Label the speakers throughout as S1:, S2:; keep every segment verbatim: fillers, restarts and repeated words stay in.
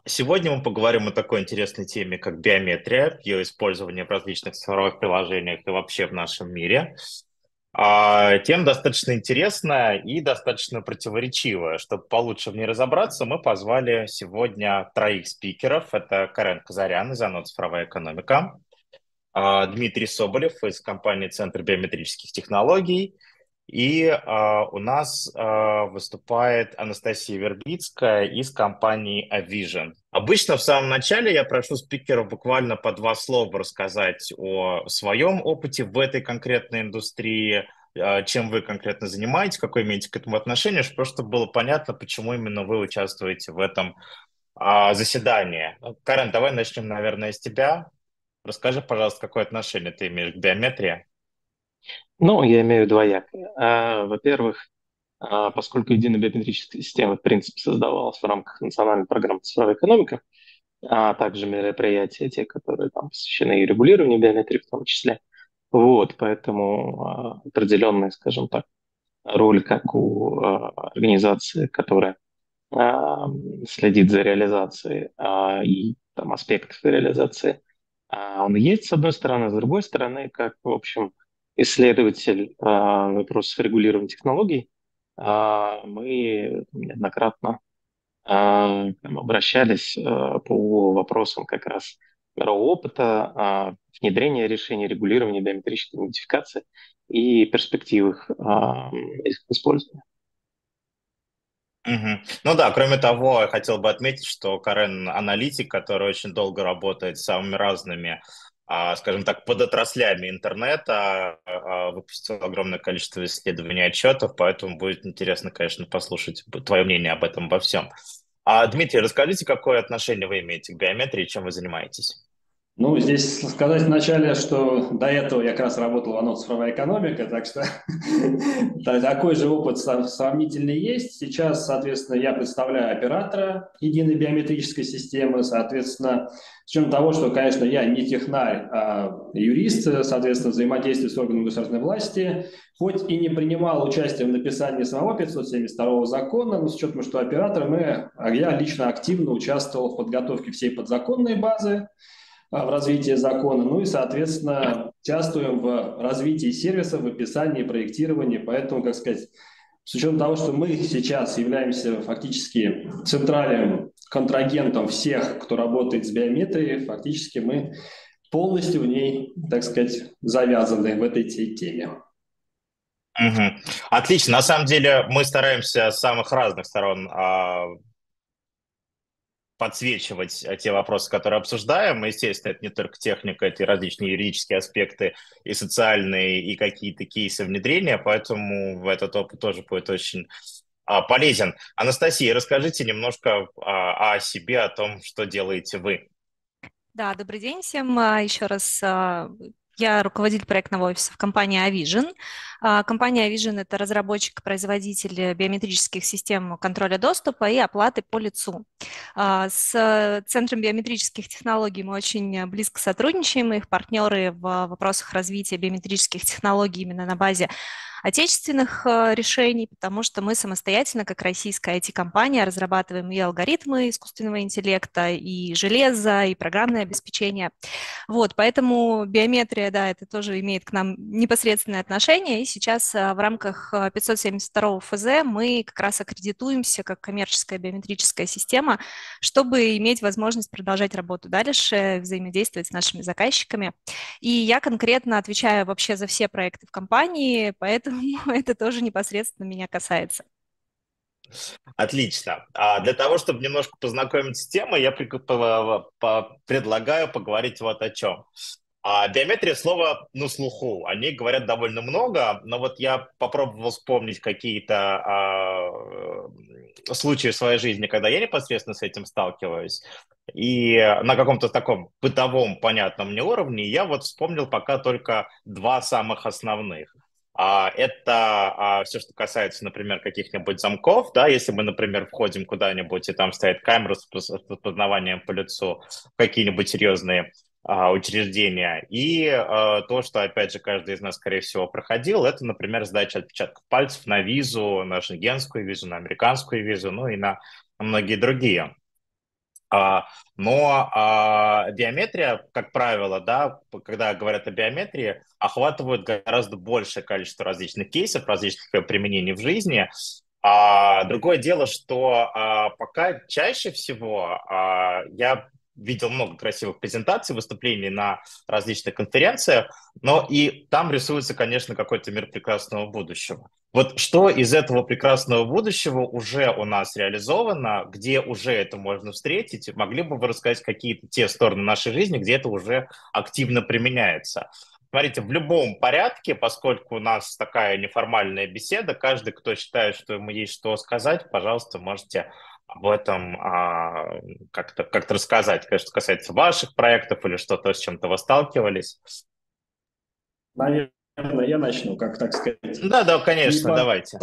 S1: Сегодня мы поговорим о такой интересной теме, как биометрия, ее использование в различных цифровых приложениях и вообще в нашем мире. А, тема достаточно интересная и достаточно противоречивая. Чтобы получше в ней разобраться, мы позвали сегодня троих спикеров. Это Карен Казарян из ОНО «Цифровая экономика», а, Дмитрий Соболев из компании «Центр биометрических технологий». И а, у нас а, выступает Анастасия Вербицкая из компании Avision. Обычно в самом начале я прошу спикеров буквально по два слова рассказать о своем опыте в этой конкретной индустрии, а, чем вы конкретно занимаетесь, какое имеете к этому отношение, чтобы просто было понятно, почему именно вы участвуете в этом а, заседании. Ну, Карен, давай начнем, наверное, с тебя. Расскажи, пожалуйста, какое отношение ты имеешь к биометрии?
S2: Ну, я имею двоякое. А, Во-первых, а, поскольку единая биометрическая система, в принципе, создавалась в рамках национальной программы «Цифровая экономика», а также мероприятия, те, которые там посвящены и регулированию биометрии в том числе, вот, поэтому а, определенная, скажем так, роль как у а, организации, которая а, следит за реализацией а, и там аспектов реализации, а, он есть, с одной стороны, с другой стороны, как, в общем, исследователь а, вопросов регулирования технологий, а, мы неоднократно а, там обращались а, по вопросам как раз мирового опыта, а, внедрения решений регулирования биометрической идентификации и перспектив их а, их использования.
S1: Мгм. Ну да, кроме того, я хотел бы отметить, что Карен аналитик, который очень долго работает с самыми разными, а, скажем так, подотраслями интернета, а, выпустил огромное количество исследований и отчетов, поэтому будет интересно, конечно, послушать твое мнение об этом во всем. А, Дмитрий, расскажите, какое отношение вы имеете к биометрии и чем вы занимаетесь?
S3: Ну, здесь сказать вначале, что до этого я как раз работал в ОНО «Цифровая экономика», так что та- такой же опыт срав- сравнительный есть. Сейчас, соответственно, я представляю оператора единой биометрической системы, соответственно, с учетом того, что, конечно, я не технарь, а юрист, соответственно, взаимодействую с органами государственной власти, хоть и не принимал участие в написании самого пятьсот семьдесят второго закона, но с учетом, что оператор, мы, а я лично активно участвовал в подготовке всей подзаконной базы, а, в развитии закона, ну и, соответственно, участвуем в развитии сервиса, в описании, проектировании. Поэтому, как сказать, с учетом того, что мы сейчас являемся фактически центральным контрагентом всех, кто работает с биометрией, фактически мы полностью в ней, так сказать, завязаны в этой теме.
S1: Мгм. Отлично. На самом деле мы стараемся с самых разных сторон а, подсвечивать э, те вопросы, которые обсуждаем. И, естественно, это не только техника, это и различные юридические аспекты, и социальные, и какие-то кейсы внедрения, поэтому этот опыт тоже будет очень а, полезен. Анастасия, расскажите немножко а, о себе, о том, что делаете вы.
S4: Да, добрый день всем. А, Еще раз а, я руководитель проектного офиса в компании Avision. А, Компания Avision– это разработчик-производитель биометрических систем контроля доступа и оплаты по лицу. А, С Центром биометрических технологий мы очень близко сотрудничаем. Мы их партнеры в вопросах развития биометрических технологий именно на базе отечественных э, решений, потому что мы самостоятельно, как российская ай ти-компания, разрабатываем и алгоритмы искусственного интеллекта, и железо, и программное обеспечение. Вот, поэтому биометрия, да, это тоже имеет к нам непосредственное отношение, и сейчас э, в рамках э, пятьсот семьдесят второго эф зэ мы как раз аккредитуемся как коммерческая биометрическая система, чтобы иметь возможность продолжать работу дальше, взаимодействовать с нашими заказчиками. И я конкретно отвечаю вообще за все проекты в компании, поэтому это тоже непосредственно меня касается.
S1: Отлично. А для того, чтобы немножко познакомиться с темой, я при- по- по- предлагаю поговорить вот о чем. А биометрия слово на слуху. О ней говорят довольно много, но вот я попробовал вспомнить какие-то а, э, случаи в своей жизни, когда я непосредственно с этим сталкиваюсь. И на каком-то таком бытовом, понятном мне уровне я вот вспомнил пока только два самых основных. А, это а, все, что касается, например, каких-нибудь замков, да, если мы, например, входим куда-нибудь, и там стоит камера с с распознаванием по лицу, какие-нибудь серьезные а, учреждения. И а, то, что, опять же, каждый из нас, скорее всего, проходил, это, например, сдача отпечатков пальцев на визу, на шенгенскую визу, на американскую визу, ну и на многие другие. А, но а, биометрия, как правило, да, когда говорят о биометрии, охватывает гораздо большее количество различных кейсов, различных э, применений в жизни. А, другое дело, что а, пока чаще всего а, я видел много красивых презентаций, выступлений на различных конференциях, но и там рисуется, конечно, какой-то мир прекрасного будущего. Вот что из этого прекрасного будущего уже у нас реализовано, где уже это можно встретить? Могли бы вы рассказать какие-то те стороны нашей жизни, где это уже активно применяется? Смотрите, в любом порядке, поскольку у нас такая неформальная беседа, каждый, кто считает, что ему есть что сказать, пожалуйста, можете об этом а, как-то как рассказать, что касается ваших проектов или что-то, с чем-то вы сталкивались.
S3: Наверное, я начну, как так сказать.
S1: Да, да, конечно, давайте.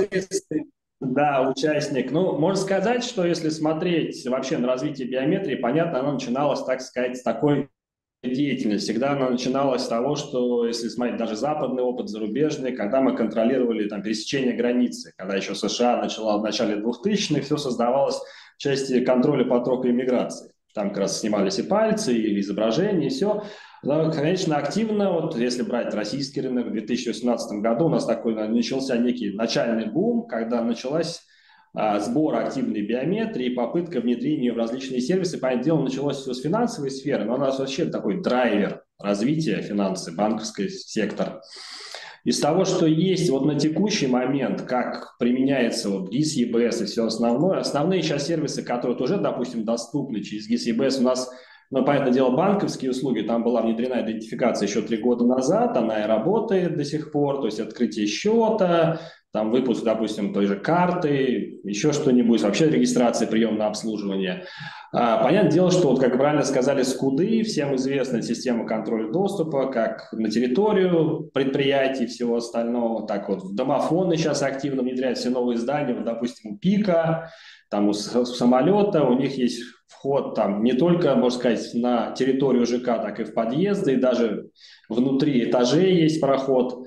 S3: Да, участник. Ну, можно сказать, что если смотреть вообще на развитие биометрии, понятно, оно начиналось, так сказать, с такой деятельность. Всегда она начиналась с того, что, если смотреть даже западный опыт, зарубежный, когда мы контролировали там, пересечение границы, когда еще США начала в начале двухтысячных, все создавалось в части контроля потока иммиграции. Там как раз снимались и пальцы, и изображения, и все. Но, конечно, активно, вот если брать российский рынок, в две тысячи восемнадцатом году у нас такой начался некий начальный бум, когда началась сбор активной биометрии, попытка внедрения ее в различные сервисы. Понятное дело, началось все с финансовой сферы, но у нас вообще такой драйвер развития финансов, банковский сектор. Из того, что есть вот на текущий момент, как применяется вот гис, и бэ эс и все основное, основные сейчас сервисы, которые уже, допустим, доступны через гис и бэ эс, у нас, ну, понятное дело, банковские услуги, там была внедрена идентификация еще три года назад, она и работает до сих пор, то есть открытие счета, там выпуск, допустим, той же карты, еще что-нибудь, вообще регистрация, прием на обслуживание. А, понятное дело, что, вот, как правильно сказали, СКУДы, всем известна система контроля доступа, как на территорию предприятий и всего остального, так вот в домофоны сейчас активно внедряют все новые здания, вот, допустим, у ПИКа, там у, у самолета, у них есть вход там не только, можно сказать, на территорию ЖК, так и в подъезды, и даже внутри этажей есть проход.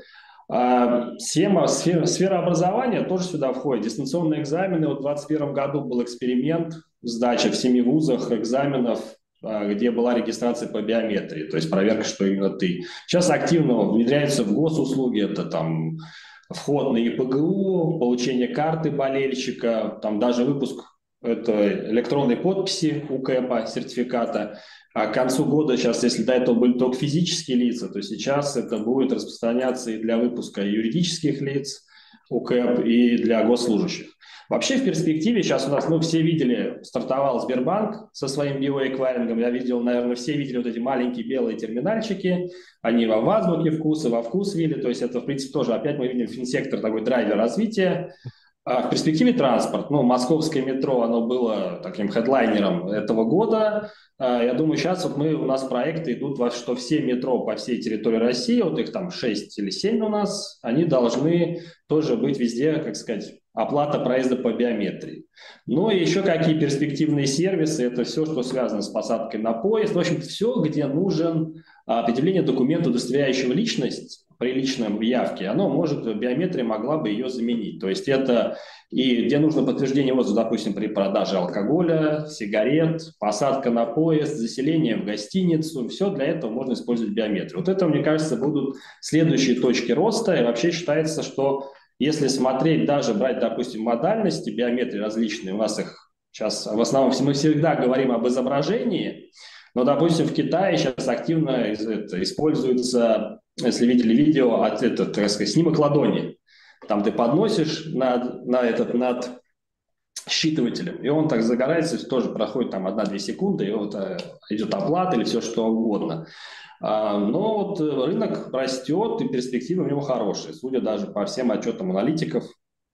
S3: Схема, сфера, сфера образования тоже сюда входит. Дистанционные экзамены. Вот в двадцать первом году был эксперимент, сдача в семи вузах экзаменов, где была регистрация по биометрии, то есть проверка, что именно ты. Сейчас активно внедряется в госуслуги, это там вход на и пэ гэ у, получение карты болельщика, там даже выпуск это электронной подписи у КЭПа, сертификата. А к концу года сейчас, если до этого были только физические лица, то сейчас это будет распространяться и для выпуска юридических лиц у КЭП, и для госслужащих. Вообще в перспективе сейчас у нас, ну, все видели, стартовал Сбербанк со своим биоэквайрингом. Я видел, наверное, все видели вот эти маленькие белые терминальчики. Они во в азбуке вкуса, во вкус ввели. То есть это, в принципе, тоже опять мы видим финсектор, такой драйвер развития. В перспективе транспорт. Ну, московское метро, оно было таким хедлайнером этого года. Я думаю, сейчас вот мы, у нас проекты идут, что все метро по всей территории России, вот их там шесть или семь у нас, они должны тоже быть везде, как сказать, оплата проезда по биометрии. Ну и еще какие перспективные сервисы, это все, что связано с посадкой на поезд. В общем, все, где нужен определение документа, удостоверяющего личность, при личном явке, оно может, биометрия могла бы ее заменить. То есть это и где нужно подтверждение, вот, допустим, при продаже алкоголя, сигарет, посадка на поезд, заселение в гостиницу, все для этого можно использовать биометрию. Вот это, мне кажется, будут следующие точки роста. И вообще считается, что если смотреть, даже брать, допустим, модальности биометрии различные, у нас их сейчас в основном мы всегда говорим об изображении, но, допустим, в Китае сейчас активно это, используется, если видели видео, от, это, так сказать, снимок ладони. Там ты подносишь над, на этот, над считывателем, и он так загорается, тоже проходит там одна-две секунды, и вот э, идет оплата или все что угодно. А, но вот рынок растет, и перспективы у него хорошие. Судя даже по всем отчетам аналитиков,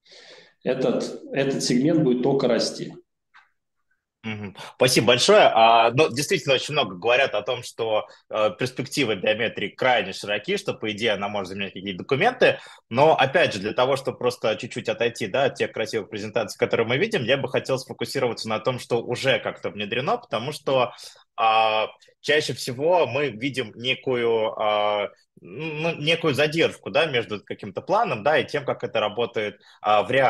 S3: этот, этот сегмент будет только расти.
S1: Спасибо большое. А, ну, действительно, очень много говорят о том, что э, перспективы биометрии крайне широки, что, по идее, она может заменять какие-то документы. Но, опять же, для того, чтобы просто чуть-чуть отойти, да, от тех красивых презентаций, которые мы видим, я бы хотел сфокусироваться на том, что уже как-то внедрено, потому что э, чаще всего мы видим некую, э, ну, некую задержку, да, между каким-то планом, да, и тем, как это работает э, в реале.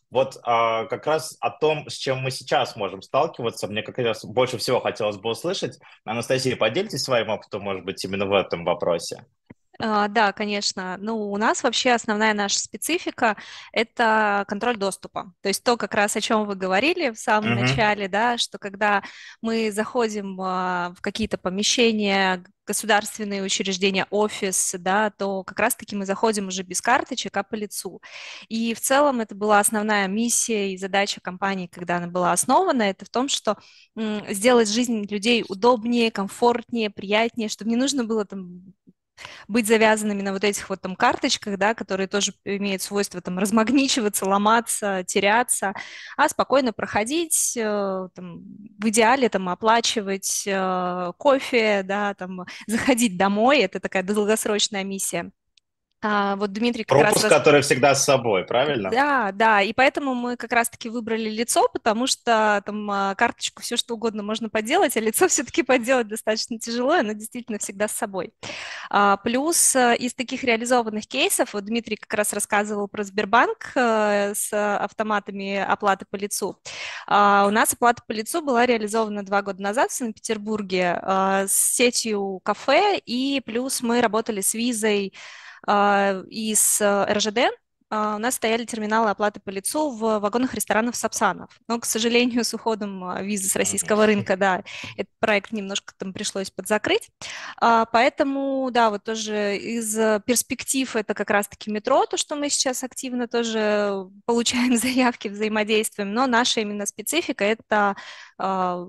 S1: Вот а, как раз о том, с чем мы сейчас можем сталкиваться, мне как раз больше всего хотелось бы услышать. Анастасия, поделитесь своим опытом, может быть, именно в этом вопросе.
S4: А, Да, конечно. Ну, у нас вообще основная наша специфика– это контроль доступа. То есть то, как раз о чем вы говорили в самом
S1: Мгм.
S4: начале, да, что когда мы заходим а, в какие-то помещения, государственные учреждения, офис, да, то как раз-таки мы заходим уже без карточек, а по лицу. И в целом это была основная миссия и задача компании, когда она была основана, это в том, что м, сделать жизнь людей удобнее, комфортнее, приятнее, чтобы не нужно было там быть завязанными на вот этих вот там карточках, да, которые тоже имеют свойство там размагничиваться, ломаться, теряться, а спокойно проходить, э, там, в идеале там оплачивать э, кофе, да, там, заходить домой, это такая долгосрочная миссия. А, вот Дмитрий как раз
S1: Пропуск,
S4: рас-
S1: который всегда с собой, правильно?
S4: да, да, и поэтому мы как раз-таки выбрали лицо, потому что там а, карточку все что угодно можно поделать, а лицо все-таки поделать достаточно тяжело, и оно действительно всегда с собой. А, Плюс э, из таких реализованных кейсов, вот Дмитрий как раз рассказывал про Сбербанк э, с автоматами оплаты по лицу. А, У нас оплата по лицу была реализована два года назад в Санкт-Петербурге э, с сетью кафе, и плюс мы работали с визой а, и с э, эр жэ дэ. А, У нас стояли терминалы оплаты по лицу в вагонах ресторанов Сапсанов. Но, к сожалению, с уходом а, визы с
S1: Мгм.
S4: российского рынка, да, этот проект немножко там пришлось подзакрыть. А, Поэтому, да, вот тоже из э, перспектив это как раз-таки метро, то, что мы сейчас активно тоже получаем заявки, взаимодействуем, но наша именно специфика– это а,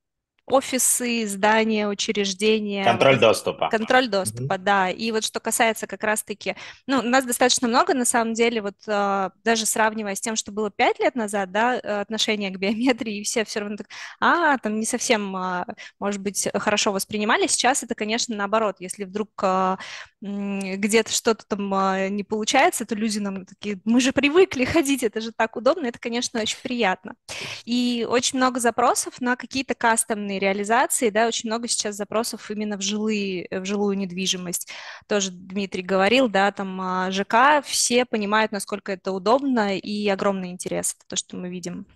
S4: офисы, здания, учреждения, вот
S1: Контроль
S4: эти-
S1: доступа.
S4: контроль
S1: Мгм.
S4: доступа, да. И вот что касается как раз-таки, ну, у нас достаточно много, на самом деле, вот а, даже сравнивая с тем, что было пять лет назад, да, э, отношение к биометрии, и все все равно так, а, там не совсем, а, может быть, хорошо воспринимали. Сейчас это, конечно, наоборот. Если вдруг а, м, где-то что-то там а, не получается, то люди нам такие, мы же привыкли ходить, это же так удобно, это, конечно, очень приятно. И очень много запросов на какие-то кастомные реализации, да, очень много сейчас запросов именно в жилые, в жилую недвижимость. Тоже Дмитрий говорил, да, там а, жэ ка, все понимают, насколько это удобно, и огромный интерес, это то, что мы видим.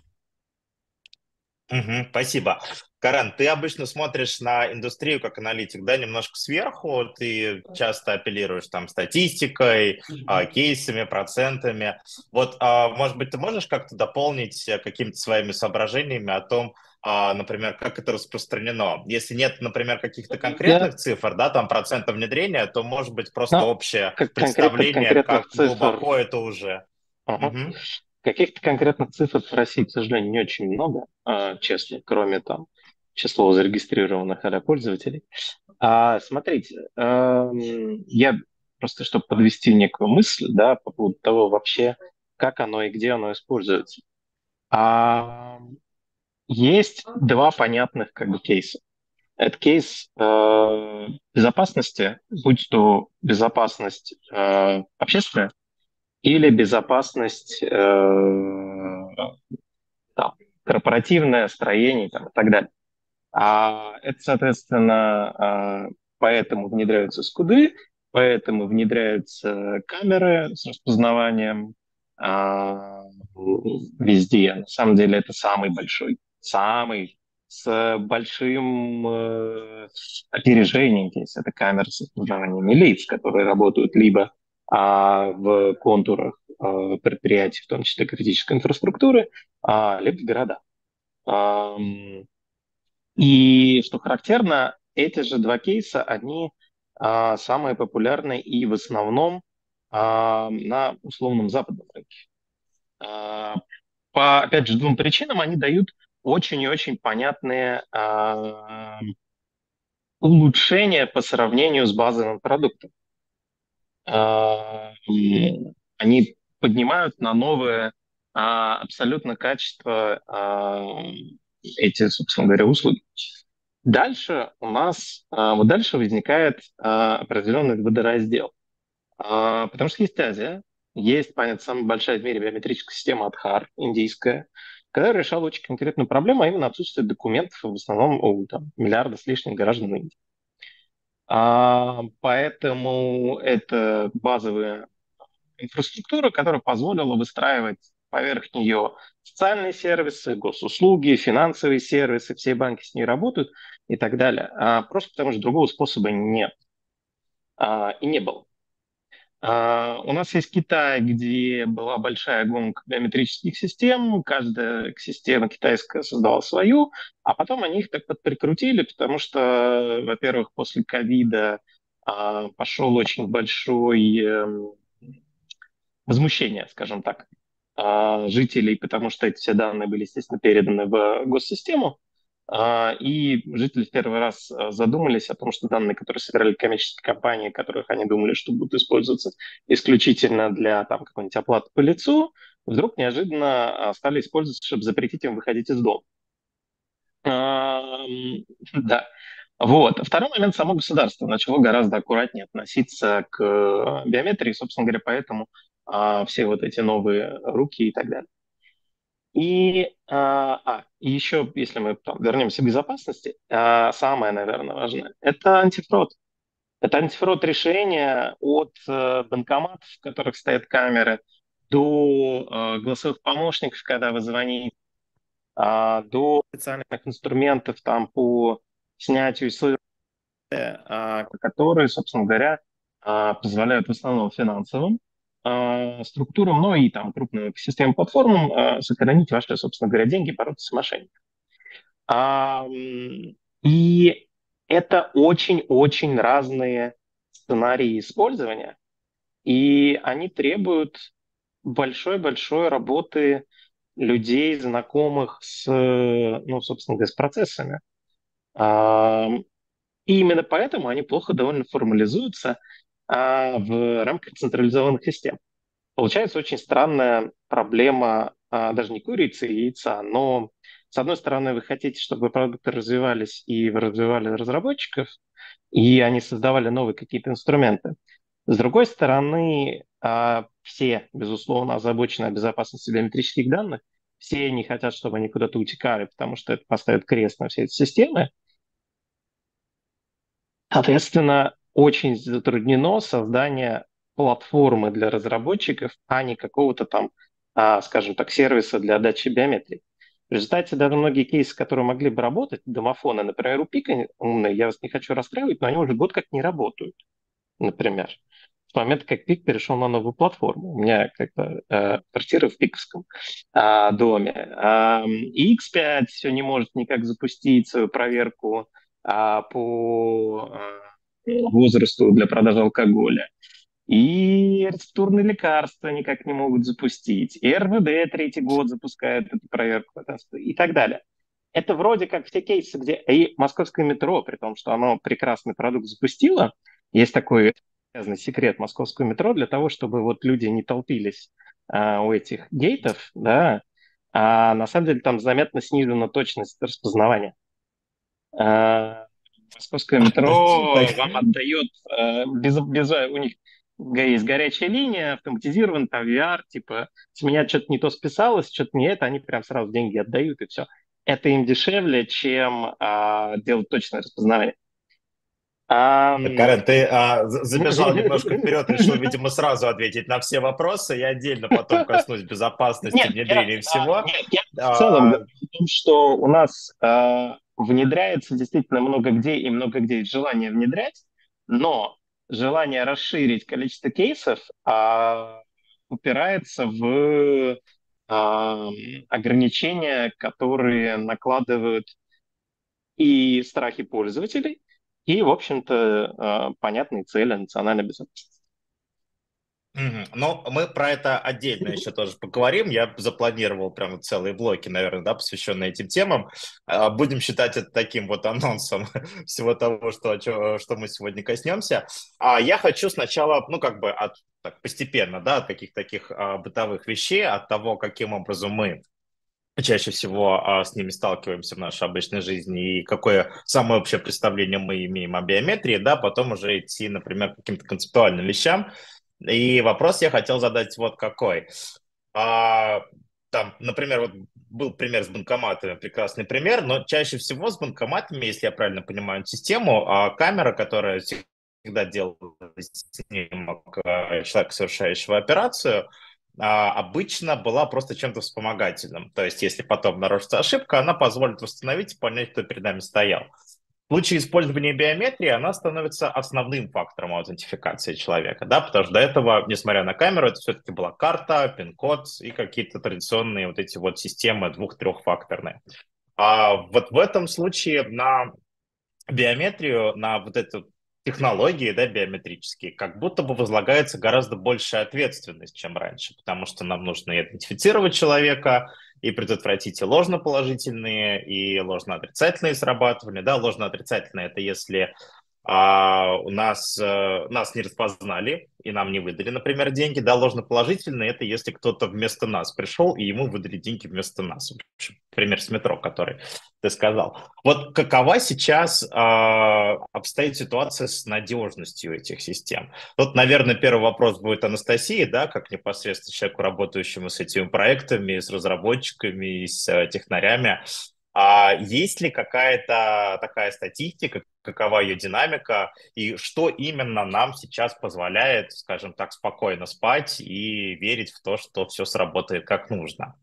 S1: Мгм. Спасибо. Карен, ты обычно смотришь на индустрию как аналитик, да, немножко сверху, ты часто апеллируешь там статистикой, а, кейсами, процентами. Вот, а, может быть, ты можешь как-то дополнить э, какими-то своими соображениями о том, а, например, как это распространено? Если нет, например, каких-то
S2: Я,
S1: конкретных цифр, да, там процентов внедрения, то может быть просто
S2: ну,
S1: общее
S2: как конкретных
S1: представление,
S2: конкретных
S1: как
S2: цифр.
S1: глубоко это уже.
S2: Ага.
S1: Мгм.
S2: Каких-то конкретных цифр в России, к сожалению, не очень много, а, честно, кроме там числа зарегистрированных а пользователей. А, смотрите, эм, я просто, чтобы подвести некую мысль, да, по поводу того вообще, как оно и где оно используется. А, есть два понятных как бы кейса. Это кейс э, безопасности, будь то безопасность э, общественная или безопасность э, там, корпоративное строение там, и так далее. А это, соответственно, э, поэтому внедряются скуды, поэтому внедряются камеры с распознаванием а, везде. На самом деле это самый большой, самый с большим э, опережением кейс. Это камеры с распознаванием лиц, которые работают либо а, в контурах а, предприятий, в том числе критической инфраструктуры, а, либо в городах. Ам, и что характерно, эти же два кейса, они а, самые популярные и в основном а, на условном западном рынке. А, по, опять же, двум причинам они дают очень и очень понятные а, улучшения по сравнению с базовым продуктом. А, и они поднимают на новое а, абсолютно качество а, эти, собственно говоря, услуги. Дальше у нас, а, вот дальше возникает а, определенный водораздел. А, потому что есть Азия, есть, понятно, самая большая в мире биометрическая система Адхар, индийская, которая решала очень конкретную проблему, а именно отсутствие документов в основном у там, миллиарда с лишним граждан Индии. А, поэтому это базовая инфраструктура, которая позволила выстраивать поверх нее социальные сервисы, госуслуги, финансовые сервисы, все банки с ней работают и так далее. А просто потому что другого способа нет а, и не было. А, у нас есть Китай, где была большая гонка биометрических систем, каждая система китайская создала свою, а потом они их так подприкрутили, потому что, во-первых, после ковида а, пошел очень большой эм, возмущение, скажем так, а, жителей, потому что эти все данные были, естественно, переданы в госсистему. А, И жители в первый раз а, задумались о том, что данные, которые собирали коммерческие компании, которых они думали, что будут использоваться исключительно для там, какой-нибудь оплаты по лицу, вдруг неожиданно а, стали использоваться, чтобы запретить им выходить из дома. А, м, Да. Вот. Второй момент, само государство начало гораздо аккуратнее относиться к э, биометрии, собственно говоря, поэтому а, все вот эти новые руки и так далее. И, а, а, и еще, если мы там, вернемся к безопасности, а, самое, наверное, важное – это антифрод. Это антифрод решения от э, банкоматов, в которых стоят камеры, до э, голосовых помощников, когда вы звоните, а, до специальных инструментов там, по снятию и а, которые, собственно говоря, а, позволяют в основном финансовым а, структурам, но и там крупным экосистемным платформам а, сохранить ваши, собственно говоря, деньги, бороться с мошенниками. А, м, И это очень-очень разные сценарии использования, и они требуют большой-большой работы людей, знакомых с, ну, собственно говоря, с процессами. А, и именно поэтому они плохо довольно формализуются а, в рамках централизованных систем. Получается очень странная проблема, а, даже не курицы и яйца, но с одной стороны вы хотите, чтобы продукты развивались и вы развивали разработчиков, и они создавали новые какие-то инструменты. С другой стороны, а, все, безусловно, озабочены о безопасности биометрических данных, все не хотят, чтобы они куда-то утекали, потому что это поставит крест на все эти системы. Соответственно, очень затруднено создание платформы для разработчиков, а не какого-то там, а, скажем так, сервиса для отдачи биометрии. В результате даже многие кейсы, которые могли бы работать, домофоны, например, у Пика умные, я вас не хочу расстраивать, но они уже год как не работают, например. С момента, как Пик перешел на новую платформу. У меня как-то э, квартира в пиковском а, доме. А, и икс пять все не может никак запустить свою проверку а, по а, возрасту для продажи алкоголя. И рецептурные лекарства никак не могут запустить. И эр вэ дэ третий год запускает эту проверку и так далее. Это вроде как все кейсы, где и московское метро, при том, что оно прекрасный продукт запустило, есть такой грязный секрет московского метро для того, чтобы вот люди не толпились а, у этих гейтов, да, а на самом деле там заметно снижена точность распознавания. А, московское метро вам отдает а, без, без, у них есть горячая линия, автоматизирован, там ви ар, типа, с меня что-то не то списалось, что-то не это, они прям сразу деньги отдают, и все. Это им дешевле, чем а, делать точное распознавание.
S1: Так, Карен, ты а, забежал немножко вперед, решил, видимо, сразу ответить на все вопросы. Я отдельно потом коснусь безопасности,
S2: Нет,
S1: внедрения
S2: я,
S1: всего.
S2: нет, я в целом
S1: А,
S2: говорю о том, что у нас а, внедряется действительно много где, и много где есть желание внедрять, но желание расширить количество кейсов а, упирается в а, ограничения, которые накладывают и страхи пользователей, и, в общем-то, а, понятные цели национальной безопасности.
S1: Мгм. Ну, мы про это отдельно еще тоже поговорим. Я запланировал прямо целые блоки, наверное, да, посвященные этим темам. А, Будем считать это таким вот анонсом всего того, что, чё- что мы сегодня коснемся. А я хочу сначала, ну, как бы от, так, постепенно, да, от каких-то таких а, бытовых вещей, от того, каким образом мы чаще всего а, с ними сталкиваемся в нашей обычной жизни и какое самое общее представление мы имеем о биометрии, да, потом уже идти, например, к каким-то концептуальным вещам. И вопрос я хотел задать вот какой. А, там, например, вот был пример с банкоматами, прекрасный пример, но чаще всего с банкоматами, если я правильно понимаю систему, а камера, которая всегда делала снимок а, человека, совершающего операцию, а, обычно была просто чем-то вспомогательным. То есть, если потом нарушится ошибка, она позволит восстановить и понять, кто перед нами стоял. В случае использования биометрии она становится основным фактором аутентификации человека, да, потому что до этого, несмотря на камеру, это все-таки была карта, пин-код и какие-то традиционные вот эти вот системы двух-трехфакторные. А вот в этом случае на биометрию, на вот эту технологии, да, биометрические, как будто бы возлагается гораздо большая ответственность, чем раньше, потому что нам нужно идентифицировать человека и предотвратить и ложноположительные, и ложноотрицательные срабатывания. Да, ложноотрицательные – это если а, у нас, э, нас не распознали и нам не выдали, например, деньги. Да, ложноположительные – это если кто-то вместо нас пришел и ему выдали деньги вместо нас. В общем, пример с метро, который ты сказал. Вот какова сейчас а, обстоит ситуация с надежностью этих систем? Тут, наверное, первый вопрос будет Анастасии, да, как непосредственно человеку, работающему с этими проектами, с разработчиками, с э, технарями. А есть ли какая-то такая статистика, какова ее динамика, и что именно нам сейчас позволяет, скажем так, спокойно спать и верить в то, что все сработает как нужно?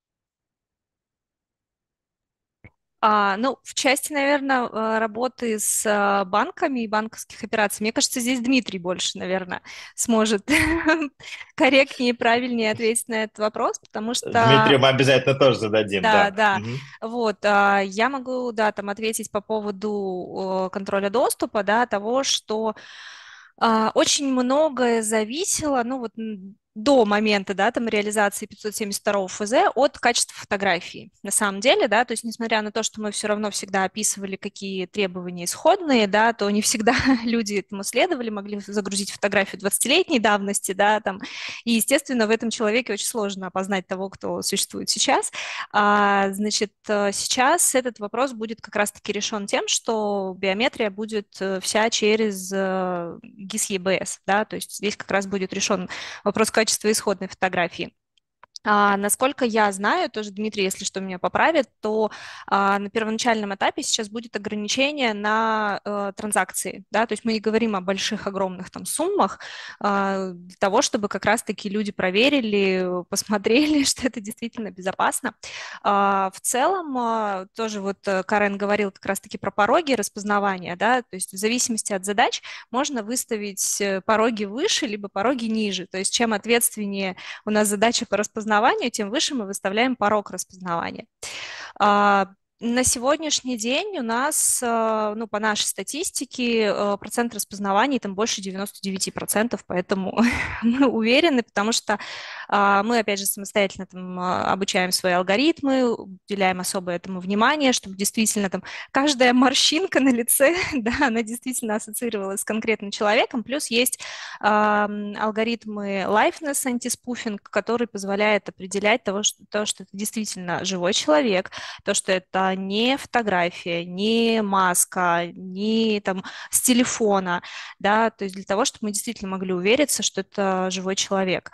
S4: А, ну, в части, наверное, работы с а, банками и банковских операций, мне кажется, здесь Дмитрий больше, наверное, сможет корректнее и правильнее ответить на этот вопрос, потому что
S1: Дмитрию мы обязательно тоже зададим,
S4: да,
S1: да.
S4: да.
S1: Мгм.
S4: Вот, а, я могу, да, там ответить по поводу э, контроля доступа, да, того, что а, очень многое зависело, ну вот м, до момента, да, там реализации пятьсот семьдесят второго эф зэ от качества фотографии. На самом деле, да, то есть несмотря на то, что мы все равно всегда описывали, какие требования исходные, да, то не всегда люди этому следовали, могли загрузить фотографию двадцатилетней давности, да, там, и, естественно, в этом человеке очень сложно опознать того, кто существует сейчас. А, значит, э, сейчас этот вопрос будет как раз-таки решен тем, что биометрия будет э, вся через э, гис е бэ эс, да, то есть здесь как раз будет решен вопрос качества исходной фотографии. А, насколько я знаю, тоже Дмитрий, если что, меня поправит, то а, на первоначальном этапе сейчас будет ограничение на э, транзакции, да, то есть мы не говорим о больших, огромных там суммах, а, для того, чтобы как раз-таки люди проверили, посмотрели, что это действительно безопасно. А, в целом, а, тоже вот э, Карен говорил как раз-таки про пороги распознавания, да, то есть в зависимости от задач можно выставить э, пороги выше, либо пороги ниже, то есть чем ответственнее у нас задача по распознаванию, тем выше мы выставляем порог распознавания. А, На сегодняшний день у нас, э, ну, по нашей статистике, э, процент распознаваний там больше девяносто девять процентов, поэтому мы уверены, потому что а, мы, опять же, самостоятельно там а, обучаем свои алгоритмы, уделяем особое этому внимание, чтобы действительно там каждая морщинка на лице, да, она действительно ассоциировалась с конкретным человеком, плюс есть а, алгоритмы liveness anti-spoofing, который позволяет определять того, что, то, что это действительно живой человек, то, что это не фотография, не маска, не там с телефона, да, то есть для того, чтобы мы действительно могли увериться, что это живой человек.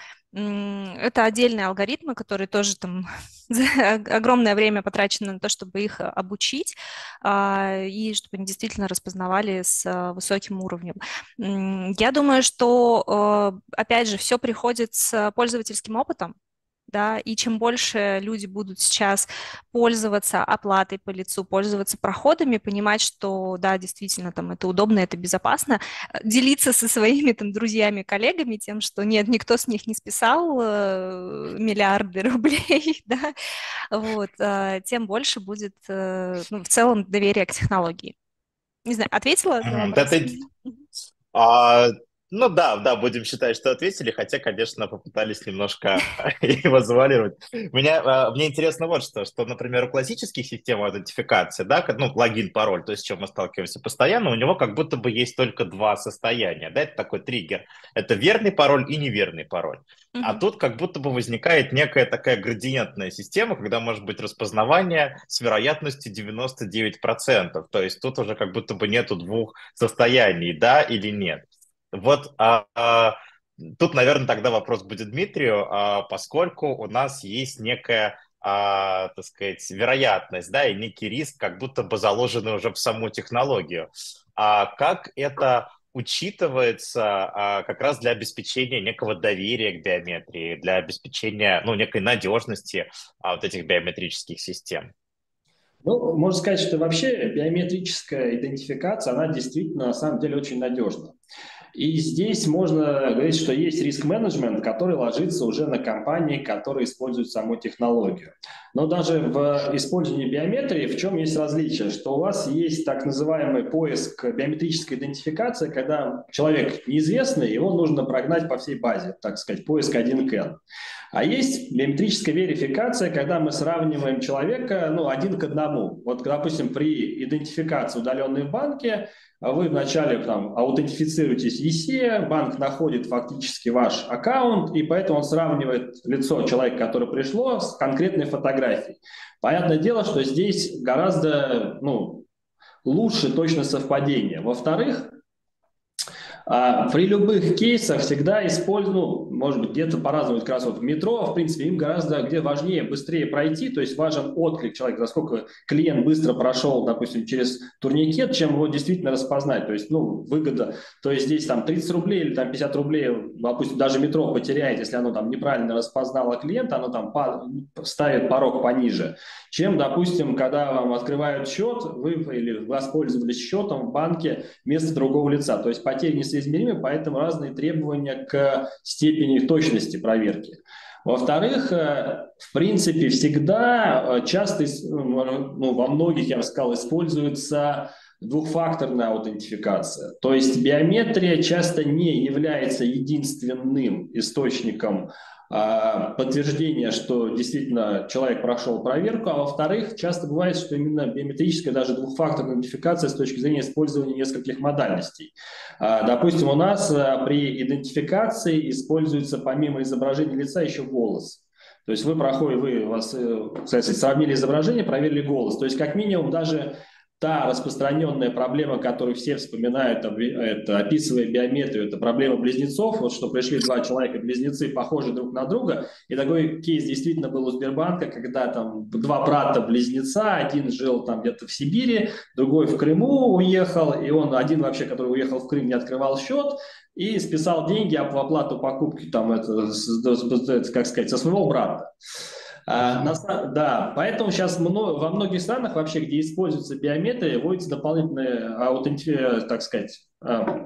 S4: Это отдельные алгоритмы, которые тоже там огромное время потрачено на то, чтобы их обучить, а, и чтобы они действительно распознавали с а, высоким уровнем. Я думаю, что, э, опять же, все приходит с пользовательским опытом, да, и чем больше люди будут сейчас пользоваться оплатой по лицу, пользоваться проходами, понимать, что, да, действительно, там, это удобно, это безопасно, э, делиться со своими, там, друзьями, коллегами тем, что нет, никто с них не списал э, миллиарды рублей, да, вот, э, тем больше будет, э, ну, в целом, доверие к технологии. Не знаю, ответила на
S1: Мгм.
S4: вопрос?
S1: Это, а, ну да, да, будем считать, что ответили, хотя, конечно, попытались немножко его завуалировать. Меня, а, мне интересно вот что, что, например, у классических систем аутентификации, да, как, ну, логин, пароль, то есть с чем мы сталкиваемся постоянно, у него как будто бы есть только два состояния, да, это такой триггер. Это верный пароль и неверный пароль. А
S4: Мгм.
S1: тут как будто бы возникает некая такая градиентная система, когда может быть распознавание с вероятностью девяносто девять процентов. То есть тут уже как будто бы нету двух состояний, да или нет. Вот а, а, тут, наверное, тогда вопрос будет Дмитрию, а, поскольку у нас есть некая, а, так сказать, вероятность, да, и некий риск, как будто бы заложенный уже в саму технологию. А как это учитывается а, как раз для обеспечения некого доверия к биометрии, для обеспечения, ну, некой надежности а, вот этих биометрических систем.
S3: Ну, можно сказать, что вообще биометрическая идентификация, она действительно на самом деле очень надежна. И здесь можно говорить, что есть риск-менеджмент, который ложится уже на компании, которые используют саму технологию. Но даже в использовании биометрии в чем есть различие? Что у вас есть так называемый поиск биометрической идентификации, когда человек неизвестный, его нужно прогнать по всей базе, так сказать, поиск один к эн. А есть биометрическая верификация, когда мы сравниваем человека ну, один к одному. Вот, допустим, при идентификации, удаленной в банке, вы вначале там аутентифицируетесь в ИСе, банк находит фактически ваш аккаунт, и поэтому он сравнивает лицо человека, которое пришло, с конкретной фотографией. Понятное дело, что здесь гораздо ну, лучше точность совпадения. Во-вторых, а при любых кейсах всегда использую, ну, может быть, где-то по-разному, как раз вот в метро, в принципе, им гораздо где важнее быстрее пройти, то есть важен отклик человека, насколько клиент быстро прошел, допустим, через турникет, чем его действительно распознать, то есть, ну, выгода, то есть здесь там тридцать рублей или там пятьдесят рублей, допустим, даже метро потеряет, если оно там неправильно распознало клиента, оно там по, ставит порог пониже, чем, допустим, когда вам открывают счет, вы или воспользовались счетом в банке вместо другого лица, то есть потери не измеримы, поэтому разные требования к степени точности проверки. Во-вторых, в принципе, всегда часто, ну, во многих, я бы сказал, используется двухфакторная аутентификация. То есть биометрия часто не является единственным источником подтверждение, что действительно человек прошел проверку, а во-вторых, часто бывает, что именно биометрическая, даже двухфакторная идентификация с точки зрения использования нескольких модальностей. Допустим, у нас при идентификации используется помимо изображения лица еще голос. То есть вы проходите, вы у вас, кстати, сравнили изображение, проверили голос. То есть как минимум даже та распространенная проблема, которую все вспоминают, это, описывая биометрию, это проблема близнецов, вот что пришли два человека-близнецы, похожи друг на друга, и такой кейс действительно был у Сбербанка, когда там два брата-близнеца, один жил там где-то в Сибири, другой в Крыму уехал, и он один вообще, который уехал в Крым, не открывал счет, и списал деньги в оплату покупки, там, это, как сказать, со своего брата. А, на, да, поэтому сейчас много, во многих странах вообще, где используется биометрия, вводится дополнительный аутентификация, так сказать, а,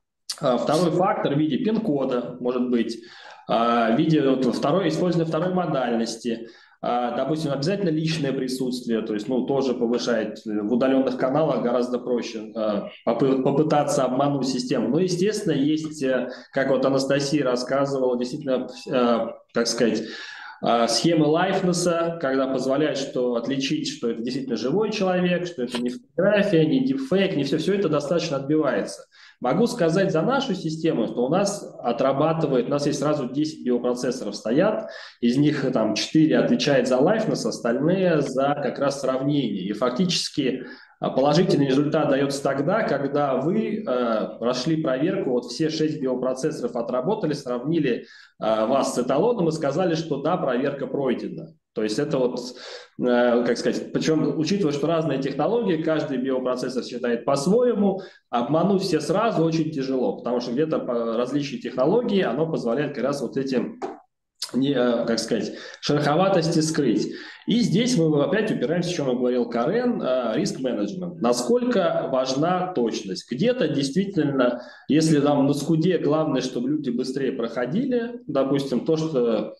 S3: а, второй фактор в виде пин-кода, может быть, а, в виде вот, второй, использования второй модальности. А, допустим, обязательно личное присутствие, то есть, ну, тоже повышает в удаленных каналах гораздо проще а, попытаться обмануть систему. Но, естественно, есть, как вот Анастасия рассказывала, действительно, а, так сказать, схемы лайфнесса, когда позволяют что, отличить, что это действительно живой человек, что это не фотография, не дипфейк, не все, все это достаточно отбивается. Могу сказать за нашу систему, что у нас отрабатывает, у нас есть сразу десять биопроцессоров стоят, из них там четыре отвечает за лайфнесс, остальные за как раз сравнение. И фактически положительный результат дается тогда, когда вы э, прошли проверку, вот все шесть биопроцессоров отработали, сравнили э, вас с эталоном и сказали, что да, проверка пройдена. То есть это вот, э, как сказать, причем учитывая, что разные технологии, каждый биопроцессор считает по-своему, обмануть все сразу очень тяжело, потому что где-то по различные технологии оно позволяет как раз вот этим, не, как сказать, шероховатости скрыть. И здесь мы опять упираемся, о чем я говорил Карен, риск-менеджмент. Насколько важна точность? Где-то действительно, если там на скуде главное, чтобы люди быстрее проходили, допустим, то, что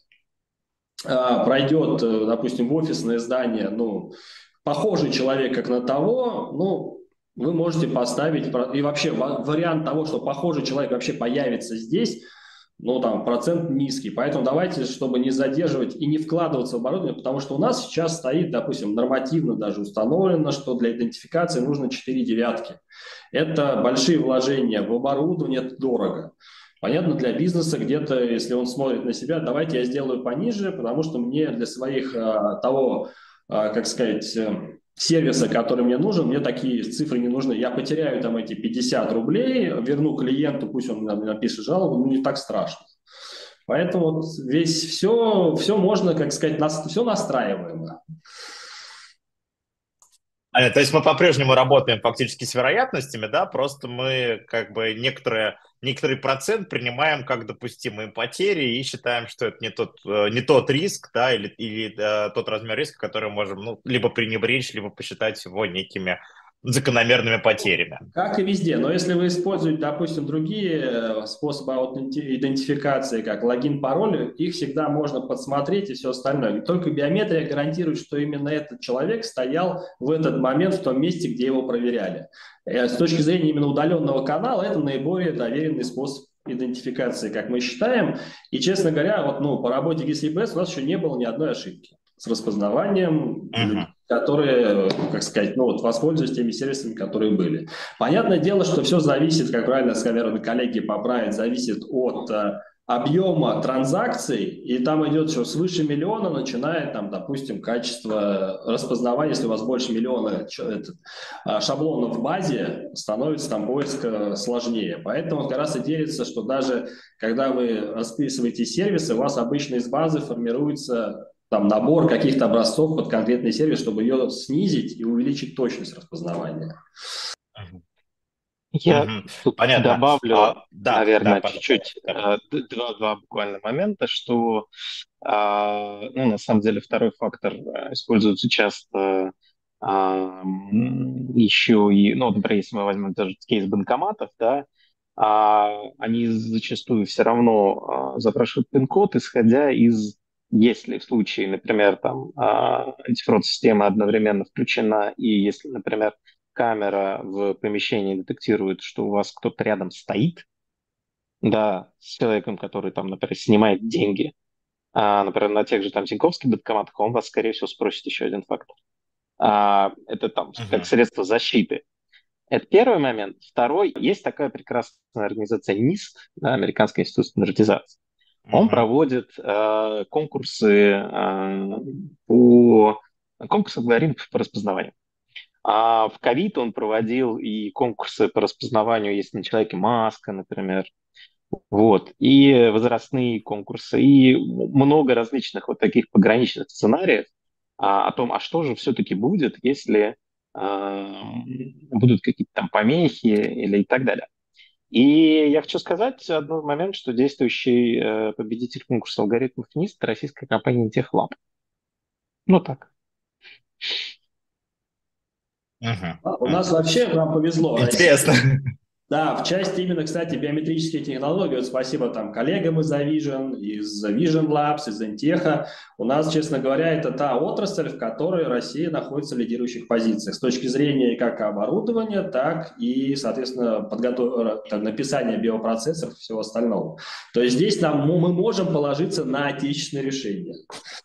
S3: а, пройдет, допустим, в офисное здание, ну, похожий человек как на того, ну, вы можете поставить, и вообще вариант того, что похожий человек вообще появится здесь, ну, там, процент низкий. Поэтому давайте, чтобы не задерживать и не вкладываться в оборудование, потому что у нас сейчас стоит, допустим, нормативно даже установлено, что для идентификации нужно четыре девятки. Это большие вложения в оборудование, это дорого. Понятно, для бизнеса где-то, если он смотрит на себя, давайте я сделаю пониже, потому что мне для своих а, того, а, как сказать, сервиса, который мне нужен, мне такие цифры не нужны. Я потеряю там эти пятьдесят рублей, верну клиенту, пусть он напишет жалобу, ну не так страшно. Поэтому вот весь все, все можно, как сказать, нас, все настраиваемо.
S1: А, то есть мы по-прежнему работаем фактически с вероятностями, да, просто мы как бы некоторые, некоторый процент принимаем как допустимые потери и считаем, что это не тот, э, не тот риск, да, или, или э, тот размер риска, который можем, ну, либо пренебречь, либо посчитать его некими закономерными потерями.
S3: Как и везде, но если вы используете, допустим, другие э, способы аутенти- идентификации, как логин, пароль, их всегда можно подсмотреть и все остальное. И только биометрия гарантирует, что именно этот человек стоял в этот момент в том месте, где его проверяли. Э, С точки зрения именно удаленного канала, это наиболее доверенный способ идентификации, как мы считаем. И, честно говоря, вот, ну, по работе джи си би эс у нас еще не было ни одной ошибки с распознаванием людей,
S1: Мгм.
S3: которые, как сказать, ну вот воспользуются теми сервисами, которые были. Понятное дело, что все зависит, как правильно сказали коллеги, поправить, зависит от э, объема транзакций, и там идет все свыше миллиона, начиная там, допустим, качество распознавания, если у вас больше миллиона чё- этот, а, шаблонов в базе, становится там поиск э, сложнее. Поэтому как раз и делится, что даже когда вы расписываете сервисы, у вас обычно из базы формируется там набор каких-то образцов под конкретный сервис, чтобы ее снизить и увеличить точность распознавания.
S1: Мгм.
S2: Я
S1: Мгм.
S2: тут
S1: Понятно.
S2: добавлю,
S1: А, да, да,
S2: наверное,
S1: пожалуйста.
S2: чуть-чуть э, д- два, два буквально момента, что а, ну, на самом деле второй фактор э, используется часто а, м, еще и, ну, например, если мы возьмем даже кейс банкоматов, да, а, они зачастую все равно а, запрашивают пин-код, исходя из, если в случае, например, там а, антифрод-система одновременно включена, и если, например, камера в помещении детектирует, что у вас кто-то рядом стоит, да, с человеком, который там, например, снимает деньги, а, например, на тех же там тиньковских банкоматах, он вас, скорее всего, спросит еще один фактор. А, это там как
S1: Мгм.
S2: средство защиты. Это первый момент. Второй, есть такая прекрасная организация нист, да, Американский институт стандартизации. Он
S1: Мгм.
S2: проводит э, конкурсы э, по конкурсы алгоритмов по распознаванию. А в ковид он проводил и конкурсы по распознаванию, если на человеке маска, например, вот, и возрастные конкурсы, и много различных вот таких пограничных сценариев а, о том, а что же все-таки будет, если а, будут какие-то там помехи или и так далее. И я хочу сказать один момент, что действующий э, победитель конкурса алгоритмов нист — это российская компания Техлаб. Ну так.
S1: Мгм.
S3: А, У нас
S1: Мгм.
S3: вообще нам повезло. Россия,
S1: Интересно.
S3: да, в части именно, кстати, биометрические технологии. Вот спасибо там коллегам из Avision, из Vision Labs, из Интеха. У нас, честно говоря, это та отрасль, в которой Россия находится в лидирующих позициях с точки зрения как оборудования, так и, соответственно, подготов... там, написания биопроцессоров и всего остального. То есть здесь нам, ну, мы можем положиться на отечественные решения.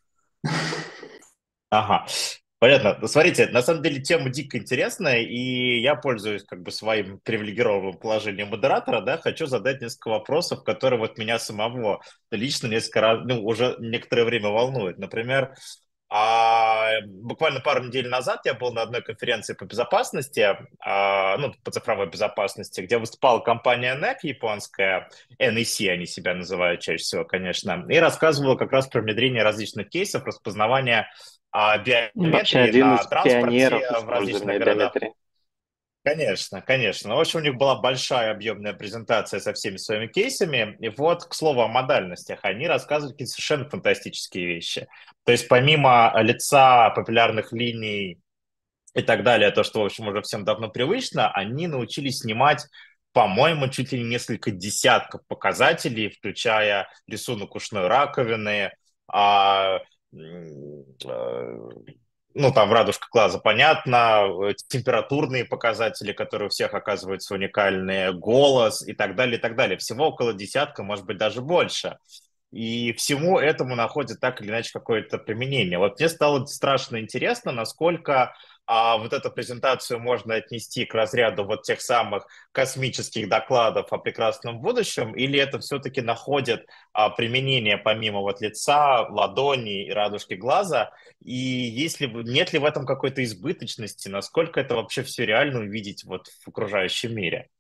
S1: Ага. Понятно. Ну, смотрите, на самом деле тема дико интересная, и я пользуюсь как бы своим привилегированным положением модератора, да, хочу задать несколько вопросов, которые вот меня самого лично несколько раз, ну, уже некоторое время волнуют. Например, а, буквально пару недель назад я был на одной конференции по безопасности, а, ну, по цифровой безопасности, где выступала компания нэк японская, эн и си они себя называют чаще всего, конечно, и рассказывала как раз про внедрение различных кейсов распознавания а,
S2: Вообще
S1: биометрии
S2: один
S1: на
S2: из
S1: транспорте
S2: пионеров
S1: в различных
S2: использования
S1: городах.
S2: биометрии.
S1: Конечно, конечно. Ну, в общем, у них была большая объемная презентация со всеми своими кейсами. И вот, к слову о модальностях, они рассказывают какие-то совершенно фантастические вещи. То есть помимо лица, популярных линий и так далее, то, что, в общем, уже всем давно привычно, они научились снимать, по-моему, чуть ли не несколько десятков показателей, включая рисунок ушной раковины, а, м, э, ну, там, радужка глаза, понятно, э, температурные показатели, которые у всех оказываются уникальные, голос и так далее, и так далее. Всего около десятка, может быть, даже больше. И всему этому находит так или иначе какое-то применение. Вот мне стало страшно интересно, насколько а, вот эту презентацию можно отнести к разряду вот тех самых космических докладов о прекрасном будущем, или это все-таки находит а, применение помимо вот лица, ладони и радужки глаза, и есть ли, нет ли в этом какой-то избыточности, насколько это вообще все реально увидеть вот в окружающем мире?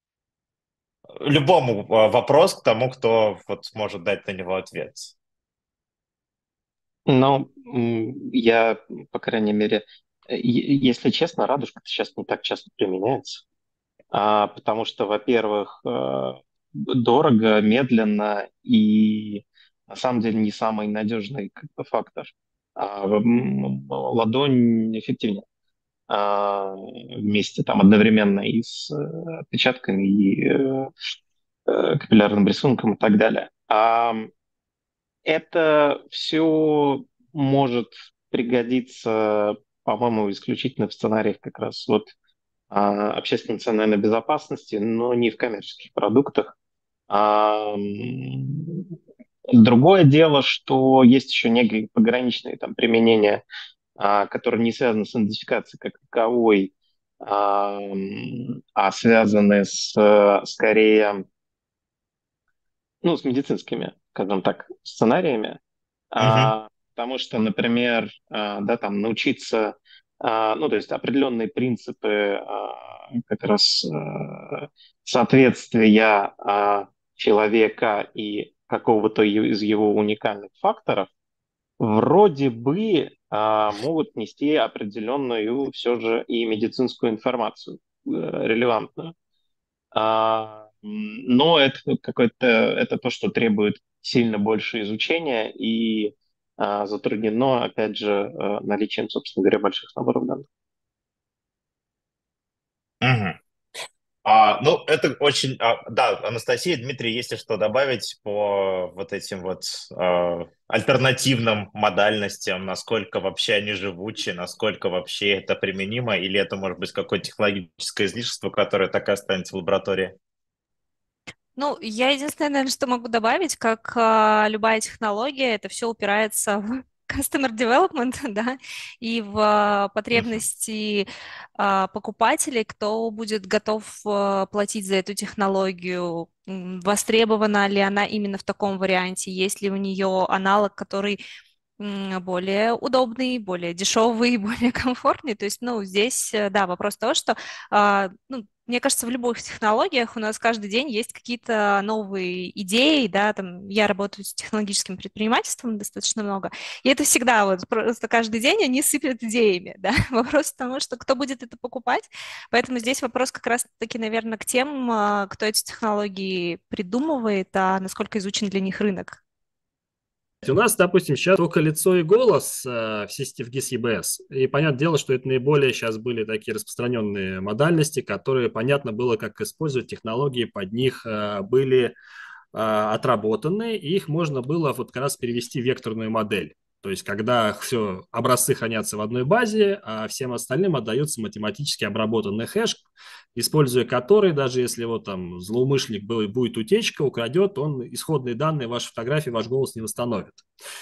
S1: Любому а, вопрос к тому, кто вот может дать на него ответ.
S2: Но м, я, по крайней мере, Если честно, радужка сейчас не так часто применяется, а, потому что, во-первых, э, дорого, медленно и на самом деле не самый надежный как бы, фактор. А, м, ладонь эффективнее а, вместе там одновременно и с э, отпечатками, и э, э, капиллярным рисунком и так далее. А это все может пригодиться, по-моему, исключительно в сценариях как раз вот а, общественной национальной безопасности, но не в коммерческих продуктах. А, м, другое дело, что есть еще некие пограничные там применения, а, которые не связаны с идентификацией как таковой, а, м, а связаны с э, скорее, ну, с медицинскими, скажем так, сценариями.
S1: Мгм.
S2: А, потому что, например, а, да, там научиться, а, ну, то есть определенные принципы а, как раз а, соответствия а, человека и какого-то е- из его уникальных факторов вроде бы а, могут нести определенную все же и медицинскую информацию э, релевантную. А, м, но это какое-то, это то, что требует сильно больше изучения и а, затруднено, опять же, э, наличием, собственно говоря, больших наборов данных.
S1: Мгм. А, ну, это очень... а, да, Анастасия, Дмитрий, если что добавить по вот этим вот а, альтернативным модальностям, насколько вообще они живучи, насколько вообще это применимо, или это может быть какое-то технологическое излишество, которое так и останется в лаборатории?
S4: Ну, я единственное, наверное, что могу добавить, как а, любая технология, это все упирается в customer development, да, и в а,
S1: Мгм.
S4: потребности а, покупателей, кто будет готов а, платить за эту технологию, м, востребована ли она именно в таком варианте, есть ли у нее аналог, который м, более удобный, более дешевый, более комфортный. То есть, ну, здесь, э, да, вопрос того, что, а, ну, мне кажется, в любых технологиях у нас каждый день есть какие-то новые идеи, да, там, я работаю с технологическим предпринимательством достаточно много, и это всегда вот просто каждый день они сыпят идеями, да. Вопрос в том, что кто будет это покупать, поэтому здесь вопрос как раз-таки, наверное, к тем, а, кто эти технологии придумывает, а насколько изучен для них рынок.
S5: У нас, допустим, сейчас только лицо и голос э, в системе в гис и би эс. И понятное дело, что это наиболее сейчас были такие распространенные модальности, которые понятно было, как использовать технологии, под них э, были а, отработаны, и их можно было вот как раз перевести в векторную модель. То есть, когда все, образцы хранятся в одной базе, а всем остальным отдается математически обработанный хэш, используя который, даже если вот там злоумышленник был, будет утечка, украдет, он исходные данные, ваши фотографии, ваш голос не восстановит.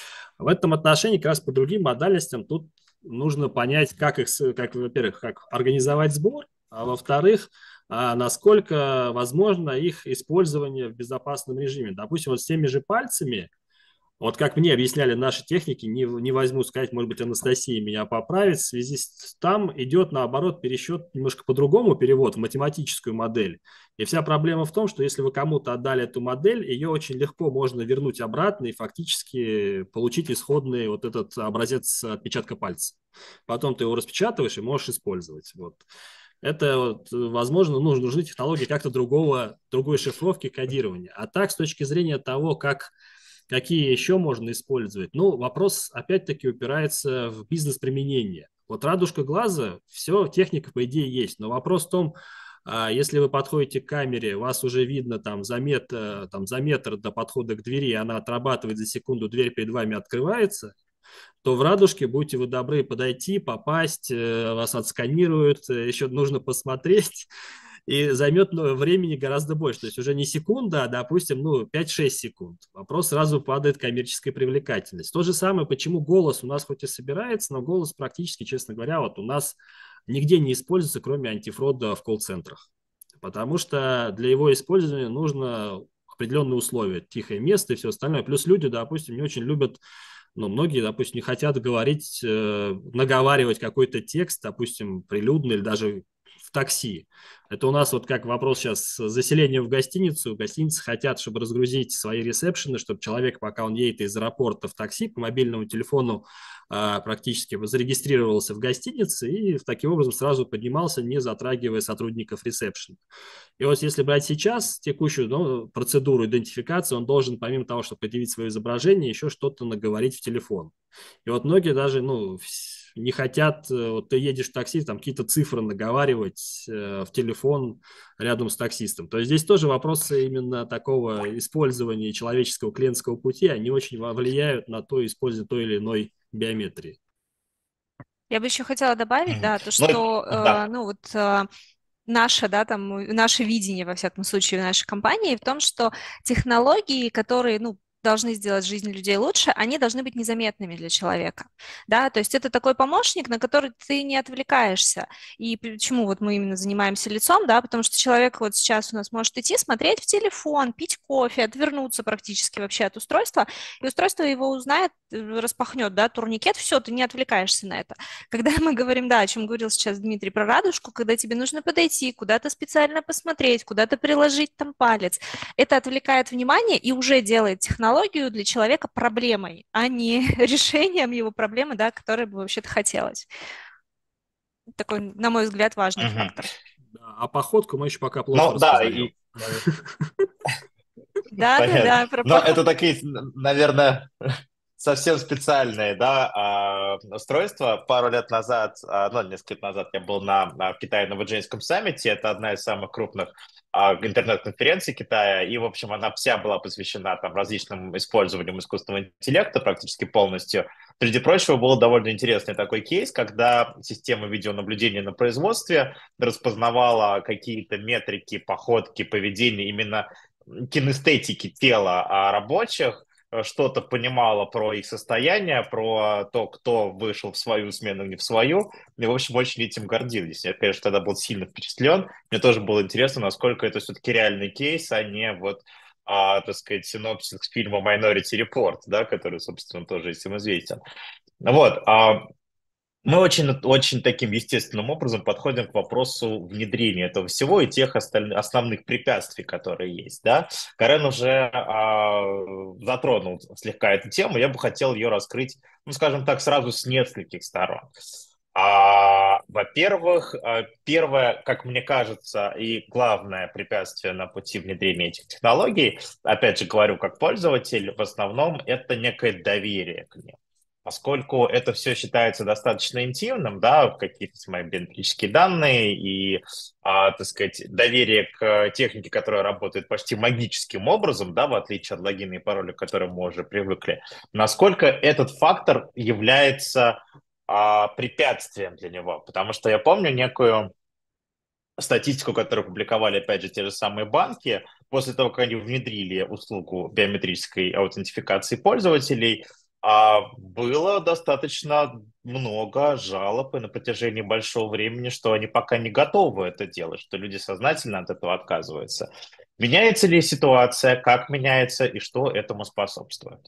S5: В этом отношении как раз по другим модальностям тут нужно понять, как их, как, во-первых, как организовать сбор, а во-вторых, а насколько возможно их использование в безопасном режиме. Допустим, вот с теми же пальцами, вот как мне объясняли наши техники, не, не возьму сказать, может быть, Анастасия меня поправит, в связи с там идет, наоборот, пересчет немножко по-другому, перевод в математическую модель. И вся проблема в том, что если вы кому-то отдали эту модель, ее очень легко можно вернуть обратно и фактически получить исходный вот этот образец отпечатка пальца. Потом ты его распечатываешь и можешь использовать. Вот. Это, вот, возможно, нужны, нужны технологии как-то другого, другой шифровки, кодирования. А так, с точки зрения того, как какие еще можно использовать? Ну, вопрос опять-таки упирается в бизнес-применение. Вот радужка глаза, все, техника, по идее, есть. Но вопрос в том, а, если вы подходите к камере, вас уже видно там за, метр, там за метр до подхода к двери, она отрабатывает за секунду, дверь перед вами открывается, то в радужке будьте вы добры подойти, попасть, э, вас отсканируют, э, еще нужно посмотреть, и займет ну, времени гораздо больше. То есть уже не секунда, а, допустим, ну, пять-шесть секунд. Вопрос сразу падает коммерческая привлекательность. То же самое, почему голос у нас хоть и собирается, но голос практически, честно говоря, вот у нас нигде не используется, кроме антифрода в колл-центрах. Потому что для его использования нужно определенные условия, тихое место и все остальное. Плюс люди, допустим, не очень любят, ну, многие, допустим, не хотят говорить, э, наговаривать какой-то текст, допустим, прилюдно или даже в такси. Это у нас вот как вопрос сейчас с заселением в гостиницу. Гостиницы хотят, чтобы разгрузить свои ресепшены, чтобы человек, пока он едет из аэропорта в такси, по мобильному телефону а, практически зарегистрировался в гостинице и таким образом сразу поднимался, не затрагивая сотрудников ресепшена. И вот если брать сейчас текущую ну, процедуру идентификации, он должен, помимо того, чтобы предъявить свое изображение, еще что-то наговорить в телефон. И вот многие даже ну, не хотят, вот ты едешь в такси, там какие-то цифры наговаривать э, в телефон рядом с таксистом. То есть здесь тоже вопросы именно такого использования человеческого клиентского пути, они очень влияют на то, использование той или иной биометрии.
S4: Я бы еще хотела добавить, да, то,
S1: Ну,
S4: что, э,
S1: да.
S4: ну вот, э, наше, да, там, наше видение, во всяком случае, в нашей компании в том, что технологии, которые, ну, должны сделать жизнь людей лучше, они должны быть незаметными для человека, да, то есть это такой помощник, на который ты не отвлекаешься. И почему вот мы именно занимаемся лицом, да, потому что человек вот сейчас у нас может идти, смотреть в телефон, пить кофе, отвернуться практически вообще от устройства, и устройство его узнает, распахнет, да, турникет, все, ты не отвлекаешься на это. Когда мы говорим, да, о чем говорил сейчас Дмитрий про радужку, когда тебе нужно подойти, куда-то специально посмотреть, куда-то приложить там палец, это отвлекает внимание и уже делает технологию для человека проблемой, а не решением его проблемы, да, которой бы вообще-то хотелось. Такой, на мой взгляд, важный
S1: Мгм.
S4: фактор.
S5: Да, а походку мы еще пока плохо
S1: Ну, да,
S5: распознаем.
S1: и
S4: Да, да,
S1: понятно.
S4: да, про
S1: Но это
S4: походку.
S1: такие, н- наверное, совсем специальные, да, а, устройства. Пару лет назад, а, ну, несколько лет назад я был на, на- в Китае на Вэджинском саммите. Это одна из самых крупных а, интернет-конференций Китая. И, в общем, она вся была посвящена там различным использованиям искусственного интеллекта практически полностью. Среди прочего, был довольно интересный такой кейс, когда система видеонаблюдения на производстве распознавала какие-то метрики, походки, поведения именно кинестетики тела а, рабочих, э, что-то понимала про их состояние, про то, кто вышел в свою смену, не в свою. И, в общем, очень этим гордились. Я, конечно, тогда был сильно впечатлен. Мне тоже было интересно, насколько это все-таки реальный кейс, а не вот, а, так сказать, синопсис фильма Minority Report, да, который, собственно, тоже этим известен. Вот. А мы очень, очень таким естественным образом подходим к вопросу внедрения этого всего и тех осталь- основных препятствий, которые есть. Да? Карен уже а, затронул слегка эту тему, я бы хотел ее раскрыть, ну, скажем так, сразу с нескольких сторон. А, во-первых, а, первое, как мне кажется, и главное препятствие на пути внедрения этих технологий, опять же говорю как пользователь, в основном это некое доверие к ним. Поскольку это все считается достаточно интимным, да, какие-то мои биометрические данные и, а, так сказать, доверие к технике, которая работает почти магическим образом, да, в отличие от логина и пароля, к которым мы уже привыкли, насколько этот фактор является а, препятствием для него. Потому что я помню некую статистику, которую публиковали, опять же, те же самые банки, после того, как они внедрили услугу биометрической аутентификации пользователей, а, было достаточно много жалоб и на протяжении большого времени, что они пока не готовы это делать, что люди сознательно от этого отказываются. Меняется ли ситуация, как меняется и что этому способствует?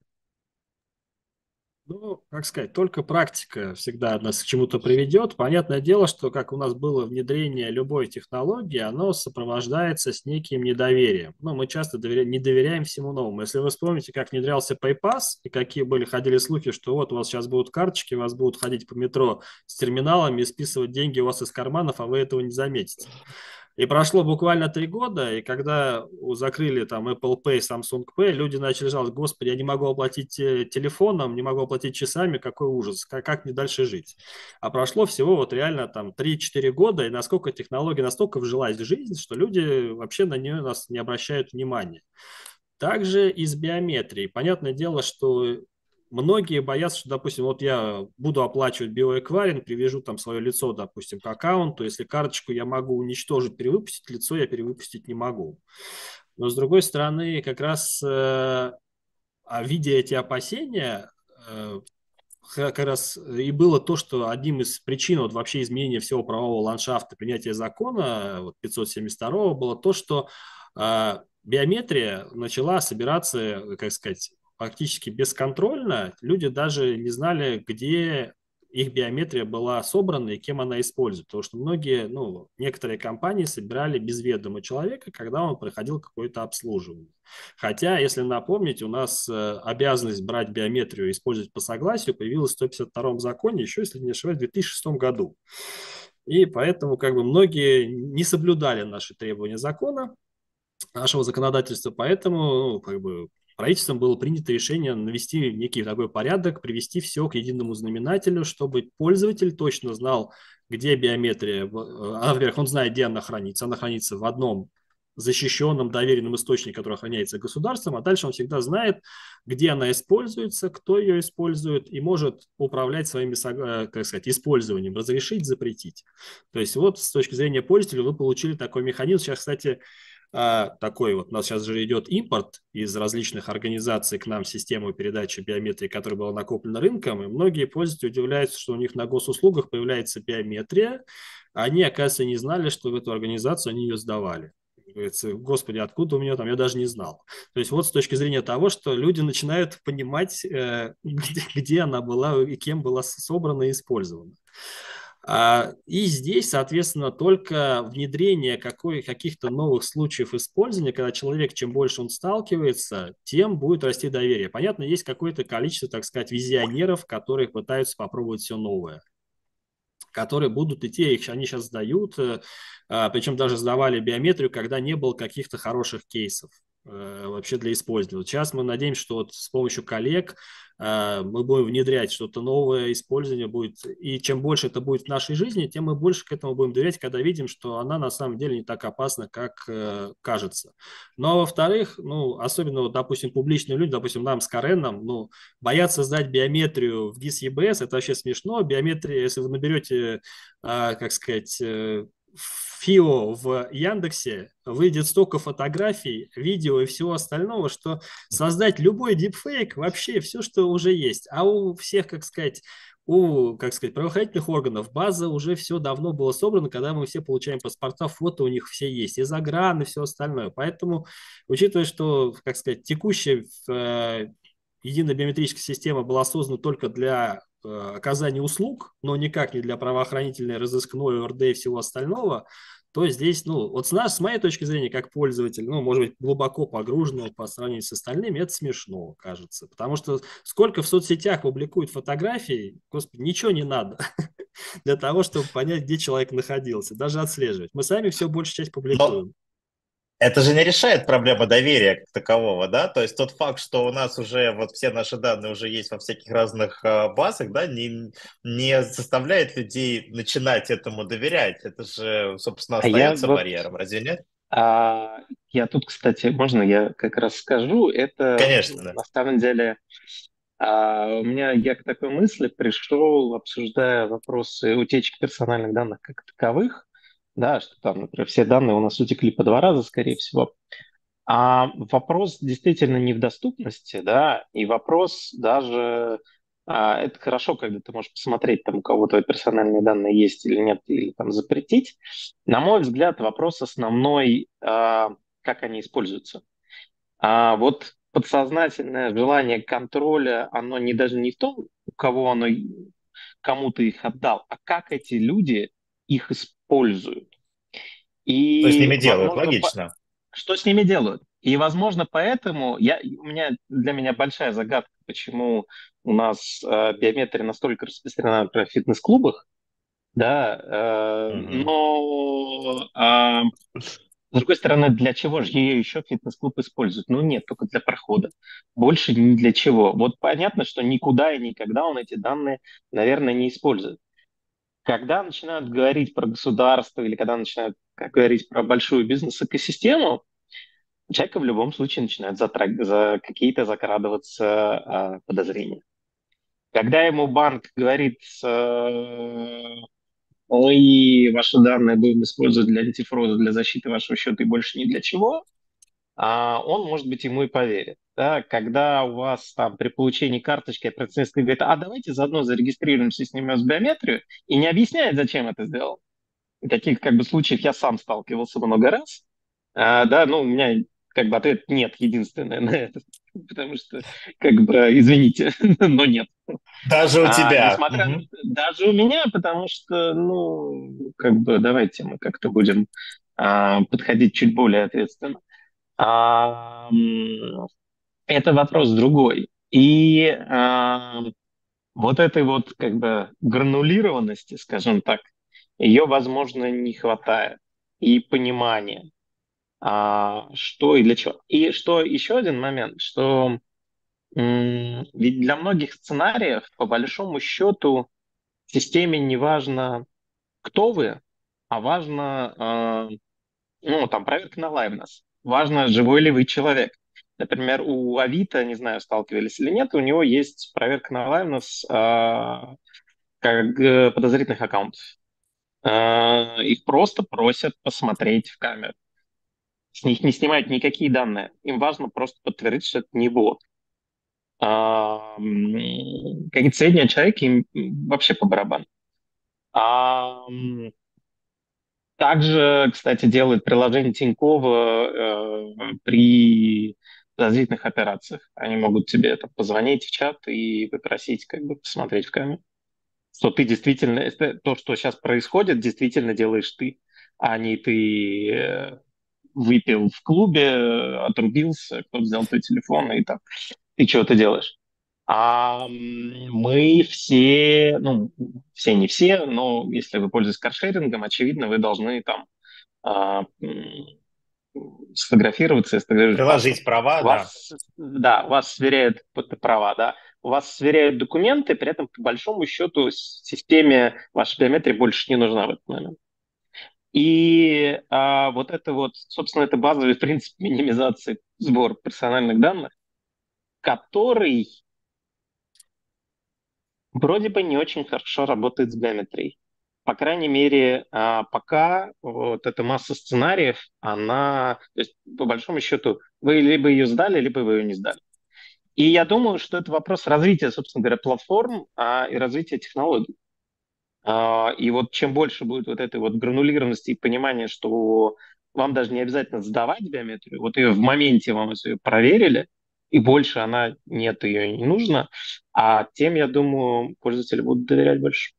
S5: Ну, как сказать, только практика всегда нас к чему-то приведет. Понятное дело, что как у нас было внедрение любой технологии, оно сопровождается с неким недоверием. Ну, мы часто доверя... не доверяем всему новому. Если вы вспомните, как внедрялся PayPass, и какие были, ходили слухи, что вот у вас сейчас будут карточки, у вас будут ходить по метро с терминалами и списывать деньги у вас из карманов, а вы этого не заметите. И прошло буквально три года, и когда закрыли там Apple Pay, Samsung Pay, люди начали жаловаться: господи, я не могу оплатить телефоном, не могу оплатить часами, какой ужас, как, как мне дальше жить? А прошло всего вот реально там три-четыре года, и насколько технология настолько вжилась в жизнь, что люди вообще на нее нас не обращают внимания. Также и с биометрией. Понятное дело, что многие боятся, что, допустим, вот я буду оплачивать биоэквайринг, привяжу там свое лицо, допустим, к аккаунту, если карточку я могу уничтожить, перевыпустить, лицо я перевыпустить не могу. Но, с другой стороны, как раз э, видя эти опасения, э, как раз и было то, что одним из причин вот вообще изменения всего правового ландшафта, принятия закона вот пятьсот семьдесят второго было то, что э, биометрия начала собираться, как сказать, практически бесконтрольно. Люди даже не знали, где их биометрия была собрана и кем она использует. Потому что многие, ну, некоторые компании собирали без ведома человека, когда он проходил какое-то обслуживание. Хотя, если напомнить, у нас э, обязанность брать биометрию и использовать по согласию появилась в сто пятьдесят втором законе еще, если не ошибаюсь, в две тысячи шестом году. И поэтому как бы многие не соблюдали наши требования закона, нашего законодательства, поэтому ну, как бы правительством было принято решение навести некий такой порядок, привести все к единому знаменателю, чтобы пользователь точно знал, где биометрия. А, во-первых, он знает, где она хранится. Она хранится в одном защищенном, доверенном источнике, который охраняется государством, а дальше он всегда знает, где она используется, кто ее использует, и может управлять своими, как сказать, использованием, разрешить, запретить. То есть вот с точки зрения пользователя вы получили такой механизм. Сейчас, кстати, а, такой вот, у нас сейчас же идет импорт из различных организаций к нам в систему передачи биометрии, которая была накоплена рынком, и многие пользователи удивляются, что у них на госуслугах появляется биометрия, а они, оказывается, не знали, что в эту организацию они ее сдавали. Говорится, господи, откуда у меня там, я даже не знал. То есть вот с точки зрения того, что люди начинают понимать, э, где, где она была и кем была собрана и использована. И здесь, соответственно, только внедрение какой, каких-то новых случаев использования, когда человек, чем больше он сталкивается, тем будет расти доверие. Понятно, есть какое-то количество, так сказать, визионеров, которые пытаются попробовать все новое, которые будут идти, их они сейчас сдают, причем даже сдавали биометрию, когда не было каких-то хороших кейсов вообще для использования. Сейчас мы надеемся, что вот с помощью коллег мы будем внедрять что-то новое, использование будет, и чем больше это будет в нашей жизни, тем мы больше к этому будем доверять, когда видим, что она на самом деле не так опасна, как э, кажется. Но, во-вторых, ну, особенно, вот, допустим, публичные люди, допустим, нам с Кареном, ну, боятся сдать биометрию в гис и бэ эс, это вообще смешно. Биометрия, если вы наберете, э, как сказать, э, ФИО в Яндексе, выйдет столько фотографий, видео и всего остального, что создать любой дипфейк, вообще все, что уже есть. А у всех, как сказать, у, как сказать, правоохранительных органов база уже все давно была собрана, когда мы все получаем паспорта, фото у них все есть, и загран, и все остальное. Поэтому, учитывая, что, как сказать, текущая э, единая биометрическая система была создана только для оказания услуг, но никак не для правоохранительной, разыскной, ОРД и всего остального, то здесь, ну, вот с, нас, с моей точки зрения, как пользователь, ну, может быть, глубоко погруженного по сравнению с остальными, это смешно, кажется. Потому что сколько в соцсетях публикуют фотографий, господи, ничего не надо для того, чтобы понять, где человек находился, даже отслеживать. Мы сами все большую часть публикуем.
S1: Это же не решает проблему доверия как такового, да? То есть тот факт, что у нас уже вот все наши данные уже есть во всяких разных базах, да, не, не заставляет людей начинать этому доверять. Это же, собственно, остается
S2: а
S1: барьером,
S2: вот,
S1: разве нет?
S2: А, я тут, кстати, можно я как раз скажу? Это
S1: Конечно, да.
S2: на самом деле а, у меня я к такой мысли пришел, обсуждая вопросы утечки персональных данных как таковых. Да, что там, например, все данные у нас утекли по два раза, скорее всего. А вопрос действительно не в доступности, да, и вопрос даже, а, это хорошо, когда ты можешь посмотреть, там, у кого твои персональные данные есть или нет, или там запретить. На мой взгляд, вопрос основной, а, как они используются. А вот подсознательное желание контроля, оно не даже не в том, у кого оно, кому ты их отдал, а как эти люди их используют.
S1: Что с ними
S2: И,
S1: делают?
S2: возможно, по-
S1: Логично.
S2: что с ними делают? И, возможно, поэтому я, у меня, для меня большая загадка, почему у нас э, биометрия настолько распространена, например, в фитнес-клубах, да, э,
S1: Мгм.
S2: но а, с другой стороны, для чего же ее еще фитнес-клуб использует? Ну нет, только для прохода. Больше ни для чего. Вот понятно, что никуда и никогда он эти данные, наверное, не использует. Когда начинают говорить про государство или когда начинают как говорить про большую бизнес-экосистему, у человека в любом случае начинают затра- за какие-то закрадываться а, подозрения. Когда ему банк говорит, э, ой, ваши данные будем использовать для антифрода, для защиты вашего счета и больше ни для чего, а он, может быть, ему и поверит. Да? Когда у вас там при получении карточки операционный говорит, а давайте заодно зарегистрируемся, снимем с биометрию, и не объясняет, зачем это сделал. Таких как бы случаев я сам сталкивался много раз. А, да, ну, у меня как бы ответ нет, единственное на это. Потому что, как бы, извините, но нет.
S1: Даже у
S2: А,
S1: тебя.
S2: несмотря на...
S1: Мгм.
S2: Даже у меня, потому что, ну, как бы, давайте мы как-то будем а, подходить чуть более ответственно. А, м, это вопрос другой. И а, вот этой вот, как бы, гранулированности, скажем так, ее, возможно, не хватает. И понимания, а, что и для чего. И что еще один момент, что м, ведь для многих сценариев, по большому счету, системе не важно, кто вы, а важно, э, ну, там, проверка на лайвнес. Важно, живой ли вы человек. Например, у Авито, не знаю, сталкивались или нет, у него есть проверка на лайвнес э, как э, подозрительных аккаунтов. Э, их просто просят посмотреть в камеру. С них не снимают никакие данные. Им важно просто подтвердить, что это не бот. А, м, какие-то сведения о человеке им вообще по барабану. А, м, также, кстати, делает приложение Тинькова э, при подозрительных операциях. Они могут тебе там, позвонить в чат и попросить как бы посмотреть в камеру, что ты действительно, это- то, что сейчас происходит, действительно делаешь ты, а не ты э, выпил в клубе, э, отрубился, кто-то взял твой телефон и так, ты чего-то делаешь. А м, мы все, ну, все не все, но если вы пользуетесь каршерингом, очевидно, вы должны там а, м, сфотографироваться и сфотографировать паспорт.
S1: Приложить права, да.
S2: Вас, да, вас сверяют п- права, да. У вас сверяют документы, при этом, по большому счету, с- системе вашей биометрии больше не нужна в этот момент. И а, вот это вот, собственно, это базовый принцип минимизации сбора персональных данных, который вроде бы не очень хорошо работает с биометрией. По крайней мере, а, пока вот эта масса сценариев, она, то есть, по большому счету, вы либо ее сдали, либо вы ее не сдали. И я думаю, что это вопрос развития, собственно говоря, платформ а, и развития технологий. А, и вот чем больше будет вот этой вот гранулированности и понимания, что вам даже не обязательно сдавать биометрию, вот ее в моменте вам если ее проверили, и больше она нет, ее не нужно, а тем, я думаю, пользователи будут доверять больше.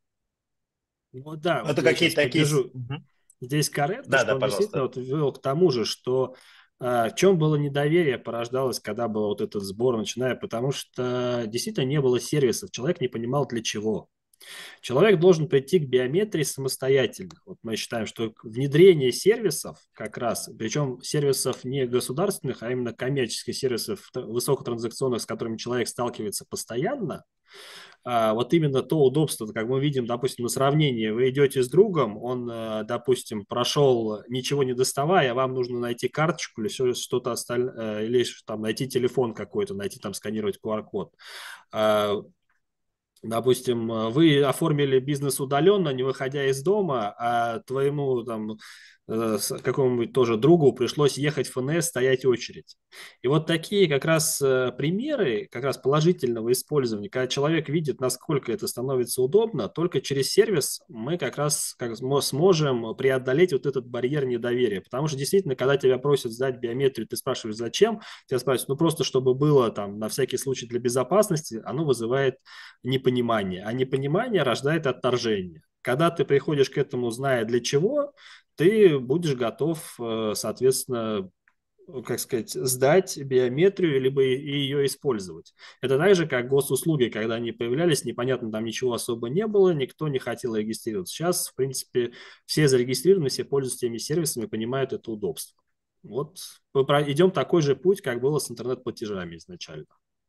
S5: Ну да,
S1: Ну,
S5: вот
S1: это
S5: я сейчас
S1: какие-то такие... с-
S5: поддержу
S1: Мгм.
S5: здесь Каретта,
S1: Да,
S5: что
S1: да,
S5: он действительно
S1: пожалуйста.
S5: вот вел к тому же, что а, в чем было недоверие порождалось, когда был вот этот сбор, начиная, потому что действительно не было сервисов, человек не понимал для чего. Человек должен прийти к биометрии самостоятельно. Вот мы считаем, что внедрение сервисов как раз, причем сервисов не государственных, а именно коммерческих сервисов высокотранзакционных, с которыми человек сталкивается постоянно, а, вот именно то удобство, как мы видим, допустим, на сравнении, вы идете с другом, он, э, допустим, прошел, ничего не доставая, вам нужно найти карточку или все, что-то остальное, или там найти телефон какой-то, найти там, сканировать ку ар-код. А, допустим, э, вы оформили бизнес удаленно, не выходя из дома, а твоему там э, с- какому-нибудь тоже другу пришлось ехать в эф эн эс, стоять очередь. И вот такие как раз э, примеры, как раз положительного использования, когда человек видит, насколько это становится удобно, только через сервис мы как раз как смо- сможем преодолеть вот этот барьер недоверия. Потому что действительно, когда тебя просят сдать биометрию, ты спрашиваешь, зачем? Тебя спрашивают, ну просто чтобы было там на всякий случай для безопасности, оно вызывает непонимание, а непонимание рождает отторжение. Когда ты приходишь к этому, зная для чего, ты будешь готов, э, соответственно, как сказать, сдать биометрию, либо и ее использовать. Это так же, как госуслуги, когда они появлялись, непонятно, там ничего особо не было, никто не хотел регистрироваться. Сейчас, в принципе, все зарегистрированы, все пользуются теми сервисами, понимают это удобство. Вот идем такой же путь, как было с интернет-платежами изначально.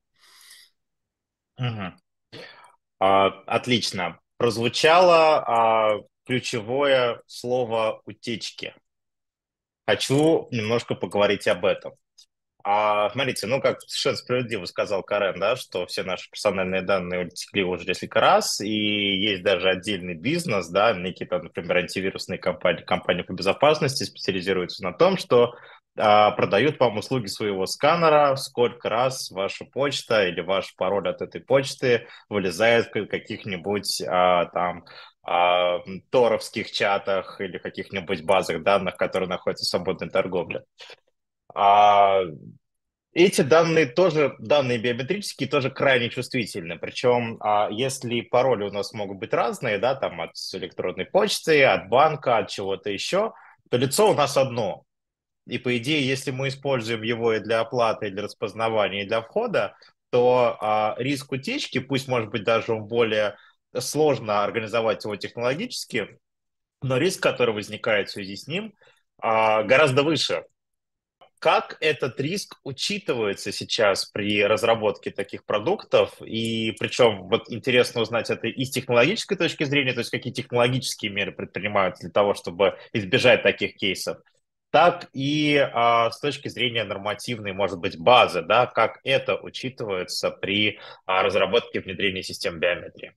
S1: Мгм. А, отлично. Прозвучало а, ключевое слово утечки. Хочу немножко поговорить об этом. А, смотрите, ну, как совершенно справедливо сказал Карен, да, что все наши персональные данные утекли уже несколько раз, и есть даже отдельный бизнес, да, некие там, например, антивирусные компании, компании по безопасности специализируются на том, что а, продают вам услуги своего сканера, сколько раз ваша почта или ваш пароль от этой почты вылезает в каких-нибудь а, там а, торовских чатах или каких-нибудь базах данных, которые находятся в свободной торговле. А, Эти данные тоже, данные биометрические, тоже крайне чувствительны. Причем, а, если пароли у нас могут быть разные, да, там от электронной почты, от банка, от чего-то еще, то лицо у нас одно. И по идее, если мы используем его и для оплаты, и для распознавания, и для входа, то а, риск утечки, пусть, может быть, даже он более сложно организовать его технологически, но риск, который возникает в связи с ним, а, гораздо выше. Как этот риск учитывается сейчас при разработке таких продуктов? И причем вот интересно узнать это и с технологической точки зрения, то есть какие технологические меры предпринимаются для того, чтобы избежать таких кейсов, так и а, с точки зрения нормативной, может быть, базы, да, как это учитывается при а, разработке и внедрении систем биометрии.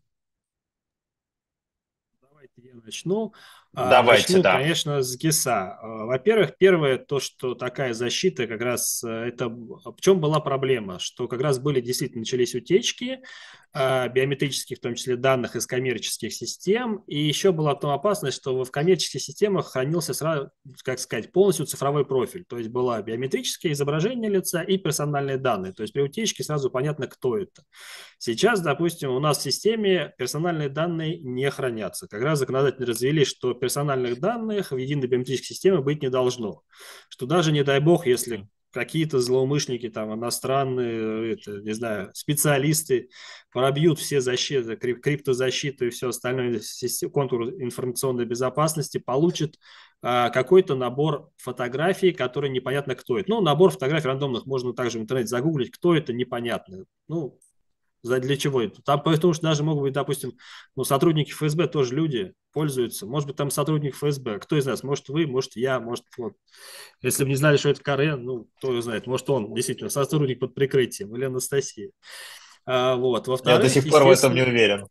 S5: Давайте я начну. А,
S1: Давайте,
S5: Начну,
S1: да.
S5: конечно, с ГИСа. А, Во-первых, первое, то, что такая защита, как раз э, это в чем была проблема, что как раз были действительно начались утечки а, биометрических, в том числе данных из коммерческих систем, и еще была там опасность, что в коммерческих системах хранился сразу, как сказать, полностью цифровой профиль, то есть было биометрическое изображение лица и персональные данные, то есть при утечке сразу понятно, кто это. Сейчас, допустим, у нас в системе персональные данные не хранятся. Как раз законодатели развели, что персональных данных в единой биометрической системе быть не должно. Что даже, не дай бог, если какие-то злоумышленники, там, иностранные, это, не знаю, специалисты пробьют все защиты, крип- криптозащиту и все остальное, систем- контур информационной безопасности, получат а, какой-то набор фотографий, который непонятно кто это. Ну, набор фотографий рандомных можно также в интернете загуглить, кто это, непонятно. Ну, за- для чего это? Там, потому что даже могут быть, допустим, ну, сотрудники эф эс бэ тоже люди пользуются. Может быть, там сотрудник эф эс бэ. Кто из нас? Может, вы, может, я, может, вот. Если бы не знали, что это Карен, ну, кто его знает. Может, он действительно сотрудник под прикрытием или Анастасия. А, вот.
S1: Я до
S5: Во-вторых,
S1: сих пор в этом не
S5: естественно,
S1: уверен.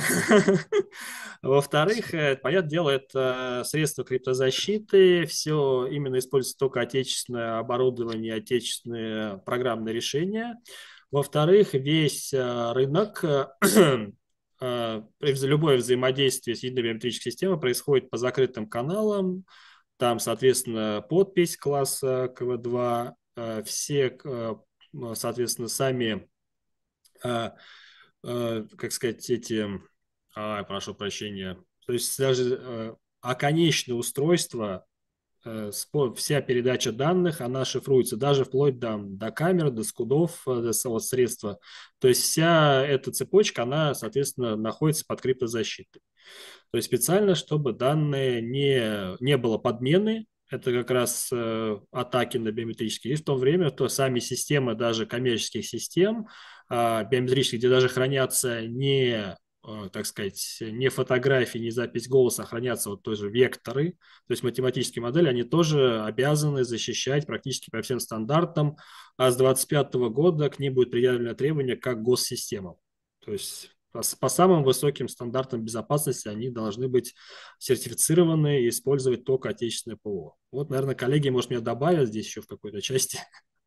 S5: во-вторых, э, понятное дело, это средства криптозащиты, все именно используется только отечественное оборудование, отечественные программные решения. Во-вторых, весь э, рынок, э, э, любое взаимодействие с единой биометрической системой происходит по закрытым каналам. Там, соответственно, подпись класса ка вэ два, э, все, э, соответственно, сами, э, э, как сказать, эти, а, прошу прощения, то есть даже э, оконечное устройство, э, спо- вся передача данных, она шифруется даже вплоть до, до камер, до скудов, э, до самого средства. То есть вся эта цепочка, она, соответственно, находится под криптозащитой. То есть специально, чтобы данные не, не было подмены, это как раз э, атаки на биометрические. И в то время то сами системы даже коммерческих систем э, биометрических, где даже хранятся не, э, так сказать, не фотографии, не запись голоса, а хранятся вот тоже векторы, то есть математические модели, они тоже обязаны защищать практически по всем стандартам, а с двадцать пятого года к ним будет предъявлено требование как к госсистемам. То есть по, по самым высоким стандартам безопасности они должны быть сертифицированы и использовать только отечественное ПО. Вот, наверное, коллеги, может, меня добавят здесь еще в какой-то части.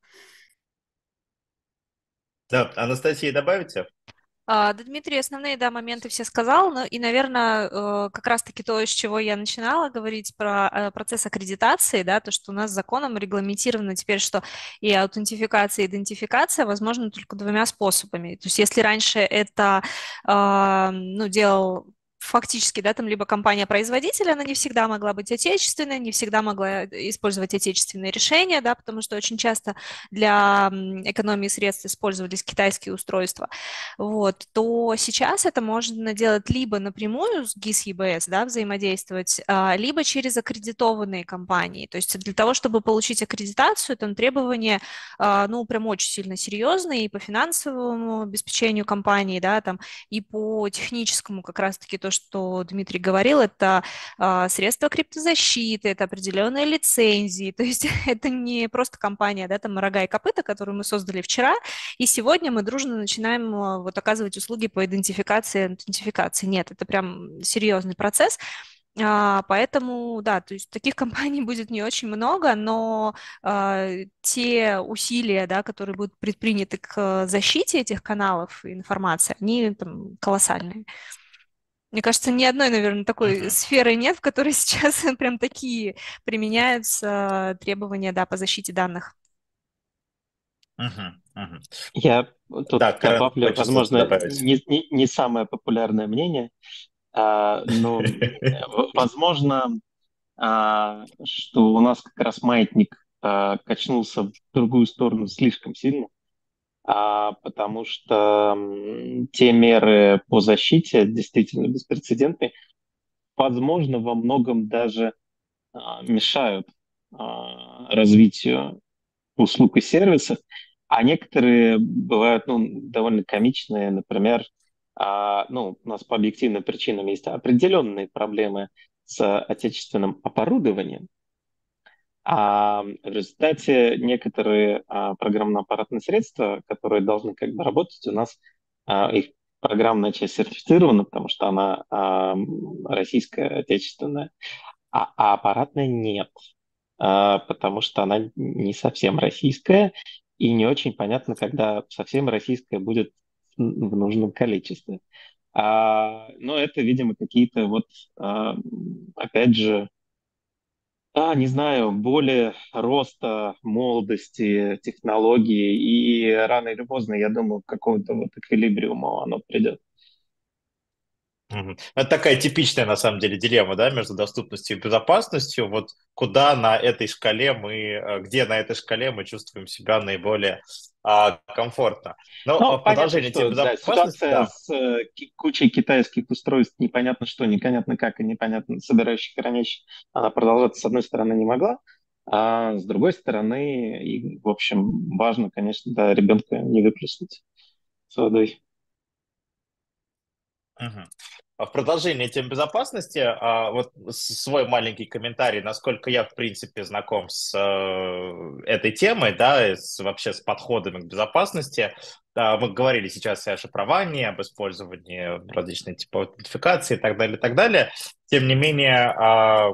S1: Да, Анастасия, добавите?
S4: А, да, Дмитрий, основные, да, моменты все сказал, ну, и, наверное, э, как раз-таки то, с чего я начинала говорить про э, процесс аккредитации, да, то, что у нас законом регламентировано теперь, что и аутентификация, и идентификация возможно только двумя способами. То есть если раньше это, а, ну, делал фактически, да, там либо компания-производитель, она не всегда могла быть отечественной, не всегда могла использовать отечественные решения, да, потому что очень часто для м, экономии средств использовались китайские устройства, вот, то сейчас это можно делать либо напрямую с гис и бэ эс, да, взаимодействовать, а, либо через аккредитованные компании. То есть для того, чтобы получить аккредитацию, там требования, а, ну, прям очень сильно серьезные и по финансовому обеспечению компании, да, там, и по техническому как раз-таки то, что Дмитрий говорил, это а, средства криптозащиты, это определенные лицензии, то есть это не просто компания, да, там, рога и копыта, которую мы создали вчера, и сегодня мы дружно начинаем а, вот оказывать услуги по идентификации, аутентификации. Нет, это прям серьезный процесс. А, поэтому, да, то есть таких компаний будет не очень много, но а, те усилия, да, которые будут предприняты к защите этих каналов информации, они там колоссальные. Мне кажется, ни одной, наверное, такой
S1: Мгм.
S4: сферы нет, в которой сейчас прям такие применяются требования, да, по защите данных.
S1: Мгм, мгм.
S2: Я тут
S1: Да, Карен
S2: добавлю,
S1: хочет что-то
S2: возможно,
S1: добавить.
S2: не, не, не самое популярное мнение, а, но э, в- возможно, а, что у нас как раз маятник а, качнулся в другую сторону слишком сильно, а, потому что м, те меры по защите действительно беспрецедентные, возможно, во многом даже а, мешают а, развитию услуг и сервисов, а некоторые бывают ну, довольно комичные. Например, а, ну, у нас по объективным причинам есть определенные проблемы с отечественным оборудованием, а в результате некоторые а, программно-аппаратные средства, которые должны как бы работать, у нас а, их программная часть сертифицирована, потому что она а, российская, отечественная, а, а аппаратная нет, а, потому что она не совсем российская, и не очень понятно, когда совсем российская будет в в нужном количестве. А, но это, видимо, какие-то вот, а, опять же, а, не знаю, более роста, молодости, технологии, и рано или поздно, я думаю, к какому-то вот эквилибриуму оно придет.
S1: Мгм. Это такая типичная, на самом деле, дилемма, да, между доступностью и безопасностью. Вот куда на этой шкале мы, э, где на этой шкале мы чувствуем себя наиболее а, комфортно. Но а,
S2: Ну,
S1: в
S2: понятно,
S1: продолжение
S2: что,
S1: темы
S2: да,
S1: безопасности,
S2: ситуация
S1: да.
S2: с э, ки- кучей китайских устройств, непонятно что, непонятно как и непонятно собирающих, хранящих, она продолжаться, с одной стороны, не могла, а с другой стороны, и, в общем, важно, конечно, да, ребенка не выплеснуть с водой.
S1: Мгм. А в продолжение темы безопасности, а, вот с- свой маленький комментарий, насколько я, в принципе, знаком с э, этой темой, да, и с, вообще с подходами к безопасности. Да, мы говорили сейчас и о шифровании, об использовании различных типов аутентификации и так далее, и так далее. Тем не менее, а,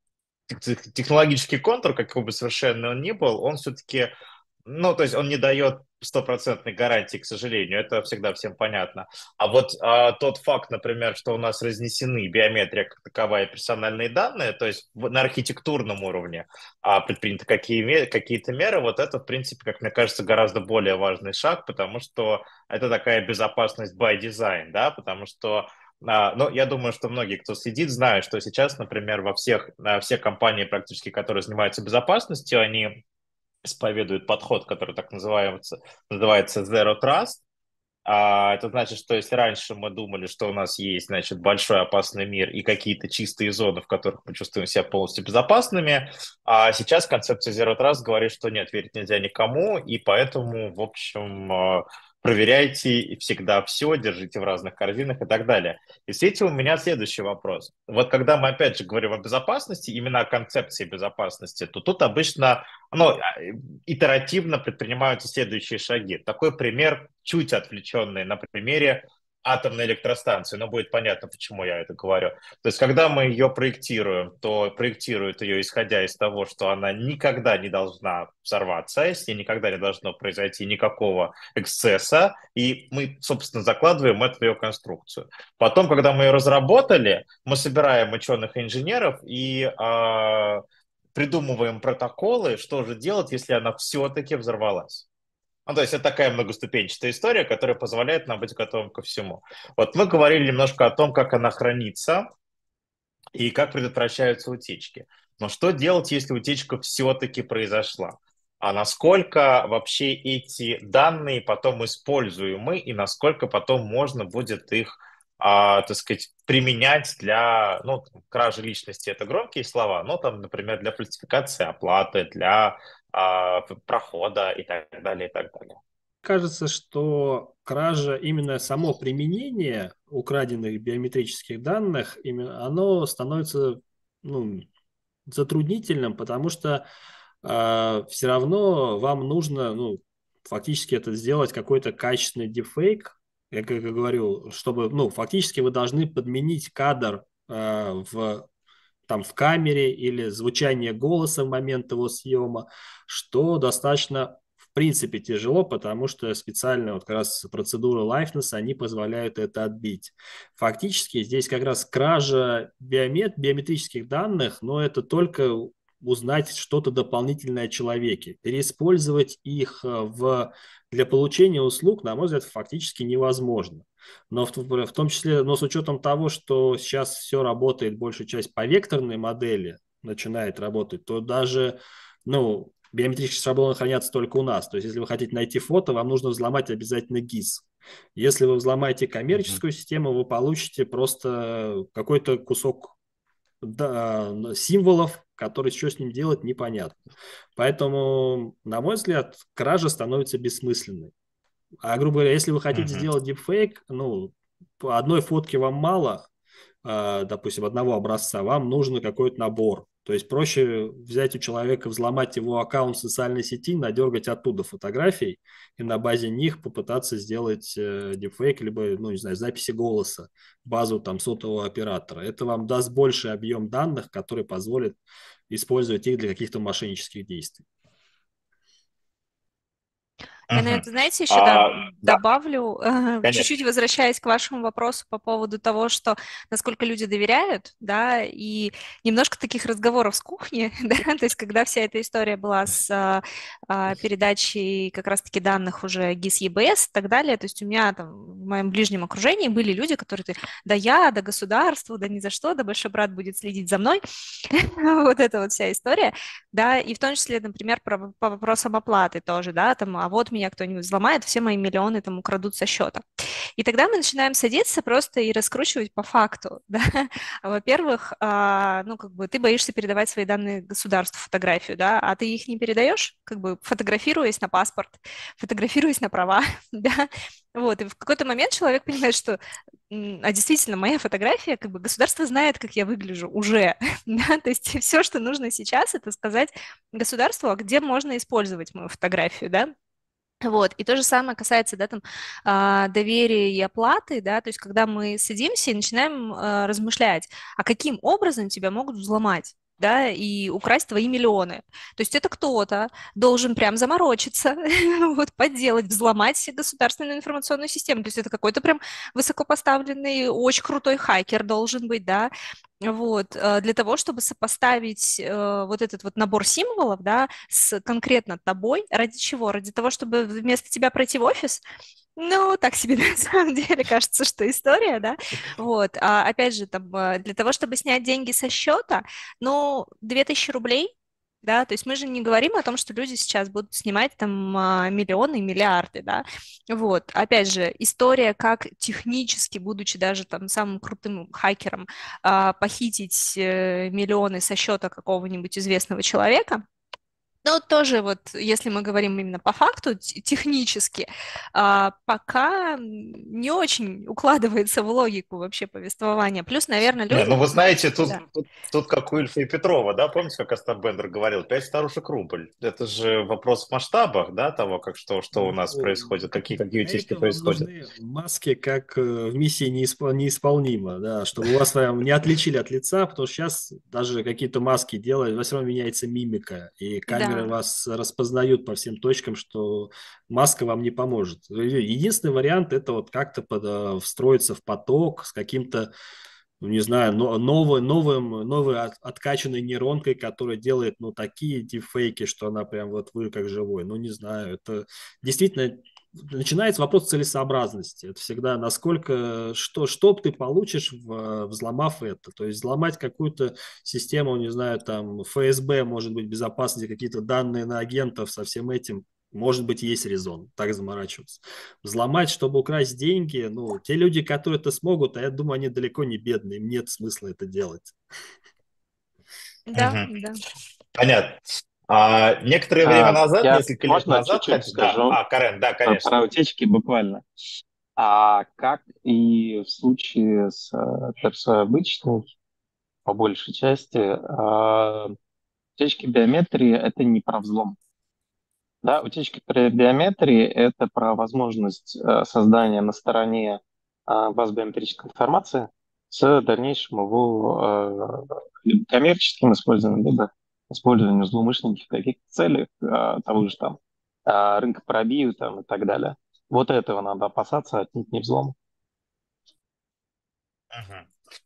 S1: тех- технологический контур, какой бы совершенно он ни был, он все-таки, ну, то есть он не дает стопроцентной гарантии, к сожалению, это всегда всем понятно. А вот а, тот факт, например, что у нас разнесены биометрия как таковая и персональные данные, то есть в- на архитектурном уровне а, предприняты какие, ме- какие-то меры, вот это, в принципе, как мне кажется, гораздо более важный шаг, потому что это такая безопасность by design, да, потому что а, ну, я думаю, что многие, кто следит, знают, что сейчас, например, во всех, а, все компании практически, которые занимаются безопасностью, они исповедуют подход, который так называется, называется Zero Trust. А, это значит, что если раньше мы думали, что у нас есть, значит, большой опасный мир и какие-то чистые зоны, в которых мы чувствуем себя полностью безопасными, а сейчас концепция Zero Trust говорит, что нет, верить нельзя никому, и поэтому, в общем, а, проверяйте и всегда все, держите в разных корзинах и так далее. И с этим у меня следующий вопрос. Вот когда мы опять же говорим о безопасности, именно о концепции безопасности, то тут обычно ну, а, итеративно предпринимаются следующие шаги. Такой пример, чуть отвлеченный на примере атомной электростанции, но будет понятно, почему я это говорю. То есть, когда мы ее проектируем, то проектируют ее исходя из того, что она никогда не должна взорваться, если никогда не должно произойти никакого эксцесса, и мы, собственно, закладываем это в ее конструкцию. Потом, когда мы ее разработали, мы собираем ученых и инженеров и а, придумываем протоколы, что же делать, если она все-таки взорвалась. Ну, то есть это такая многоступенчатая история, которая позволяет нам быть готовым ко всему. Вот мы говорили немножко о том, как она хранится и как предотвращаются утечки. Но что делать, если утечка все-таки произошла? А насколько вообще эти данные потом используемы и насколько потом можно будет их, а, так сказать, применять для, ну, кражи личности, это громкие слова, но там, например, для фальсификации оплаты, для а, прохода и так далее, и так далее.
S5: Кажется, что кража, именно само применение украденных биометрических данных, именно оно становится ну, затруднительным, потому что э, все равно вам нужно, ну, фактически это сделать какой-то качественный дефейк, я как я говорю, чтобы, ну, фактически вы должны подменить кадр э, в там в камере или звучание голоса в момент его съема, что достаточно в принципе тяжело, потому что специально вот как раз процедуры liveness, они позволяют это отбить. Фактически здесь как раз кража биомет, биометрических данных, но это только узнать что-то дополнительное о человеке. Переиспользовать их э, в, для получения услуг, на мой взгляд, фактически невозможно. Но в, в том числе, но с учетом того, что сейчас все работает, большая часть по векторной модели начинает работать, то даже, ну, биометрические шаблоны хранятся только у нас. То есть, если вы хотите найти фото, вам нужно взломать обязательно гис. Если вы взломаете коммерческую систему, вы получите просто какой-то кусок, да, символов, который что с ним делать, непонятно. Поэтому, на мой взгляд, кража становится бессмысленной. А, грубо говоря, если вы хотите
S1: Мгм.
S5: сделать дипфейк, ну, по одной фотки вам мало, э, допустим, одного образца, вам нужен какой-то набор. То есть проще взять у человека, взломать его аккаунт в социальной сети, надергать оттуда фотографий и на базе них попытаться сделать э, дипфейк, либо, ну, не знаю, записи голоса, базу там сотового оператора. Это вам даст больший объем данных, который позволит использовать их для каких-то мошеннических действий.
S4: Я,
S1: Мгм.
S4: наверное, знаете, еще да,
S1: А, да,
S4: добавлю, э,
S1: конечно.
S4: чуть-чуть возвращаясь к вашему вопросу по поводу того, что насколько люди доверяют, да, и немножко таких разговоров с кухни, да, то есть когда вся эта история была с а, а, передачей как раз-таки данных уже ГИС, ЕБС и так далее, то есть у меня там в моем ближнем окружении были люди, которые, ты, да я, да государству, да ни за что, да большой брат будет следить за мной, вот эта вот вся история, да, и в том числе, например, про, по вопросам оплаты тоже, да, там, а вот меня кто-нибудь взломает, все мои миллионы там украдут со счета. И тогда мы начинаем садиться просто и раскручивать по факту, да. Во-первых, а, ну, как бы ты боишься передавать свои данные государству, фотографию, да, а ты их не передаешь, как бы фотографируясь на паспорт, фотографируясь на права, да, вот, и в какой-то момент человек понимает, что м, а действительно, моя фотография, как бы государство знает, как я выгляжу уже, да, то есть все, что нужно сейчас, это сказать государству, а где можно использовать мою фотографию, да, вот, и то же самое касается, да, там, а, доверия и оплаты, да, то есть когда мы садимся и начинаем а, размышлять, а каким образом тебя могут взломать, да, и украсть твои миллионы. То есть это кто-то должен прям заморочиться, вот, подделать, взломать государственную информационную систему. То есть это какой-то прям высокопоставленный, очень крутой хакер должен быть, да, вот, э, для того, чтобы сопоставить э, вот этот вот набор символов, да, с конкретно тобой, ради чего? Ради того, чтобы вместо тебя пройти в офис? Ну, так себе на самом деле кажется, что история, да, вот, а опять же, там, э, для того, чтобы снять деньги со счета, ну, две тысячи рублей, да, то есть мы же не говорим о том, что люди сейчас будут снимать там а, миллионы и миллиарды, да, вот, опять же, история, как технически, будучи даже там самым крутым хакером, а, похитить э, миллионы со счета какого-нибудь известного человека. Ну, тоже вот, если мы говорим именно по факту, т- технически, а, пока не очень укладывается в логику вообще повествования. Плюс, наверное,
S1: Не,
S4: люди...
S1: ну вы знаете, тут,
S4: Да.
S1: тут, тут как у Ильфа и Петрова, да, помните, как Остап Бендер говорил, пять старушек рубль. Это же вопрос в масштабах, да, того, как что, что у нас
S5: Ну,
S1: происходит, какие, какие
S5: для
S1: утечки
S5: этого вам
S1: происходят.
S5: нужны маски, как э, в миссии неиспол- неисполнима, да, чтобы вас прям не отличили от лица, потому что сейчас даже какие-то маски делают, у вас все равно меняется мимика, и камеры
S4: Да.
S5: вас распознают по всем точкам, что маска вам не поможет. Единственный вариант – это вот как-то под, э, встроиться в поток с каким-то, ну, не знаю, но, новый, новым, новой от- откачанной нейронкой, которая делает, ну, такие дипфейки, что она прям вот вы как живой. Ну, не знаю, это действительно начинается вопрос целесообразности. Это всегда насколько, что, что ты получишь, в, взломав это. То есть взломать какую-то систему, не знаю, там, эф эс бэ, может быть, безопасности, какие-то данные на агентов со всем этим, может быть, есть резон так заморачиваться. Взломать, чтобы украсть деньги, ну, те люди, которые это смогут, а я думаю, они далеко не бедные, им нет смысла это делать.
S4: Да,
S1: Мгм.
S4: да.
S1: Понятно. А, некоторое время
S2: А,
S1: назад,
S2: я,
S1: несколько лет
S2: можно
S1: назад,
S2: чуть-чуть
S1: хотя- да,
S2: скажу
S1: а, Карен, да,
S2: про, про
S1: конечно.
S2: утечки буквально. А как и в случае с э, персой обычной, по большей части, а, утечки биометрии — это не про взлом. Да, утечки при биометрии — это про возможность э, создания на стороне э, баз биометрической информации с дальнейшим его э, либо коммерческим использованием, либо использованием злоумышленников в каких-то целях, э, того же там э, рынка пробию там, и так далее. Вот этого надо опасаться, отнюдь не взлом.
S1: Мгм.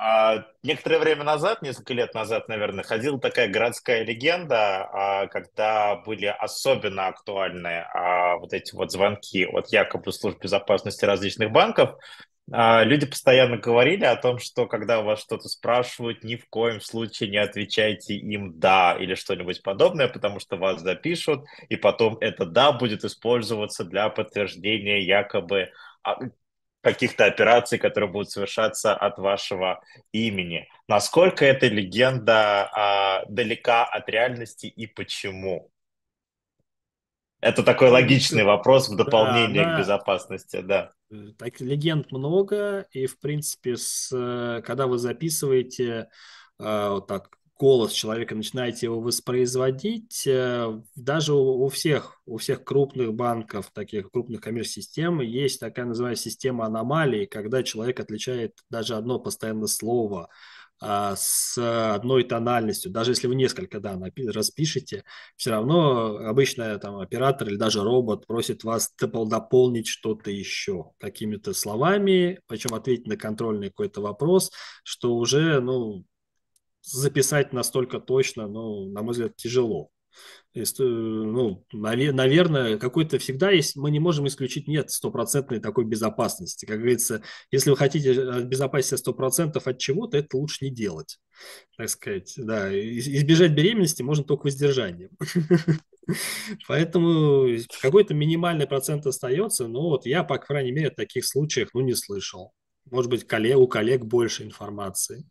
S1: А, некоторое время назад, несколько лет назад, наверное, ходила такая городская легенда, а, когда были особенно актуальны а, вот эти вот звонки от якобы служб безопасности различных банков. А, люди постоянно говорили о том, что когда у вас что-то спрашивают, ни в коем случае не отвечайте им «да» или что-нибудь подобное, потому что вас запишут, и потом это «да» будет использоваться для подтверждения якобы а, каких-то операций, которые будут совершаться от вашего имени. Насколько эта легенда а, далека от реальности и почему? Это такой логичный вопрос в
S5: Да,
S1: дополнение к
S5: она
S1: безопасности, да.
S5: Э, Так, легенд много, и, в принципе, с, э, когда вы записываете э, вот так голос человека, начинаете его воспроизводить, э, даже у, у всех, у всех крупных банков, таких крупных коммерческих систем, есть такая называемая система аномалий, когда человек отличает даже одно постоянное слово а, с одной тональностью, даже если вы несколько, да, напи- распишете, все равно обычно там оператор или даже робот просит вас допол- дополнить что-то еще какими-то словами, причем ответить на контрольный какой-то вопрос, что уже, ну, записать настолько точно, ну, на мой взгляд, тяжело. То есть, э, ну, наве- наверное, какой-то всегда есть, мы не можем исключить, нет стопроцентной такой безопасности. Как говорится, если вы хотите обезопасить себя сто процентов от чего-то, это лучше не делать, так сказать. Да, И- избежать беременности можно только воздержанием. Поэтому какой-то минимальный процент остается, но вот я, по крайней мере, в таких случаях, ну, не слышал. Может быть, коллег, у коллег больше информации.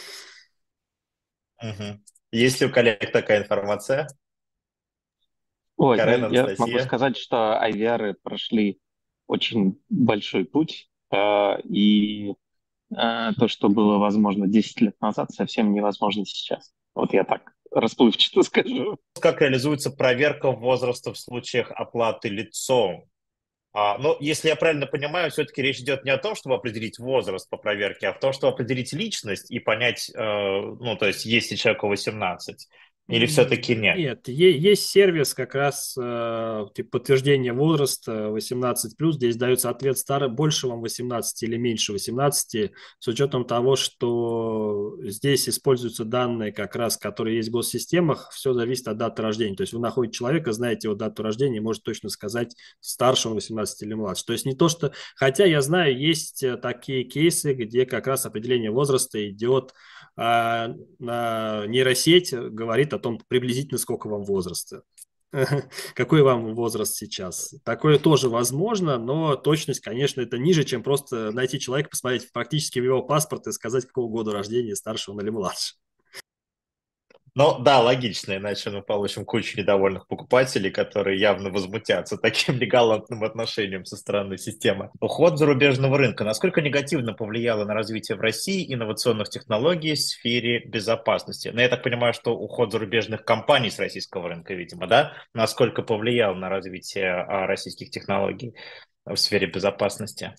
S1: Мгм. Есть ли у коллег такая информация?
S2: Ой, ну
S1: Карен,
S2: я могу
S1: Анастасия?
S2: сказать, что ай ви ар прошли очень большой путь, э, и э, то, что было возможно десять лет назад, совсем невозможно сейчас. Вот я так расплывчато скажу.
S1: Как реализуется проверка возраста в случаях оплаты лицом? А, но если я правильно понимаю, все-таки речь идет не о том, чтобы определить возраст по проверке, а в том, чтобы определить личность и понять, э, ну, то есть, есть ли человеку восемнадцать, или все-таки нет?
S5: Нет, е- есть сервис как раз э, типа подтверждения возраста восемнадцать плюс. Здесь дается ответ старый, больше вам восемнадцати или меньше восемнадцати, с учетом того, что здесь используются данные как раз, которые есть в госсистемах, все зависит от даты рождения. То есть вы находите человека, знаете его дату рождения, и можете точно сказать, старше он восемнадцать или младше. То есть не то, что... Хотя я знаю, есть э, такие кейсы, где как раз определение возраста идет а на нейросеть говорит о том, приблизительно сколько вам возраста. Какой вам возраст сейчас? Такое тоже возможно, но точность, конечно, это ниже, чем просто найти человека, посмотреть практически в его паспорт и сказать, какого года рождения, старше он или младше.
S1: Ну да, логично, иначе мы получим кучу недовольных покупателей, которые явно возмутятся таким негалантным отношением со стороны системы. Уход зарубежного рынка. Насколько негативно повлияло на развитие в России инновационных технологий в сфере безопасности? Ну, я так понимаю, что уход зарубежных компаний с российского рынка, видимо, да? Насколько повлиял на развитие а, российских технологий в сфере безопасности?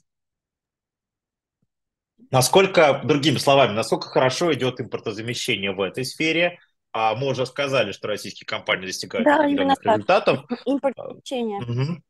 S1: Насколько, другими словами, насколько хорошо идет импортозамещение в этой сфере? А мы уже сказали, что российские компании достигают
S6: Да, именно
S1: определенных
S6: так.
S1: результатов.
S6: Импорт
S1: А,
S6: обучения.
S1: Мгм,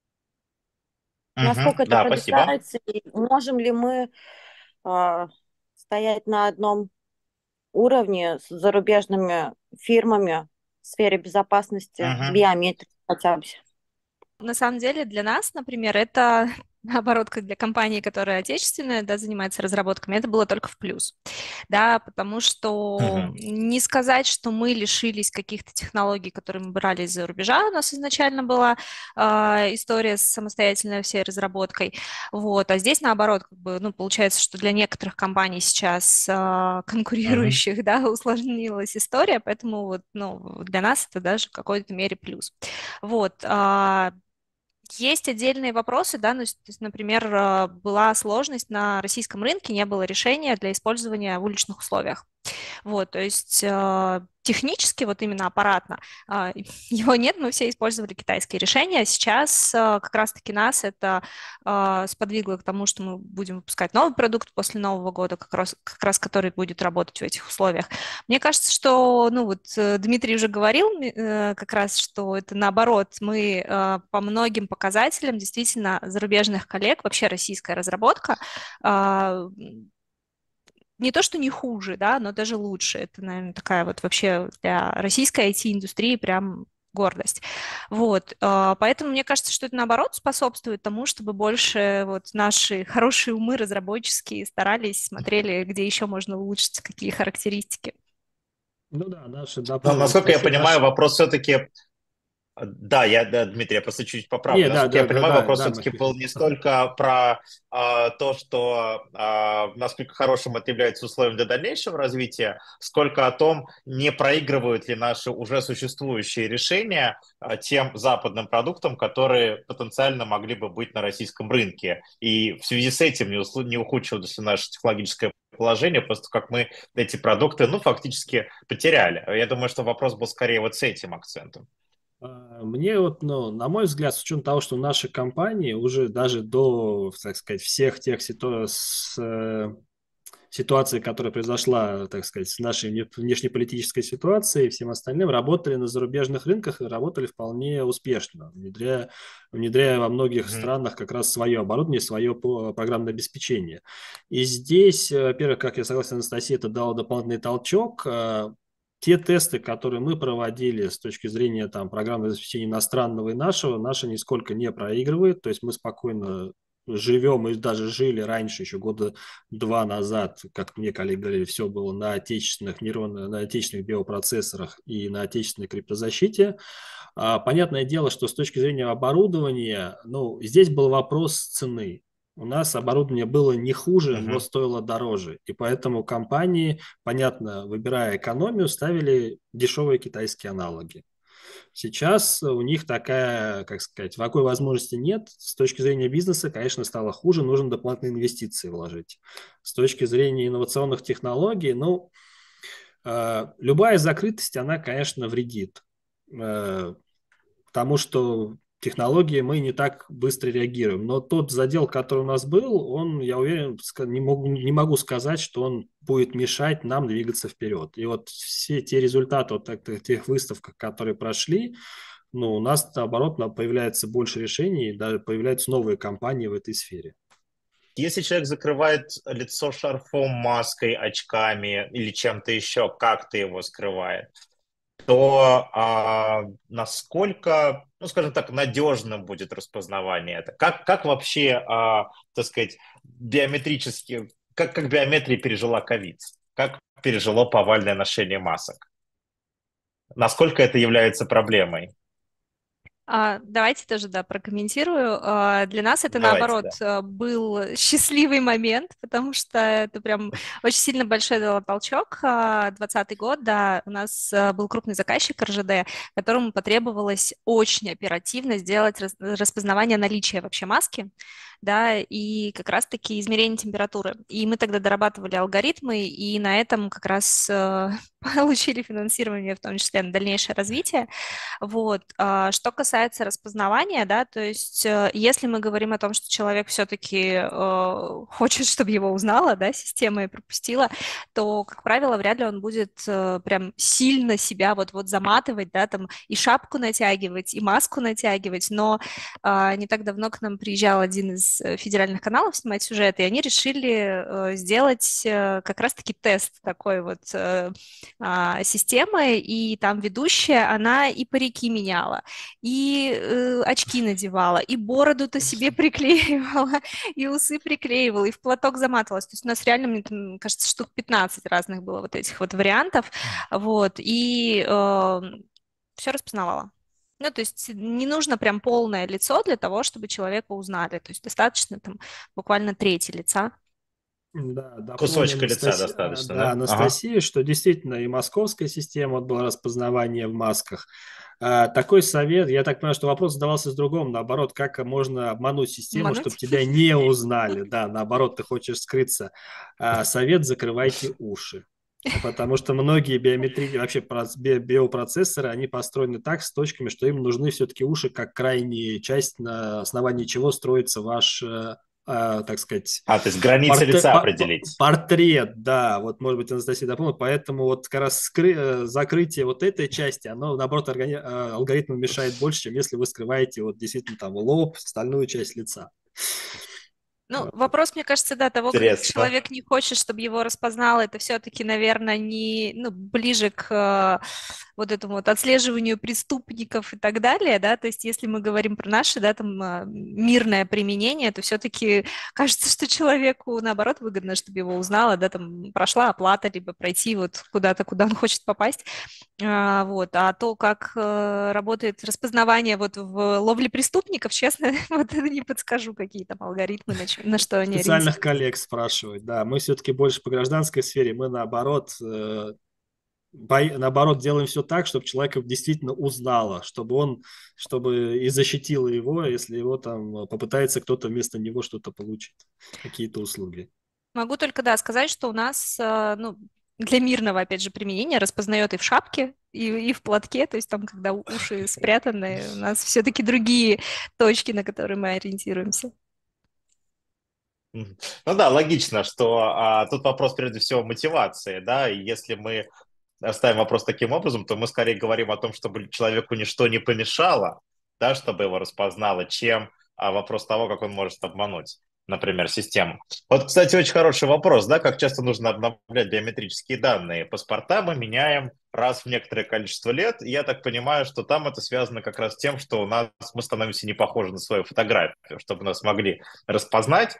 S1: мгм.
S6: Насколько это
S1: Да, спасибо.
S6: продвигается, и можем ли мы а, стоять на одном уровне с зарубежными фирмами в сфере безопасности,
S1: Мгм,
S6: биометрии хотя бы.
S4: На самом деле для нас, например, это наоборот, как для компании, которая отечественная, да, занимается разработками, это было только в плюс, да, потому что
S1: мгм,
S4: не сказать, что мы лишились каких-то технологий, которые мы брали из-за рубежа, у нас изначально была а, история с самостоятельной всей разработкой, вот, а здесь наоборот, как бы, ну, получается, что для некоторых компаний сейчас а,
S1: мгм.
S4: конкурирующих, да, усложнилась история, поэтому вот, ну, для нас это даже в какой-то мере плюс. Вот, а, есть отдельные вопросы, да, ну, то есть, например, э, была сложность на российском рынке, не было решения для использования в уличных условиях. Вот, то есть э, технически, вот именно аппаратно, э, его нет, мы все использовали китайские решения. Сейчас э, как раз-таки нас это э, сподвигло к тому, что мы будем выпускать новый продукт после Нового года, как раз, как раз который будет работать в этих условиях. Мне кажется, что, ну вот э, Дмитрий уже говорил э, как раз, что это наоборот, мы э, по многим показателям действительно зарубежных коллег, вообще российская разработка, э, не то, что не хуже, да, но даже лучше. Это, наверное, такая вот вообще для российской ай ти-индустрии прям гордость. Вот, а, поэтому мне кажется, что это наоборот способствует тому, чтобы больше вот наши хорошие умы разработческие старались, смотрели, где еще можно улучшить, какие характеристики.
S5: Ну да, наши
S1: Но,
S5: дополнительные,
S1: насколько я
S5: спасибо,
S1: понимаю,
S5: наши...
S1: вопрос все-таки Да, я, да, Дмитрий, я просто чуть поправлю.
S5: Не, да,
S1: Насколько я
S5: да, да,
S1: понимаю,
S5: да,
S1: вопрос
S5: да,
S1: все-таки
S5: Михаил.
S1: был не
S5: Ага.
S1: столько про а, то, что а, насколько хорошим это является условием для дальнейшего развития, сколько о том, не проигрывают ли наши уже существующие решения а, тем западным продуктам, которые потенциально могли бы быть на российском рынке. И в связи с этим не, услу- не ухудшилось ли наше технологическое положение, просто как мы эти продукты, ну, фактически потеряли. Я думаю, что вопрос был скорее вот с этим акцентом.
S5: А, Мне вот, ну, на мой взгляд, с учетом того, что наши компании уже даже до, так сказать, всех тех ситу... с, э, ситуации, которая произошла, так сказать, с нашей вне- внешнеполитической ситуацией и всем остальным, работали на зарубежных рынках и работали вполне успешно, внедряя, внедряя во многих
S1: Мгм.
S5: странах как раз свое оборудование, свое по- программное обеспечение. И здесь, э, во-первых, как я согласен с Анастасией, это дало дополнительный толчок. э, Те тесты, которые мы проводили с точки зрения там, программного обеспечения иностранного и нашего, наши нисколько не проигрывают. То есть мы спокойно живем и даже жили раньше, еще года два назад, как мне коллеги говорили, все было на отечественных нейронных, на отечественных биопроцессорах и на отечественной криптозащите. А, понятное дело, что с точки зрения оборудования, ну, здесь был вопрос цены. У нас оборудование было не хуже, но
S1: Мгм.
S5: стоило дороже. И поэтому компании, понятно, выбирая экономию, ставили дешевые китайские аналоги. Сейчас у них такая, как сказать, такой возможности нет. С точки зрения бизнеса, конечно, стало хуже, нужно дополнительные инвестиции вложить. С точки зрения инновационных технологий, ну, э, любая закрытость, она, конечно, вредит. Э, Потому что технологии мы не так быстро реагируем. Но тот задел, который у нас был, он, я уверен, ска- не могу, не могу сказать, что он будет мешать нам двигаться вперед. И вот все те результаты вот так- тех выставок, которые прошли, ну, у нас, наоборот, на- появляется больше решений, и даже появляются новые компании в этой сфере.
S1: Если человек закрывает лицо шарфом, маской, очками или чем-то еще, как-то его скрывает, то а, насколько, ну, скажем так, надежным будет распознавание это? Как, как вообще, а, так сказать, биометрически, как, как биометрия пережила ковид? Как пережило повальное ношение масок? Насколько это является проблемой?
S4: А, давайте тоже, да, прокомментирую. А, Для нас это,
S1: Давайте,
S4: наоборот,
S1: да.
S4: а, был счастливый момент, потому что это прям очень сильно большой дало толчок. А, двадцатый год, да, у нас а, был крупный заказчик эр жэ дэ, которому потребовалось очень оперативно сделать рас- распознавание наличия вообще маски, да, и как раз-таки измерение температуры. И мы тогда дорабатывали алгоритмы, и на этом как раз э, получили финансирование, в том числе на дальнейшее развитие. Вот. А что касается распознавания, да, то есть э, если мы говорим о том, что человек все-таки э, хочет, чтобы его узнала, да, система и пропустила, то, как правило, вряд ли он будет э, прям сильно себя вот-вот заматывать, да, там и шапку натягивать, и маску натягивать, но а, не так давно к нам приезжал один из э, федеральных каналов снимать сюжет, и они решили э, сделать э, как раз-таки тест такой вот э, а, системы, и там ведущая, она и парики меняла, и э, очки надевала, и бороду-то себе приклеивала, и усы приклеивала, и в платок заматывалась. То есть у нас реально, мне там, кажется, штук пятнадцать разных было вот этих вот вариантов, вот, и э, все распознавала. Ну, то есть не нужно прям полное лицо для того, чтобы человека узнали. То есть достаточно там буквально трети лица.
S5: Да, дополню
S1: Кусочка лица
S5: Анастасию,
S1: достаточно,
S5: да,
S1: да? Ага.
S5: Анастасию, что действительно и московская система вот была распознавание в масках. А, такой совет, я так понимаю, что вопрос задавался с другом, наоборот, как можно обмануть систему, чтобы
S4: Обмануть?
S5: тебя не узнали, да, наоборот, ты хочешь скрыться. А, совет: закрывайте уши. Потому что многие биометрии, вообще проц- би- биопроцессоры, они построены так, с точками, что им нужны все-таки уши как крайняя часть, на основании чего строится ваш, э, э, так сказать,
S1: А, то есть границы
S5: Порте-
S1: лица
S5: по- по-
S1: определить.
S5: портрет, да, вот, может быть, Анастасия дополнит, поэтому вот как раз скры- э, закрытие вот этой части, оно, наоборот, органи- э, алгоритму мешает больше, чем если вы скрываете вот действительно там лоб, остальную часть лица.
S4: Ну, вопрос, мне кажется, да, того, как
S1: Интересно.
S4: человек не хочет, чтобы его распознало, это все-таки, наверное, не, ну, ближе к э, вот этому вот отслеживанию преступников и так далее, да, то есть если мы говорим про наше, да, там, э, мирное применение, то все-таки кажется, что человеку, наоборот, выгодно, чтобы его узнало, да, там, прошла оплата, либо пройти вот куда-то, куда он хочет попасть. А, вот. А то, как э, работает распознавание вот в ловле преступников, честно, вот это не подскажу, какие там алгоритмы, на, чё- на что они
S5: Специальных
S4: ориентируются.
S5: коллег спрашивать, да. Мы все-таки больше по гражданской сфере, мы наоборот, э, бо- наоборот делаем все так, чтобы человека действительно узнало, чтобы он, чтобы и защитило его, если его там попытается кто-то вместо него что-то получить, какие-то услуги.
S4: Могу только, да, сказать, что у нас, э, ну, для мирного, опять же, применения распознает и в шапке, и, и в платке, то есть там, когда у- уши спрятаны, у нас все-таки другие точки, на которые мы ориентируемся.
S1: Мгм. Ну да, логично, что а, тут вопрос прежде всего мотивации, да, и если мы ставим вопрос таким образом, то мы скорее говорим о том, чтобы человеку ничто не помешало, да, чтобы его распознало, чем а, вопрос того, как он может обмануть, например, систему. Вот, кстати, очень хороший вопрос, да, как часто нужно обновлять биометрические данные. Паспорта мы меняем раз в некоторое количество лет, и я так понимаю, что там это связано как раз с тем, что у нас мы становимся не похожи на свою фотографию, чтобы нас могли распознать.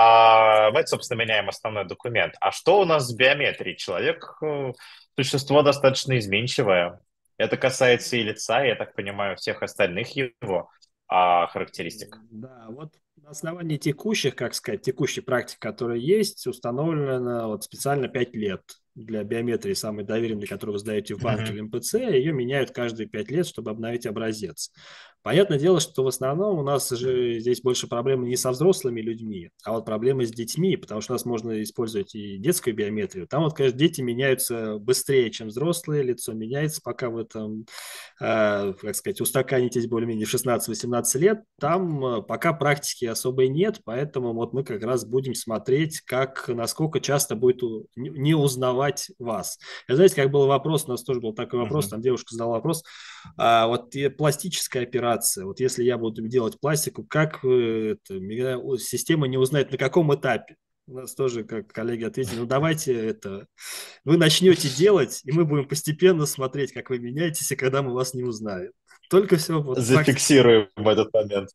S1: А мы, собственно, меняем основной документ. А что у нас с биометрией? Человек э, существо достаточно изменчивое. Это касается и лица, и, я так понимаю, всех остальных его а, характеристик.
S5: Да, вот на основании текущих, как сказать, текущей практики, которая есть, установлено вот специально пять лет для биометрии, самой доверенной, которую вы сдаете в банке или
S1: Мгм.
S5: эм пэ цэ, ее меняют каждые пять лет, чтобы обновить образец. Понятное дело, что в основном у нас же здесь больше проблемы не со взрослыми людьми, а вот проблемы с детьми, потому что у нас можно использовать и детскую биометрию. Там вот, конечно, дети меняются быстрее, чем взрослые, лицо меняется, пока вы там, э, как сказать, устаканитесь более-менее в шестнадцать-восемнадцать лет. Там э, пока практики особой нет, поэтому вот мы как раз будем смотреть, как, насколько часто будет у- не не узнавать вас. И знаете, как был вопрос, у нас тоже был такой вопрос,
S1: Мгм.
S5: там девушка задала вопрос, а вот и пластическая операция, вот если я буду делать пластику, как э, это, меня у- система не узнает, на каком этапе? У нас тоже, как коллеги ответили, ну давайте это, вы начнете делать, и мы будем постепенно смотреть, как вы меняетесь, и когда мы вас не узнаем. Только все вот практики.
S1: Зафиксируем этот момент.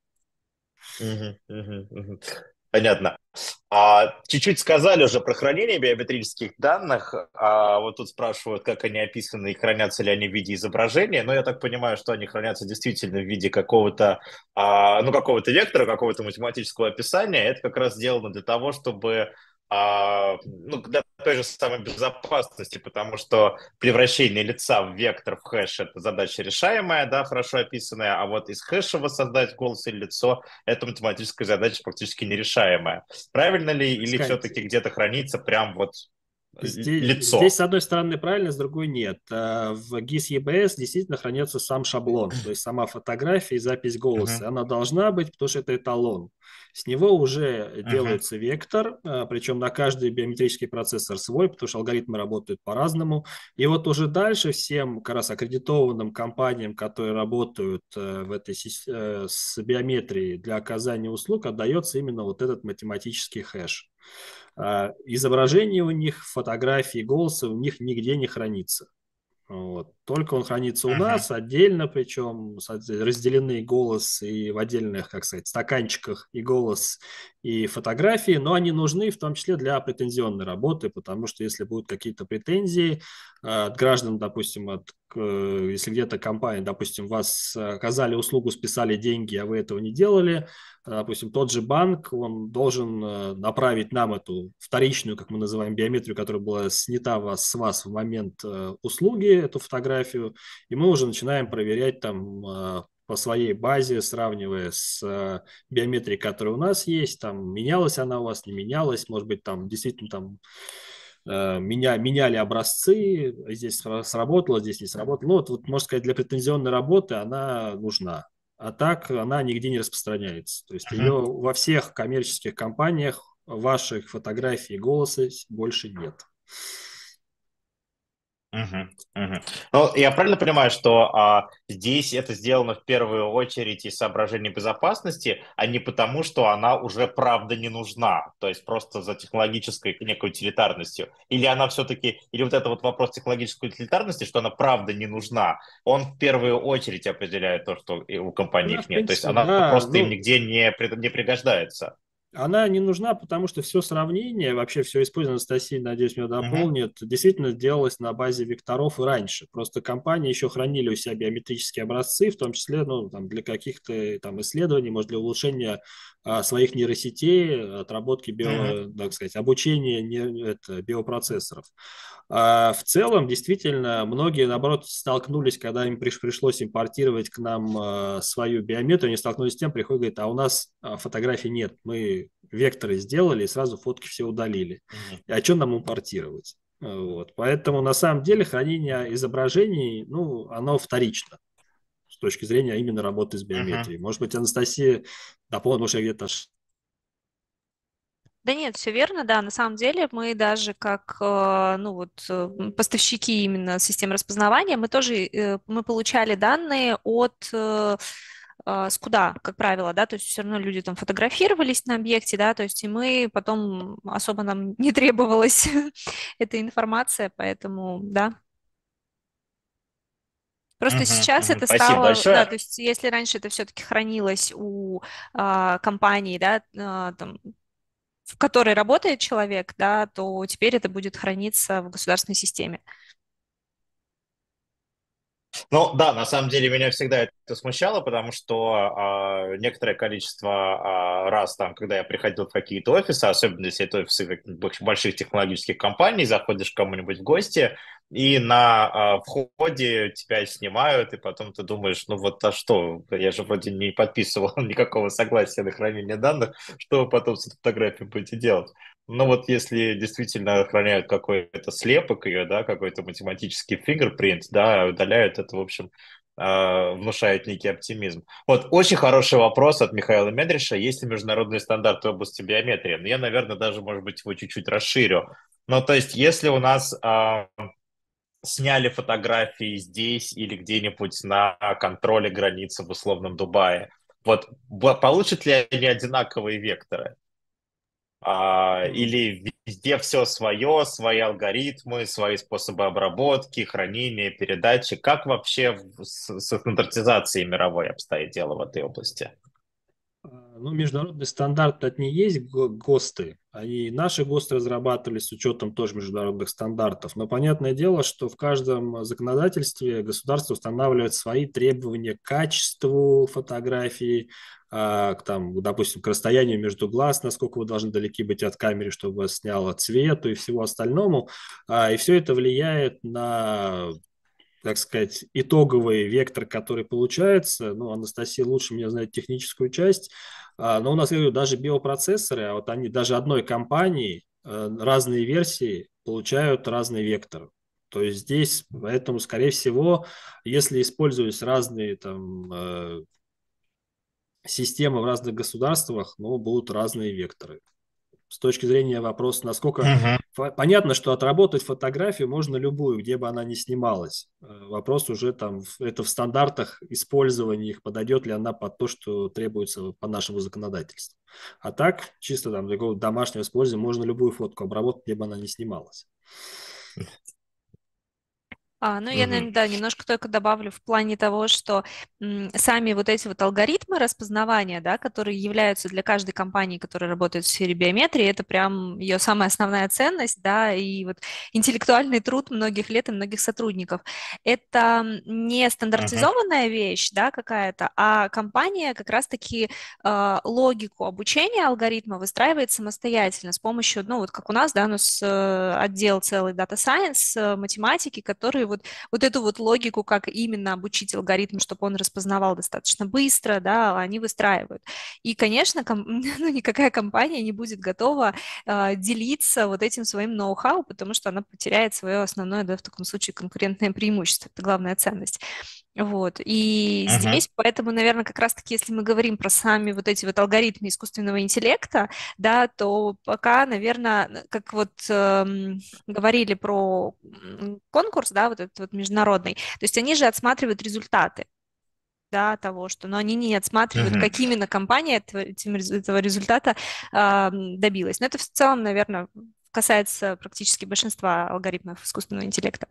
S1: Мгм, мгм, мгм. Понятно. А, чуть-чуть сказали уже про хранение биометрических данных. А, вот тут спрашивают, как они описаны и хранятся ли они в виде изображения. Но я так понимаю, что они хранятся действительно в виде какого-то, а, ну, какого-то вектора, какого-то математического описания. Это как раз сделано для того, чтобы а, ну, для той же самой безопасности, потому что превращение лица в вектор, в хэш — это задача решаемая, да, хорошо описанная, а вот из хэша воссоздать голос или лицо — это математическая задача практически нерешаемая. Правильно ли,
S5: Так
S1: или
S5: сказать,
S1: все-таки где-то хранится прям вот л-
S5: Здесь, здесь, с
S1: лицо?
S5: одной стороны, правильно, с другой нет. А В гис и бэ эс действительно хранится сам шаблон, то есть сама фотография и запись голоса.
S1: Мгм,
S5: Она должна быть, потому что это эталон. С него уже
S1: мгм,
S5: делается вектор, а, причем на каждый биометрический процессор свой, потому что алгоритмы работают по-разному. И вот уже дальше всем как раз аккредитованным компаниям, которые работают э, в этой, сис- э, с биометрией для оказания услуг, отдается именно вот этот математический хэш. А, изображение у них, фотографии, голоса у них нигде не хранится. Вот. Только он хранится у
S1: мгм,
S5: нас отдельно, причем разделены голос и в отдельных, как сказать, стаканчиках и голос, и фотографии, но они нужны в том числе для претензионной работы, потому что если будут какие-то претензии э, от граждан, допустим, от, э, если где-то компания, допустим, вас оказали услугу, списали деньги, а вы этого не делали, допустим, тот же банк, он должен э, направить нам эту вторичную, как мы называем, биометрию, которая была снята вас, с вас в момент э, услуги, эту фотографию, и мы уже начинаем проверять там э, по своей базе, сравнивая с э, биометрией, которая у нас есть, там менялась она у вас, не менялась, может быть, там действительно там э, меня, меняли образцы, здесь сработало, здесь не сработало. Ну, вот, вот, можно сказать, для претензионной работы она нужна. А так она нигде не распространяется. То есть ее
S1: мгм.
S5: во всех коммерческих компаниях ваших фотографий и голоса больше нет.
S1: Мгм, мгм. Ну, я правильно понимаю, что а, здесь это сделано в первую очередь из соображений безопасности, а не потому, что она уже правда не нужна, то есть просто за технологической некой утилитарностью? Или она все-таки, или вот это вот вопрос технологической утилитарности, что она правда не нужна, он в первую очередь определяет то, что и у компаний
S5: Она,
S1: их
S5: в
S1: нет, то есть
S5: принципе,
S1: она
S5: да,
S1: просто им
S5: ну,
S1: нигде не, при- не пригождается.
S5: она не нужна, потому что все сравнение, вообще все использование, Анастасия, надеюсь, меня
S1: Мгм,
S5: дополнит, действительно делалось на базе векторов и раньше. Просто компании еще хранили у себя биометрические образцы, в том числе ну, там, для каких-то там, исследований, может, для улучшения а, своих нейросетей, отработки
S1: мгм,
S5: био, так сказать, обучения не, это, биопроцессоров. А в целом, действительно, многие, наоборот, столкнулись, когда им приш- пришлось импортировать к нам а, свою биометрию, они столкнулись с тем, приходят, говорят, а у нас а, фотографий нет, мы векторы сделали и сразу фотки все удалили.
S1: мгм,
S5: И а что нам импортировать? А, Вот. Поэтому на самом деле хранение изображений, ну, оно вторично с точки зрения именно работы с
S1: мгм.
S5: биометрией. Может быть, Анастасия дополнит, может, я где-то ошибся.
S4: Да нет, все верно, да. На самом деле мы даже как, э, ну вот, э, м, поставщики именно систем распознавания, мы тоже, э, мы получали данные от э, э, Скуда, как правило, да, то есть все равно люди там фотографировались на объекте, да, то есть и мы потом особо нам не требовалась эта информация, поэтому, да. Просто
S1: Мгм,
S4: сейчас
S1: мгм.
S4: это
S1: Спасибо
S4: стало, да, то
S1: большое.
S4: есть если раньше это все-таки хранилось у а, компании, да, а, там, в которой работает человек, да, то теперь это будет храниться в государственной системе.
S1: Ну да, на самом деле меня всегда это смущало, потому что а, некоторое количество а, раз там, когда я приходил в какие-то офисы, особенно если это офисы каких-нибудь больших технологических компаний, заходишь к кому-нибудь в гости, и на а, входе тебя снимают, и потом ты думаешь, ну вот а что, я же вроде не подписывал никакого согласия на хранение данных, что вы потом с этой фотографией будете делать? Ну вот если действительно охраняют какой-то слепок ее, да, какой-то математический фингерпринт, да, удаляют это, в общем, э, внушает некий оптимизм. Вот очень хороший вопрос от Михаила Медриша. Есть ли международные стандарты в области биометрии? Ну, я, наверное, даже, может быть, его чуть-чуть расширю. Ну, то есть, если у нас э, сняли фотографии здесь или где-нибудь на контроле границы в условном Дубае, вот б- получат ли они одинаковые векторы? А, или везде все свое, свои алгоритмы, свои способы обработки, хранения, передачи. Как вообще в- с, с стандартизацией мировой обстоит дело в этой области?
S5: А, Ну, международные стандарты от них есть го- ГОСТы. Они, наши ГОСТы разрабатывались с учетом тоже международных стандартов. Но понятное дело, что в каждом законодательстве государство устанавливает свои требования к качеству фотографии, а, к, там, допустим, к расстоянию между глаз, насколько вы должны далеки быть от камеры, чтобы вас сняло цвету и всего остальному. А, И все это влияет на, так сказать, итоговый вектор, который получается. Ну, Анастасия лучше меня знает техническую часть. А, но у нас, я говорю, даже биопроцессоры, а вот они даже одной компании, э, разные версии получают разный вектор. То есть здесь, поэтому, скорее всего, если использовались разные там э, системы в разных государствах, ну, будут разные векторы. С точки зрения вопроса, насколько
S1: Мгм.
S5: понятно, что отработать фотографию можно любую, где бы она ни снималась. Э, Вопрос уже там, в- это в стандартах использования их, подойдет ли она под то, что требуется по нашему законодательству. А так, чисто там для какого-то домашнего использования, можно любую фотку обработать, где бы она ни снималась.
S4: А, ну, я,
S1: Мгм.
S4: наверное, да, немножко только добавлю в плане того, что м, сами вот эти вот алгоритмы распознавания, да, которые являются для каждой компании, которая работает в сфере биометрии, это прям ее самая основная ценность, да, и вот интеллектуальный труд многих лет и многих сотрудников. Это м, не
S1: Мгм.
S4: стандартизованная вещь, да, какая-то, а компания как раз-таки э, логику обучения алгоритма выстраивает самостоятельно с помощью, ну, вот как у нас, да, у нас э, отдел целый Data Science, э, математики, которые вот, вот эту вот логику, как именно обучить алгоритм, чтобы он распознавал достаточно быстро, да, они выстраивают. И, конечно, ком- ну, никакая компания не будет готова э, делиться вот этим своим ноу-хау, потому что она потеряет свое основное, да, в таком случае конкурентное преимущество. Это главная ценность. Вот. И
S1: Мгм.
S4: здесь, поэтому, наверное, как раз-таки, если мы говорим про сами вот эти вот алгоритмы искусственного интеллекта, да, то пока, наверное, как вот эм, говорили про м, конкурс, да, вот этот вот международный, то есть они же отсматривают результаты, да, того, что, но они не отсматривают,
S1: Мгм.
S4: как именно компания этого, этим резу- этого результата ам, добилась. Но это в целом, наверное, касается практически большинства алгоритмов искусственного интеллекта.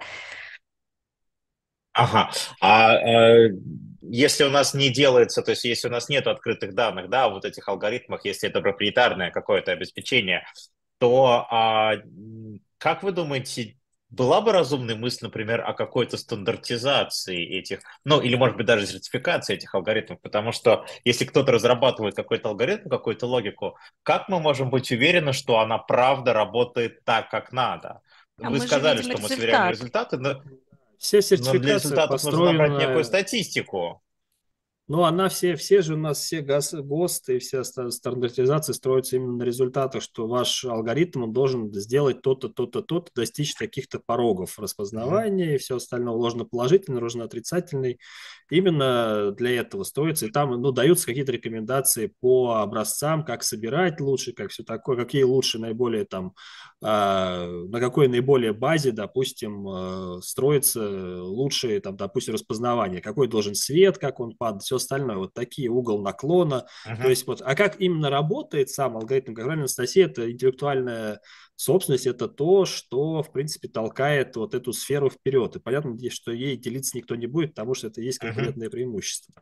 S1: Ага. А э, если у нас не делается, то есть если у нас нет открытых данных, да, о вот этих алгоритмах, если это проприетарное какое-то обеспечение, то а, м, как вы думаете, была бы разумная мысль, например, о какой-то стандартизации этих, ну или может быть даже сертификации этих алгоритмов, потому что если кто-то разрабатывает какой-то алгоритм, какую-то логику, как мы можем быть уверены, что она правда работает так, как надо?
S4: А
S1: Вы
S4: мы же
S1: сказали,
S4: видим
S1: что мы сверяем
S4: результат.
S1: результаты, но
S5: Вся
S1: но для
S5: сертификация
S1: результатов нужно набрать некую
S5: построена.
S1: статистику.
S5: Ну, она все, все же у нас, все газ, ГОСТы и вся ста- стандартизация строится именно на результатах, что ваш алгоритм он должен сделать то-то, то-то, то-то, достичь таких-то порогов
S1: Мгм.
S5: распознавания и все остальное, ложно положительный, ложно отрицательный. Именно для этого строится. И там, ну, даются какие-то рекомендации по образцам, как собирать лучше, как все такое, какие лучше, наиболее там, а, на какой наиболее базе, допустим, э, строится лучшее, там, допустим, распознавание, какой должен свет, как он падает, все остальное, вот такие угол наклона, то
S1: Мгм.
S5: есть вот, а как именно работает сам алгоритм, как правильно, Анастасия, это интеллектуальная собственность, это то, что, в принципе, толкает вот эту сферу вперед, и понятно, что ей делиться никто не будет, потому что это есть
S1: Мгм.
S5: конкурентное преимущество.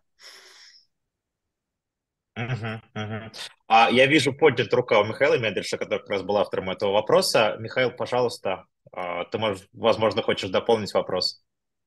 S1: Мгм. Мгм. А я вижу поднята рука у Михаила Медведева, который как раз был автором этого вопроса. Михаил, пожалуйста, а, ты, можешь, возможно, хочешь дополнить вопрос.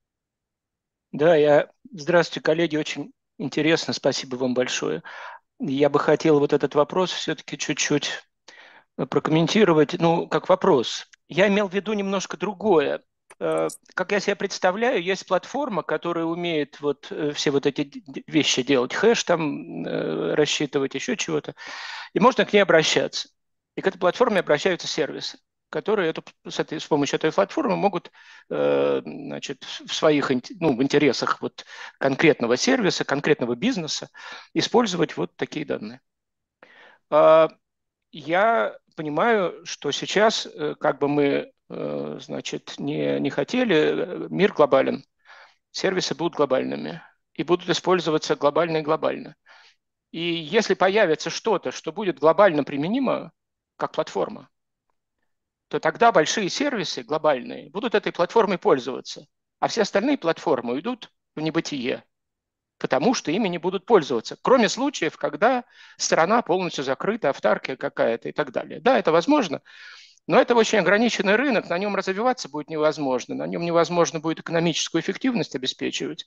S7: Да, я... Здравствуйте, коллеги, очень интересно, спасибо вам большое. Я бы хотел вот этот вопрос все-таки чуть-чуть э, прокомментировать, ну, как вопрос. Я имел в виду немножко другое. Э, Как я себе представляю, есть платформа, которая умеет вот э, все вот эти д- д- вещи делать, хэш там э, рассчитывать, еще чего-то, и можно к ней обращаться. И к этой платформе обращаются сервисы, которые эту, с, этой, с помощью этой платформы могут э, значит, в своих ну, в интересах вот конкретного сервиса, конкретного бизнеса использовать вот такие данные. А, Я понимаю, что сейчас, э, как бы мы э, значит, не, не хотели, э, мир глобален, сервисы будут глобальными и будут использоваться глобально и глобально. И если появится что-то, что будет глобально применимо, как платформа, то тогда большие сервисы глобальные будут этой платформой пользоваться, а все остальные платформы уйдут в небытие, потому что ими не будут пользоваться. Кроме случаев, когда страна полностью закрыта, автаркия какая-то и так далее. Да, это возможно, но это очень ограниченный рынок, на нем развиваться будет невозможно, на нем невозможно будет экономическую эффективность обеспечивать.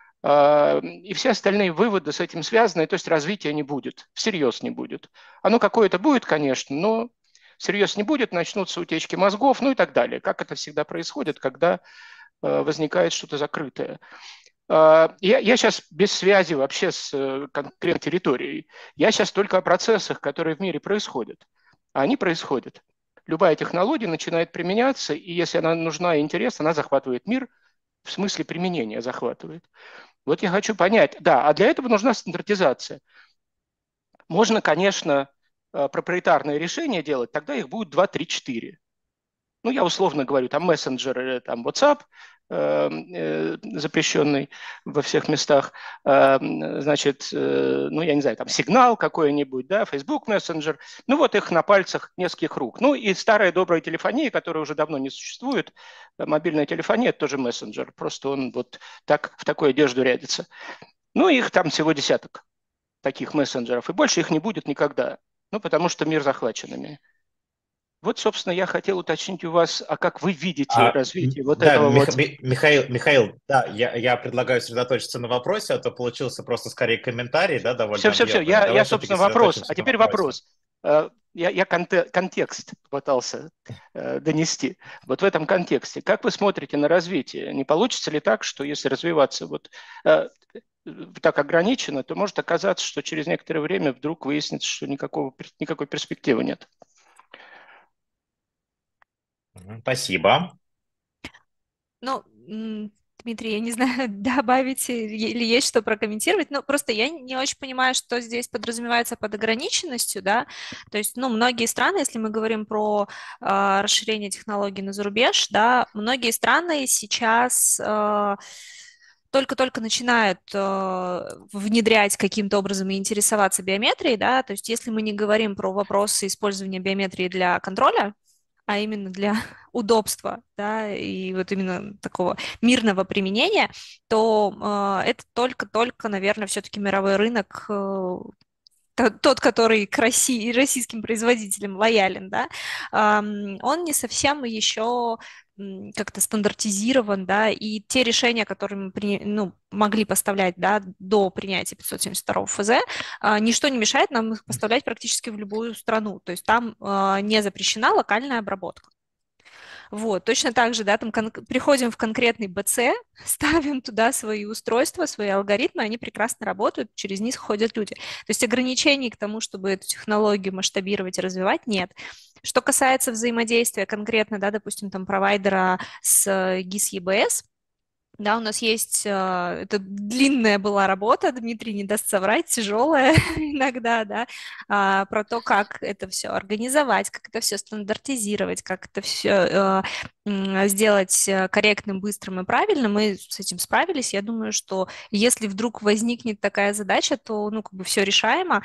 S7: А, И все остальные выводы с этим связаны, то есть развития не будет, всерьез не будет. Оно какое-то будет, конечно, но всерьез не будет, начнутся утечки мозгов, ну и так далее, как это всегда происходит, когда э, возникает что-то закрытое. А, Я, я сейчас без связи вообще с э, конкретной территорией. Я сейчас только о процессах, которые в мире происходят. А они происходят. Любая технология начинает применяться, и если она нужна и интересна, она захватывает мир, в смысле применения захватывает. Вот я хочу понять, да, а для этого нужна стандартизация. Можно, конечно, э, проприетарные решения делать, тогда их будет два, три, четыре. Ну, я условно говорю, там мессенджер, э, там WhatsApp, э, э, запрещенный во всех местах, э, значит, э, ну, я не знаю, там сигнал какой-нибудь, да, Facebook мессенджер, ну, вот их на пальцах нескольких рук. Ну, и старая добрая телефония, которая уже давно не существует, э, мобильная телефония, это тоже мессенджер, просто он вот так в такую одежду рядится. Ну, их там всего десяток таких мессенджеров, и больше их не будет никогда, ну, потому что мир захвачен ими. Вот, собственно, я хотел уточнить у вас, а как вы видите
S1: А, м,
S7: развитие вот
S1: да,
S7: этого
S1: Мих-
S7: вот?
S1: Ми- Михаил, Михаил, да, я, я предлагаю сосредоточиться на вопросе, а то получился просто скорее комментарий, да, довольно
S7: Все, все, все.
S1: объемный.
S7: Я, я,
S1: Давай все-таки
S7: собственно, вопрос. А
S1: сосредоточимся на
S7: теперь
S1: вопросе.
S7: вопрос. Э, Я, я конте- контекст пытался э, донести. Вот в этом контексте. Как вы смотрите на развитие? Не получится ли так, что если развиваться вот э, так ограничено, то может оказаться, что через некоторое время вдруг выяснится, что никакого, пер- никакой перспективы нет?
S1: Мгм. Спасибо.
S4: Ну, м, Дмитрий, я не знаю, добавить или есть что прокомментировать, но просто я не очень понимаю, что здесь подразумевается под ограниченностью, да, то есть, ну, многие страны, если мы говорим про э, расширение технологий на зарубеж, да, многие страны сейчас э, только-только начинают э, внедрять каким-то образом и интересоваться биометрией, да, то есть если мы не говорим про вопросы использования биометрии для контроля, а именно для удобства, да, и вот именно такого мирного применения, то э, это только-только, наверное, все-таки мировой рынок, э, тот, который к России, российским производителям лоялен, да, эм, он не совсем еще как-то стандартизирован, да, и те решения, которые мы при, ну, могли поставлять, да, до принятия пятьсот семьдесят второго эф зэ, э, ничто не мешает нам их поставлять практически в любую страну, то есть там э, не запрещена локальная обработка. Вот, точно так же, да, там кон- приходим в конкретный бэ цэ, ставим туда свои устройства, свои алгоритмы, они прекрасно работают, через них ходят люди. То есть ограничений к тому, чтобы эту технологию масштабировать и развивать, нет. Что касается взаимодействия конкретно, да, допустим, там провайдера с гис и бэ эс, да, у нас есть, э, это длинная была работа, Дмитрий не даст соврать, тяжелая иногда, да, а, про то, как это все организовать, как это все стандартизировать, как это все э, сделать корректным, быстрым и правильным. Мы с этим справились. Я думаю, что если вдруг возникнет такая задача, то, ну, как бы все решаемо.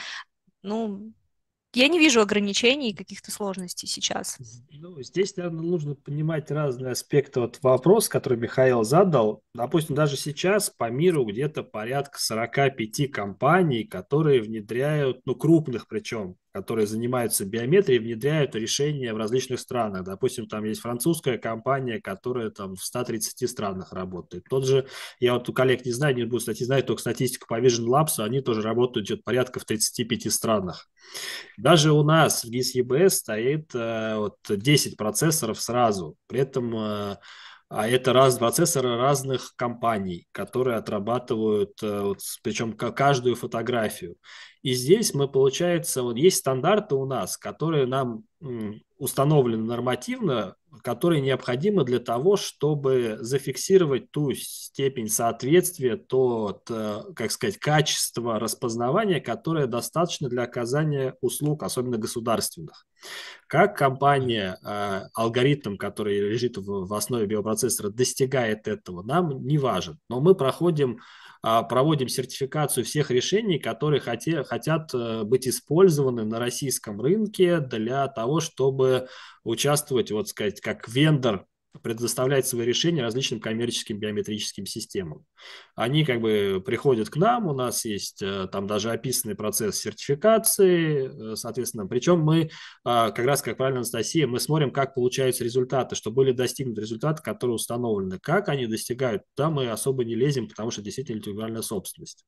S4: Ну, я не вижу ограничений и каких-то сложностей сейчас.
S5: Ну, здесь, наверное, нужно понимать разные аспекты. Вот вопрос, который Михаил задал, допустим, даже сейчас по миру где-то порядка сорок пять компаний, которые внедряют, ну, крупных причем, которые занимаются биометрией, внедряют решения в различных странах. Допустим, там есть французская компания, которая там в ста тридцати странах работает. Тот же, я вот у коллег не знаю, не буду статьи знать, только статистику по Vision Labs, они тоже работают где-то порядка в тридцати пяти странах. Даже у нас в гис и бэ эс стоит э, вот десять процессоров сразу. При этом э, а это раз, процессоры разных компаний, которые отрабатывают, э, вот, причем каждую фотографию. И здесь мы, получается, вот есть стандарты у нас, которые нам м, установлены нормативно, которые необходимы для того, чтобы зафиксировать ту степень соответствия, то, то, как сказать, качество распознавания, которое достаточно для оказания услуг, особенно государственных. Как компания, э, алгоритм, который лежит в, в основе биопроцессора, достигает этого, нам не важен. Но мы проходим, э, проводим сертификацию всех решений, которые хоте, хотят э, быть использованы на российском рынке для того, чтобы участвовать, вот сказать, как вендор, предоставлять свои решения различным коммерческим биометрическим системам. Они как бы приходят к нам, у нас есть там даже описанный процесс сертификации, соответственно, причем мы, как раз, как правильно Анастасия, мы смотрим, как получаются результаты, что были достигнуты результаты, которые установлены. Как они достигают, туда мы особо не лезем, потому что действительно интеллектуальная собственность.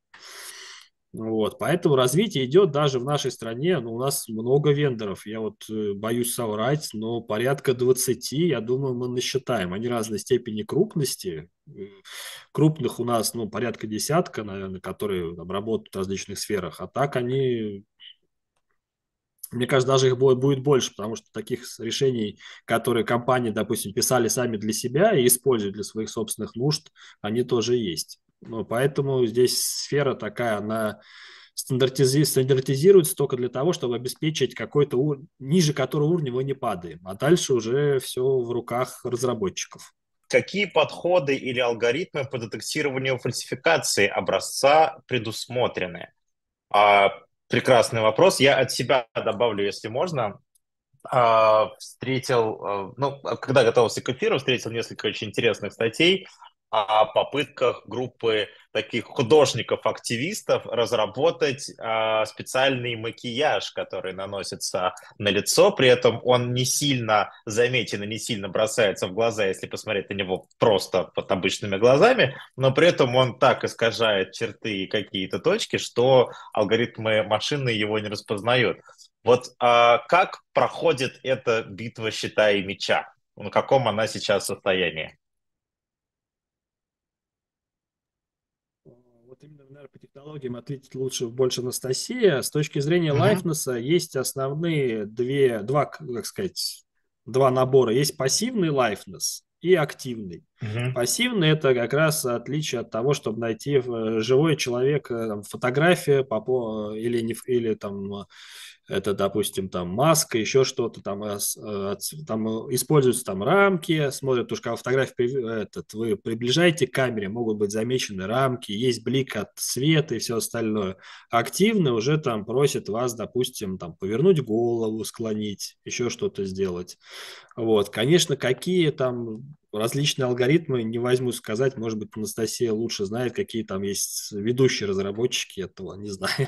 S5: Вот, поэтому развитие идет даже в нашей стране. Ну, у нас много вендоров. Я вот э, боюсь соврать, но порядка двадцати, я думаю, мы насчитаем. Они разной степени крупности. Крупных у нас, ну, порядка десятка, наверное, которые там, работают в различных сферах. А так они, мне кажется, даже их будет, будет больше, потому что таких решений, которые компании, допустим, писали сами для себя и используют для своих собственных нужд, они тоже есть. Ну, поэтому здесь сфера такая, она стандартизи- стандартизируется только для того, чтобы обеспечить какой-то ур... ниже которого уровня мы не падаем, а дальше уже все в руках разработчиков.
S1: Какие подходы или алгоритмы по детектированию фальсификации образца предусмотрены? А, прекрасный вопрос. Я от себя добавлю, если можно. А, встретил, а, ну, когда готовился к эфиру, встретил несколько очень интересных статей о попытках группы таких художников-активистов разработать а, специальный макияж, который наносится на лицо, при этом он не сильно заметен и не сильно бросается в глаза, если посмотреть на него просто под обычными глазами, но при этом он так искажает черты и какие-то точки, что алгоритмы машины его не распознают. Вот а, как проходит эта битва щита и меча? На каком она сейчас состоянии?
S5: Вот именно, наверное, по технологиям ответить лучше больше Анастасия. С точки зрения лайфнесса есть основные две, два, как сказать, два набора. Есть пассивный лайфнесс и активный.
S1: Мгм.
S5: Пассивный – это как раз отличие от того, чтобы найти э, живой человек, э, там, фотография по, по- или, не, ф- или там, э, это, допустим, там маска, еще что-то, там, э, с- э, от- там э, используются там рамки, смотрят, уж когда фотографию при- этот, вы приближаете к камере, могут быть замечены рамки, есть блик от света и все остальное. Активно уже там просят вас, допустим, там, повернуть голову, склонить, еще что-то сделать. Вот, конечно, какие там различные алгоритмы, не возьму сказать, может быть, Анастасия лучше знает, какие там есть ведущие разработчики этого, не знаю.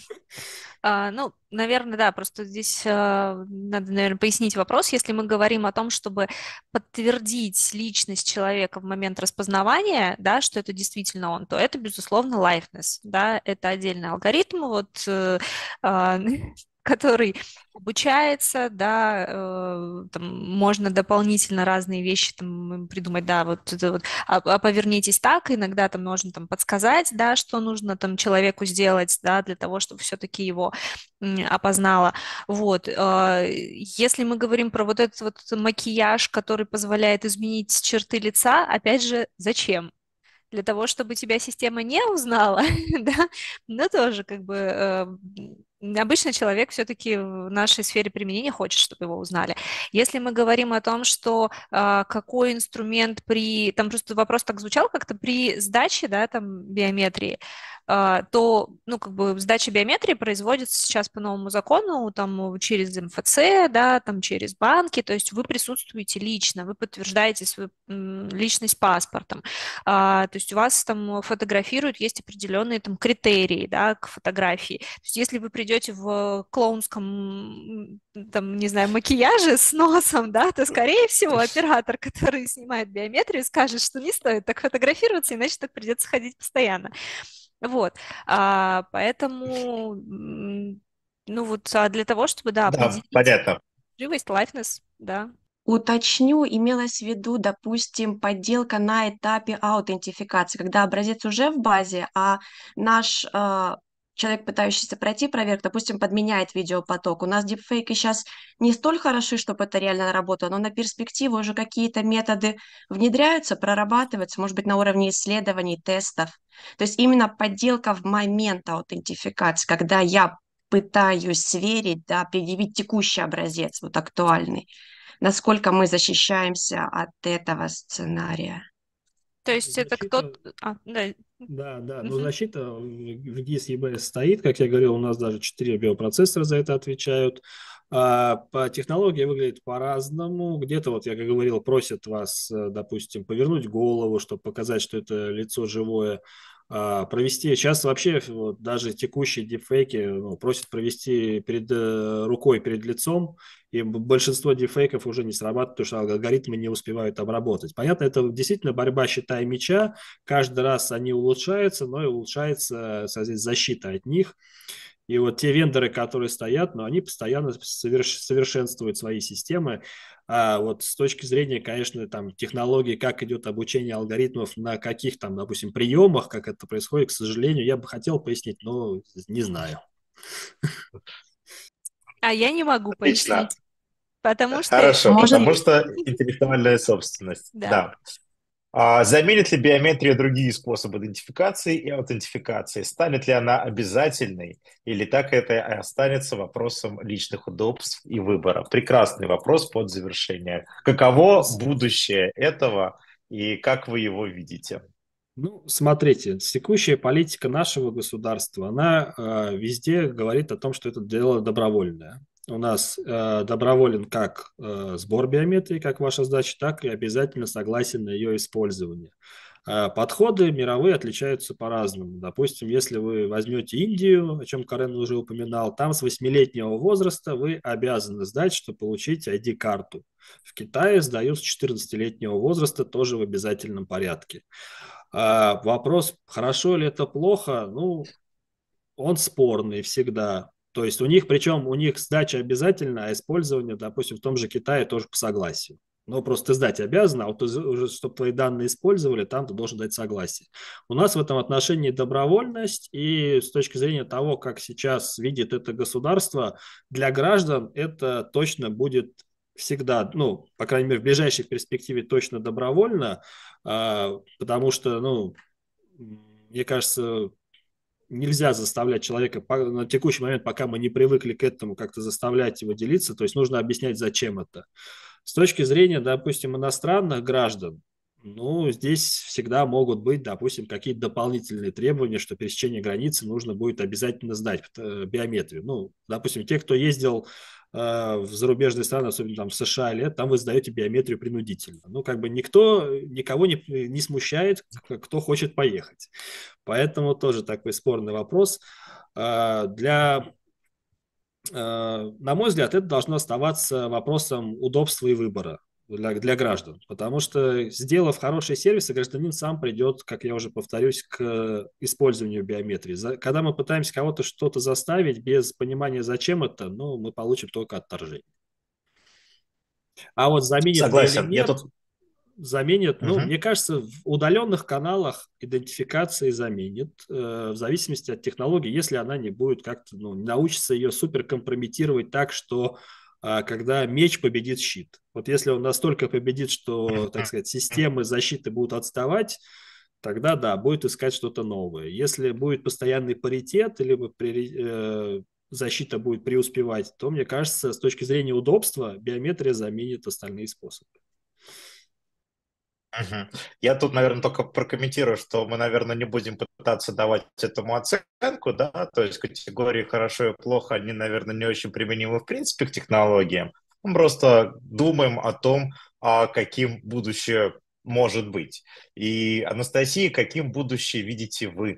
S4: А, ну, наверное, да, просто здесь а, надо, наверное, пояснить вопрос. Если мы говорим о том, чтобы подтвердить личность человека в момент распознавания, да, что это действительно он, то это, безусловно, liveness, да, это отдельный алгоритм, вот, э, а, который обучается, да, э, там можно дополнительно разные вещи там придумать, да, вот это вот, а, а повернитесь так, иногда там можно там подсказать, да, что нужно там человеку сделать, да, для того, чтобы все-таки его м, опознала. Вот. э, Если мы говорим про вот этот вот макияж, который позволяет изменить черты лица, опять же, зачем? Для того, чтобы тебя система не узнала, да, но тоже как бы э, обычно человек все-таки в нашей сфере применения хочет, чтобы его узнали. Если мы говорим о том, что э, какой инструмент при, там просто вопрос так звучал как-то при сдаче, да, там биометрии, э, то, ну, как бы сдача биометрии производится сейчас по новому закону, там через эм эф це, да, там через банки, то есть вы присутствуете лично, вы подтверждаете свою м, личность паспортом. А, то есть у вас там фотографируют, есть определенные там критерии, да, к фотографии. То есть если вы придете в клоунском, там, не знаю, макияже с носом, да, то, скорее всего, оператор, который снимает биометрию, скажет, что не стоит так фотографироваться, иначе так придется ходить постоянно. Вот, а, поэтому, м, ну вот, а для того, чтобы, да,
S1: Да,
S4: определить
S1: понятно.
S4: живость, liveness, да.
S8: Уточню, имелось в виду, допустим, подделка на этапе аутентификации, когда образец уже в базе, а наш э, человек, пытающийся пройти проверку, допустим, подменяет видеопоток. У нас дипфейки сейчас не столь хороши, чтобы это реально работало, но на перспективу уже какие-то методы внедряются, прорабатываются, может быть, на уровне исследований, тестов. То есть именно подделка в момент аутентификации, когда я пытаюсь сверить, да, предъявить текущий образец, вот актуальный. Насколько мы защищаемся от этого сценария?
S4: То есть это
S5: Защита,
S4: кто-то... А, да.
S5: да, да, но
S4: Мгм.
S5: защита в в гис и бэ эс стоит, как я говорил, у нас даже четыре биопроцессора за это отвечают. А по технологии выглядит по-разному. Где-то, вот я как говорил, просят вас, э, допустим, повернуть голову, чтобы показать, что это лицо живое, а, провести. Сейчас вообще вот, даже текущие дипфейки ну, просят провести перед э, рукой, перед лицом, и б- большинство дипфейков уже не срабатывает, потому что алгоритмы не успевают обработать. Понятно, это действительно борьба щита и меча. Каждый раз они улучшаются, но и улучшается, соответственно, защита от них. И вот те вендоры, которые стоят, но они постоянно соверш- совершенствуют свои системы. А вот с точки зрения, конечно, там, технологий, как идет обучение алгоритмов, на каких там, допустим, приемах, как это происходит, к сожалению, я бы хотел пояснить, но не знаю.
S4: А я не могу
S1: Отлично.
S4: пояснить, потому что...
S1: Хорошо,
S8: Может,
S1: потому что интеллектуальная собственность.
S4: Да.
S1: Да. А заменит ли биометрия другие способы идентификации и аутентификации? Станет ли она обязательной или так это и останется вопросом личных удобств и выбора? Прекрасный вопрос под завершение. Каково будущее этого и как вы его видите?
S5: Ну, смотрите, текущая политика нашего государства, она э, везде говорит о том, что это дело добровольное. У нас э, доброволен как э, сбор биометрии, как ваша задача, так и обязательно согласен на ее использование. Э, подходы мировые отличаются по-разному. Допустим, если вы возьмете Индию, о чем Карен уже упоминал, там с восьмилетнего возраста вы обязаны сдать, чтобы получить ай ди-карту. В Китае сдают с четырнадцатилетнего возраста тоже в обязательном порядке. А вопрос, хорошо ли это плохо, ну, он спорный всегда. То есть у них, причем у них сдача обязательна, а использование, допустим, в том же Китае тоже по согласию. Ну, просто ты сдать обязан, а вот уже, чтобы твои данные использовали, там ты должен дать согласие. У нас в этом отношении добровольность, и с точки зрения того, как сейчас видит это государство, для граждан это точно будет всегда, ну, по крайней мере, в ближайшей перспективе точно добровольно, а, потому что, ну, мне кажется, нельзя заставлять человека на текущий момент, пока мы не привыкли к этому, как-то заставлять его делиться, то есть нужно объяснять, зачем это. С точки зрения, допустим, иностранных граждан, ну, здесь всегда могут быть, допустим, какие-то дополнительные требования, что пересечение границы нужно будет обязательно сдать биометрию. Ну, допустим, те, кто ездил э, в зарубежные страны, особенно там в США или там вы сдаете биометрию принудительно. Ну, как бы никто, никого не, не смущает, кто хочет поехать. Поэтому тоже такой спорный вопрос. Э, для на мой взгляд, это должно оставаться вопросом удобства и выбора для, для граждан, потому что, сделав хороший сервис, гражданин сам придет, как я уже повторюсь, к использованию биометрии. За, когда мы пытаемся кого-то что-то заставить без понимания, зачем это, ну, мы получим только отторжение. А вот заменит ли или
S1: Согласен. Я
S5: нет,
S1: тут...
S5: заменит, ну,
S1: Мгм.
S5: мне кажется, в удаленных каналах идентификации заменит, э, в зависимости от технологии, если она не будет как-то, ну, не научится ее супер компрометировать так, что а, когда меч победит щит. Вот если он настолько победит, что, так сказать, системы защиты будут отставать, тогда, да, будет искать что-то новое. Если будет постоянный паритет или при, э, защита будет преуспевать, то, мне кажется, с точки зрения удобства, биометрия заменит остальные способы.
S1: Мгм. Я тут, наверное, только прокомментирую, что мы, наверное, не будем пытаться давать этому оценку, да, то есть категории хорошо и плохо, они, наверное, не очень применимы в принципе к технологиям. Мы просто думаем о том, а каким будущее может быть. И, Анастасия, каким будущее видите вы?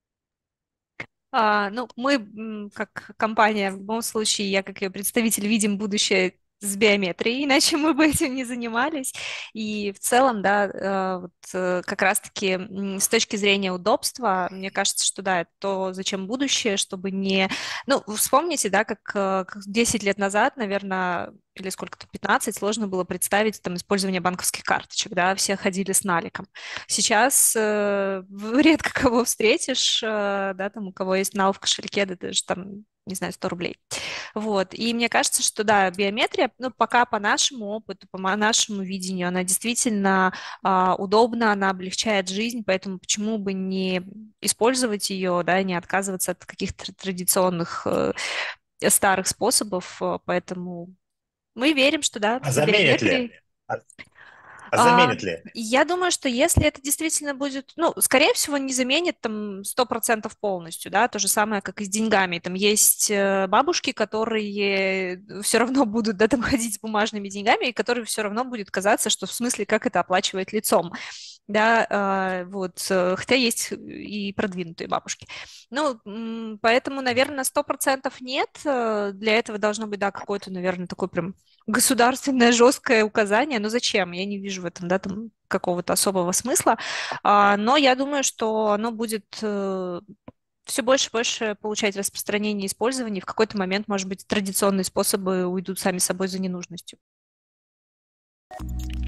S4: А, ну, мы, м, как компания, в любом случае, я как ее представитель, видим будущее с биометрией, иначе мы бы этим не занимались. И в целом, да, э, вот, э, как раз-таки м, с точки зрения удобства, мне кажется, что да, это то, зачем будущее, чтобы не... Ну, вы вспомните, да, как, э, как десять лет назад, наверное, или сколько-то, пятнадцать, сложно было представить там использование банковских карточек, да, все ходили с наликом. Сейчас э, в- редко кого встретишь, э, да, там, у кого есть нал в кошельке, да даже там, не знаю, сто рублей. Вот, и мне кажется, что, да, биометрия, ну, пока по нашему опыту, по ма- нашему видению, она действительно а, удобна, она облегчает жизнь, поэтому почему бы не использовать ее, да, не отказываться от каких-то традиционных э, старых способов, э, поэтому мы верим, что, да,
S1: А
S4: с
S1: заменит ли?
S4: биометрией.
S1: А, а
S4: А,
S1: заменит ли?
S4: я думаю, что если это действительно будет, ну, скорее всего, не заменит там сто процентов полностью, да, то же самое, как и с деньгами. Там есть э, бабушки, которые все равно будут, да, там ходить с бумажными деньгами, и которые все равно будет казаться, что в смысле, как это оплачивать лицом, да, а, вот, э, хотя есть и продвинутые бабушки. Ну, м, поэтому, наверное, сто процентов нет. Э, Для этого должно быть, да, какое-то, наверное, такое прям государственное жесткое указание. Но зачем? Я не вижу в этом, да, там какого-то особого смысла. А, но я думаю, что оно будет э, все больше и больше получать распространение и использование. И в какой-то момент, может быть, традиционные способы уйдут сами собой за ненужностью.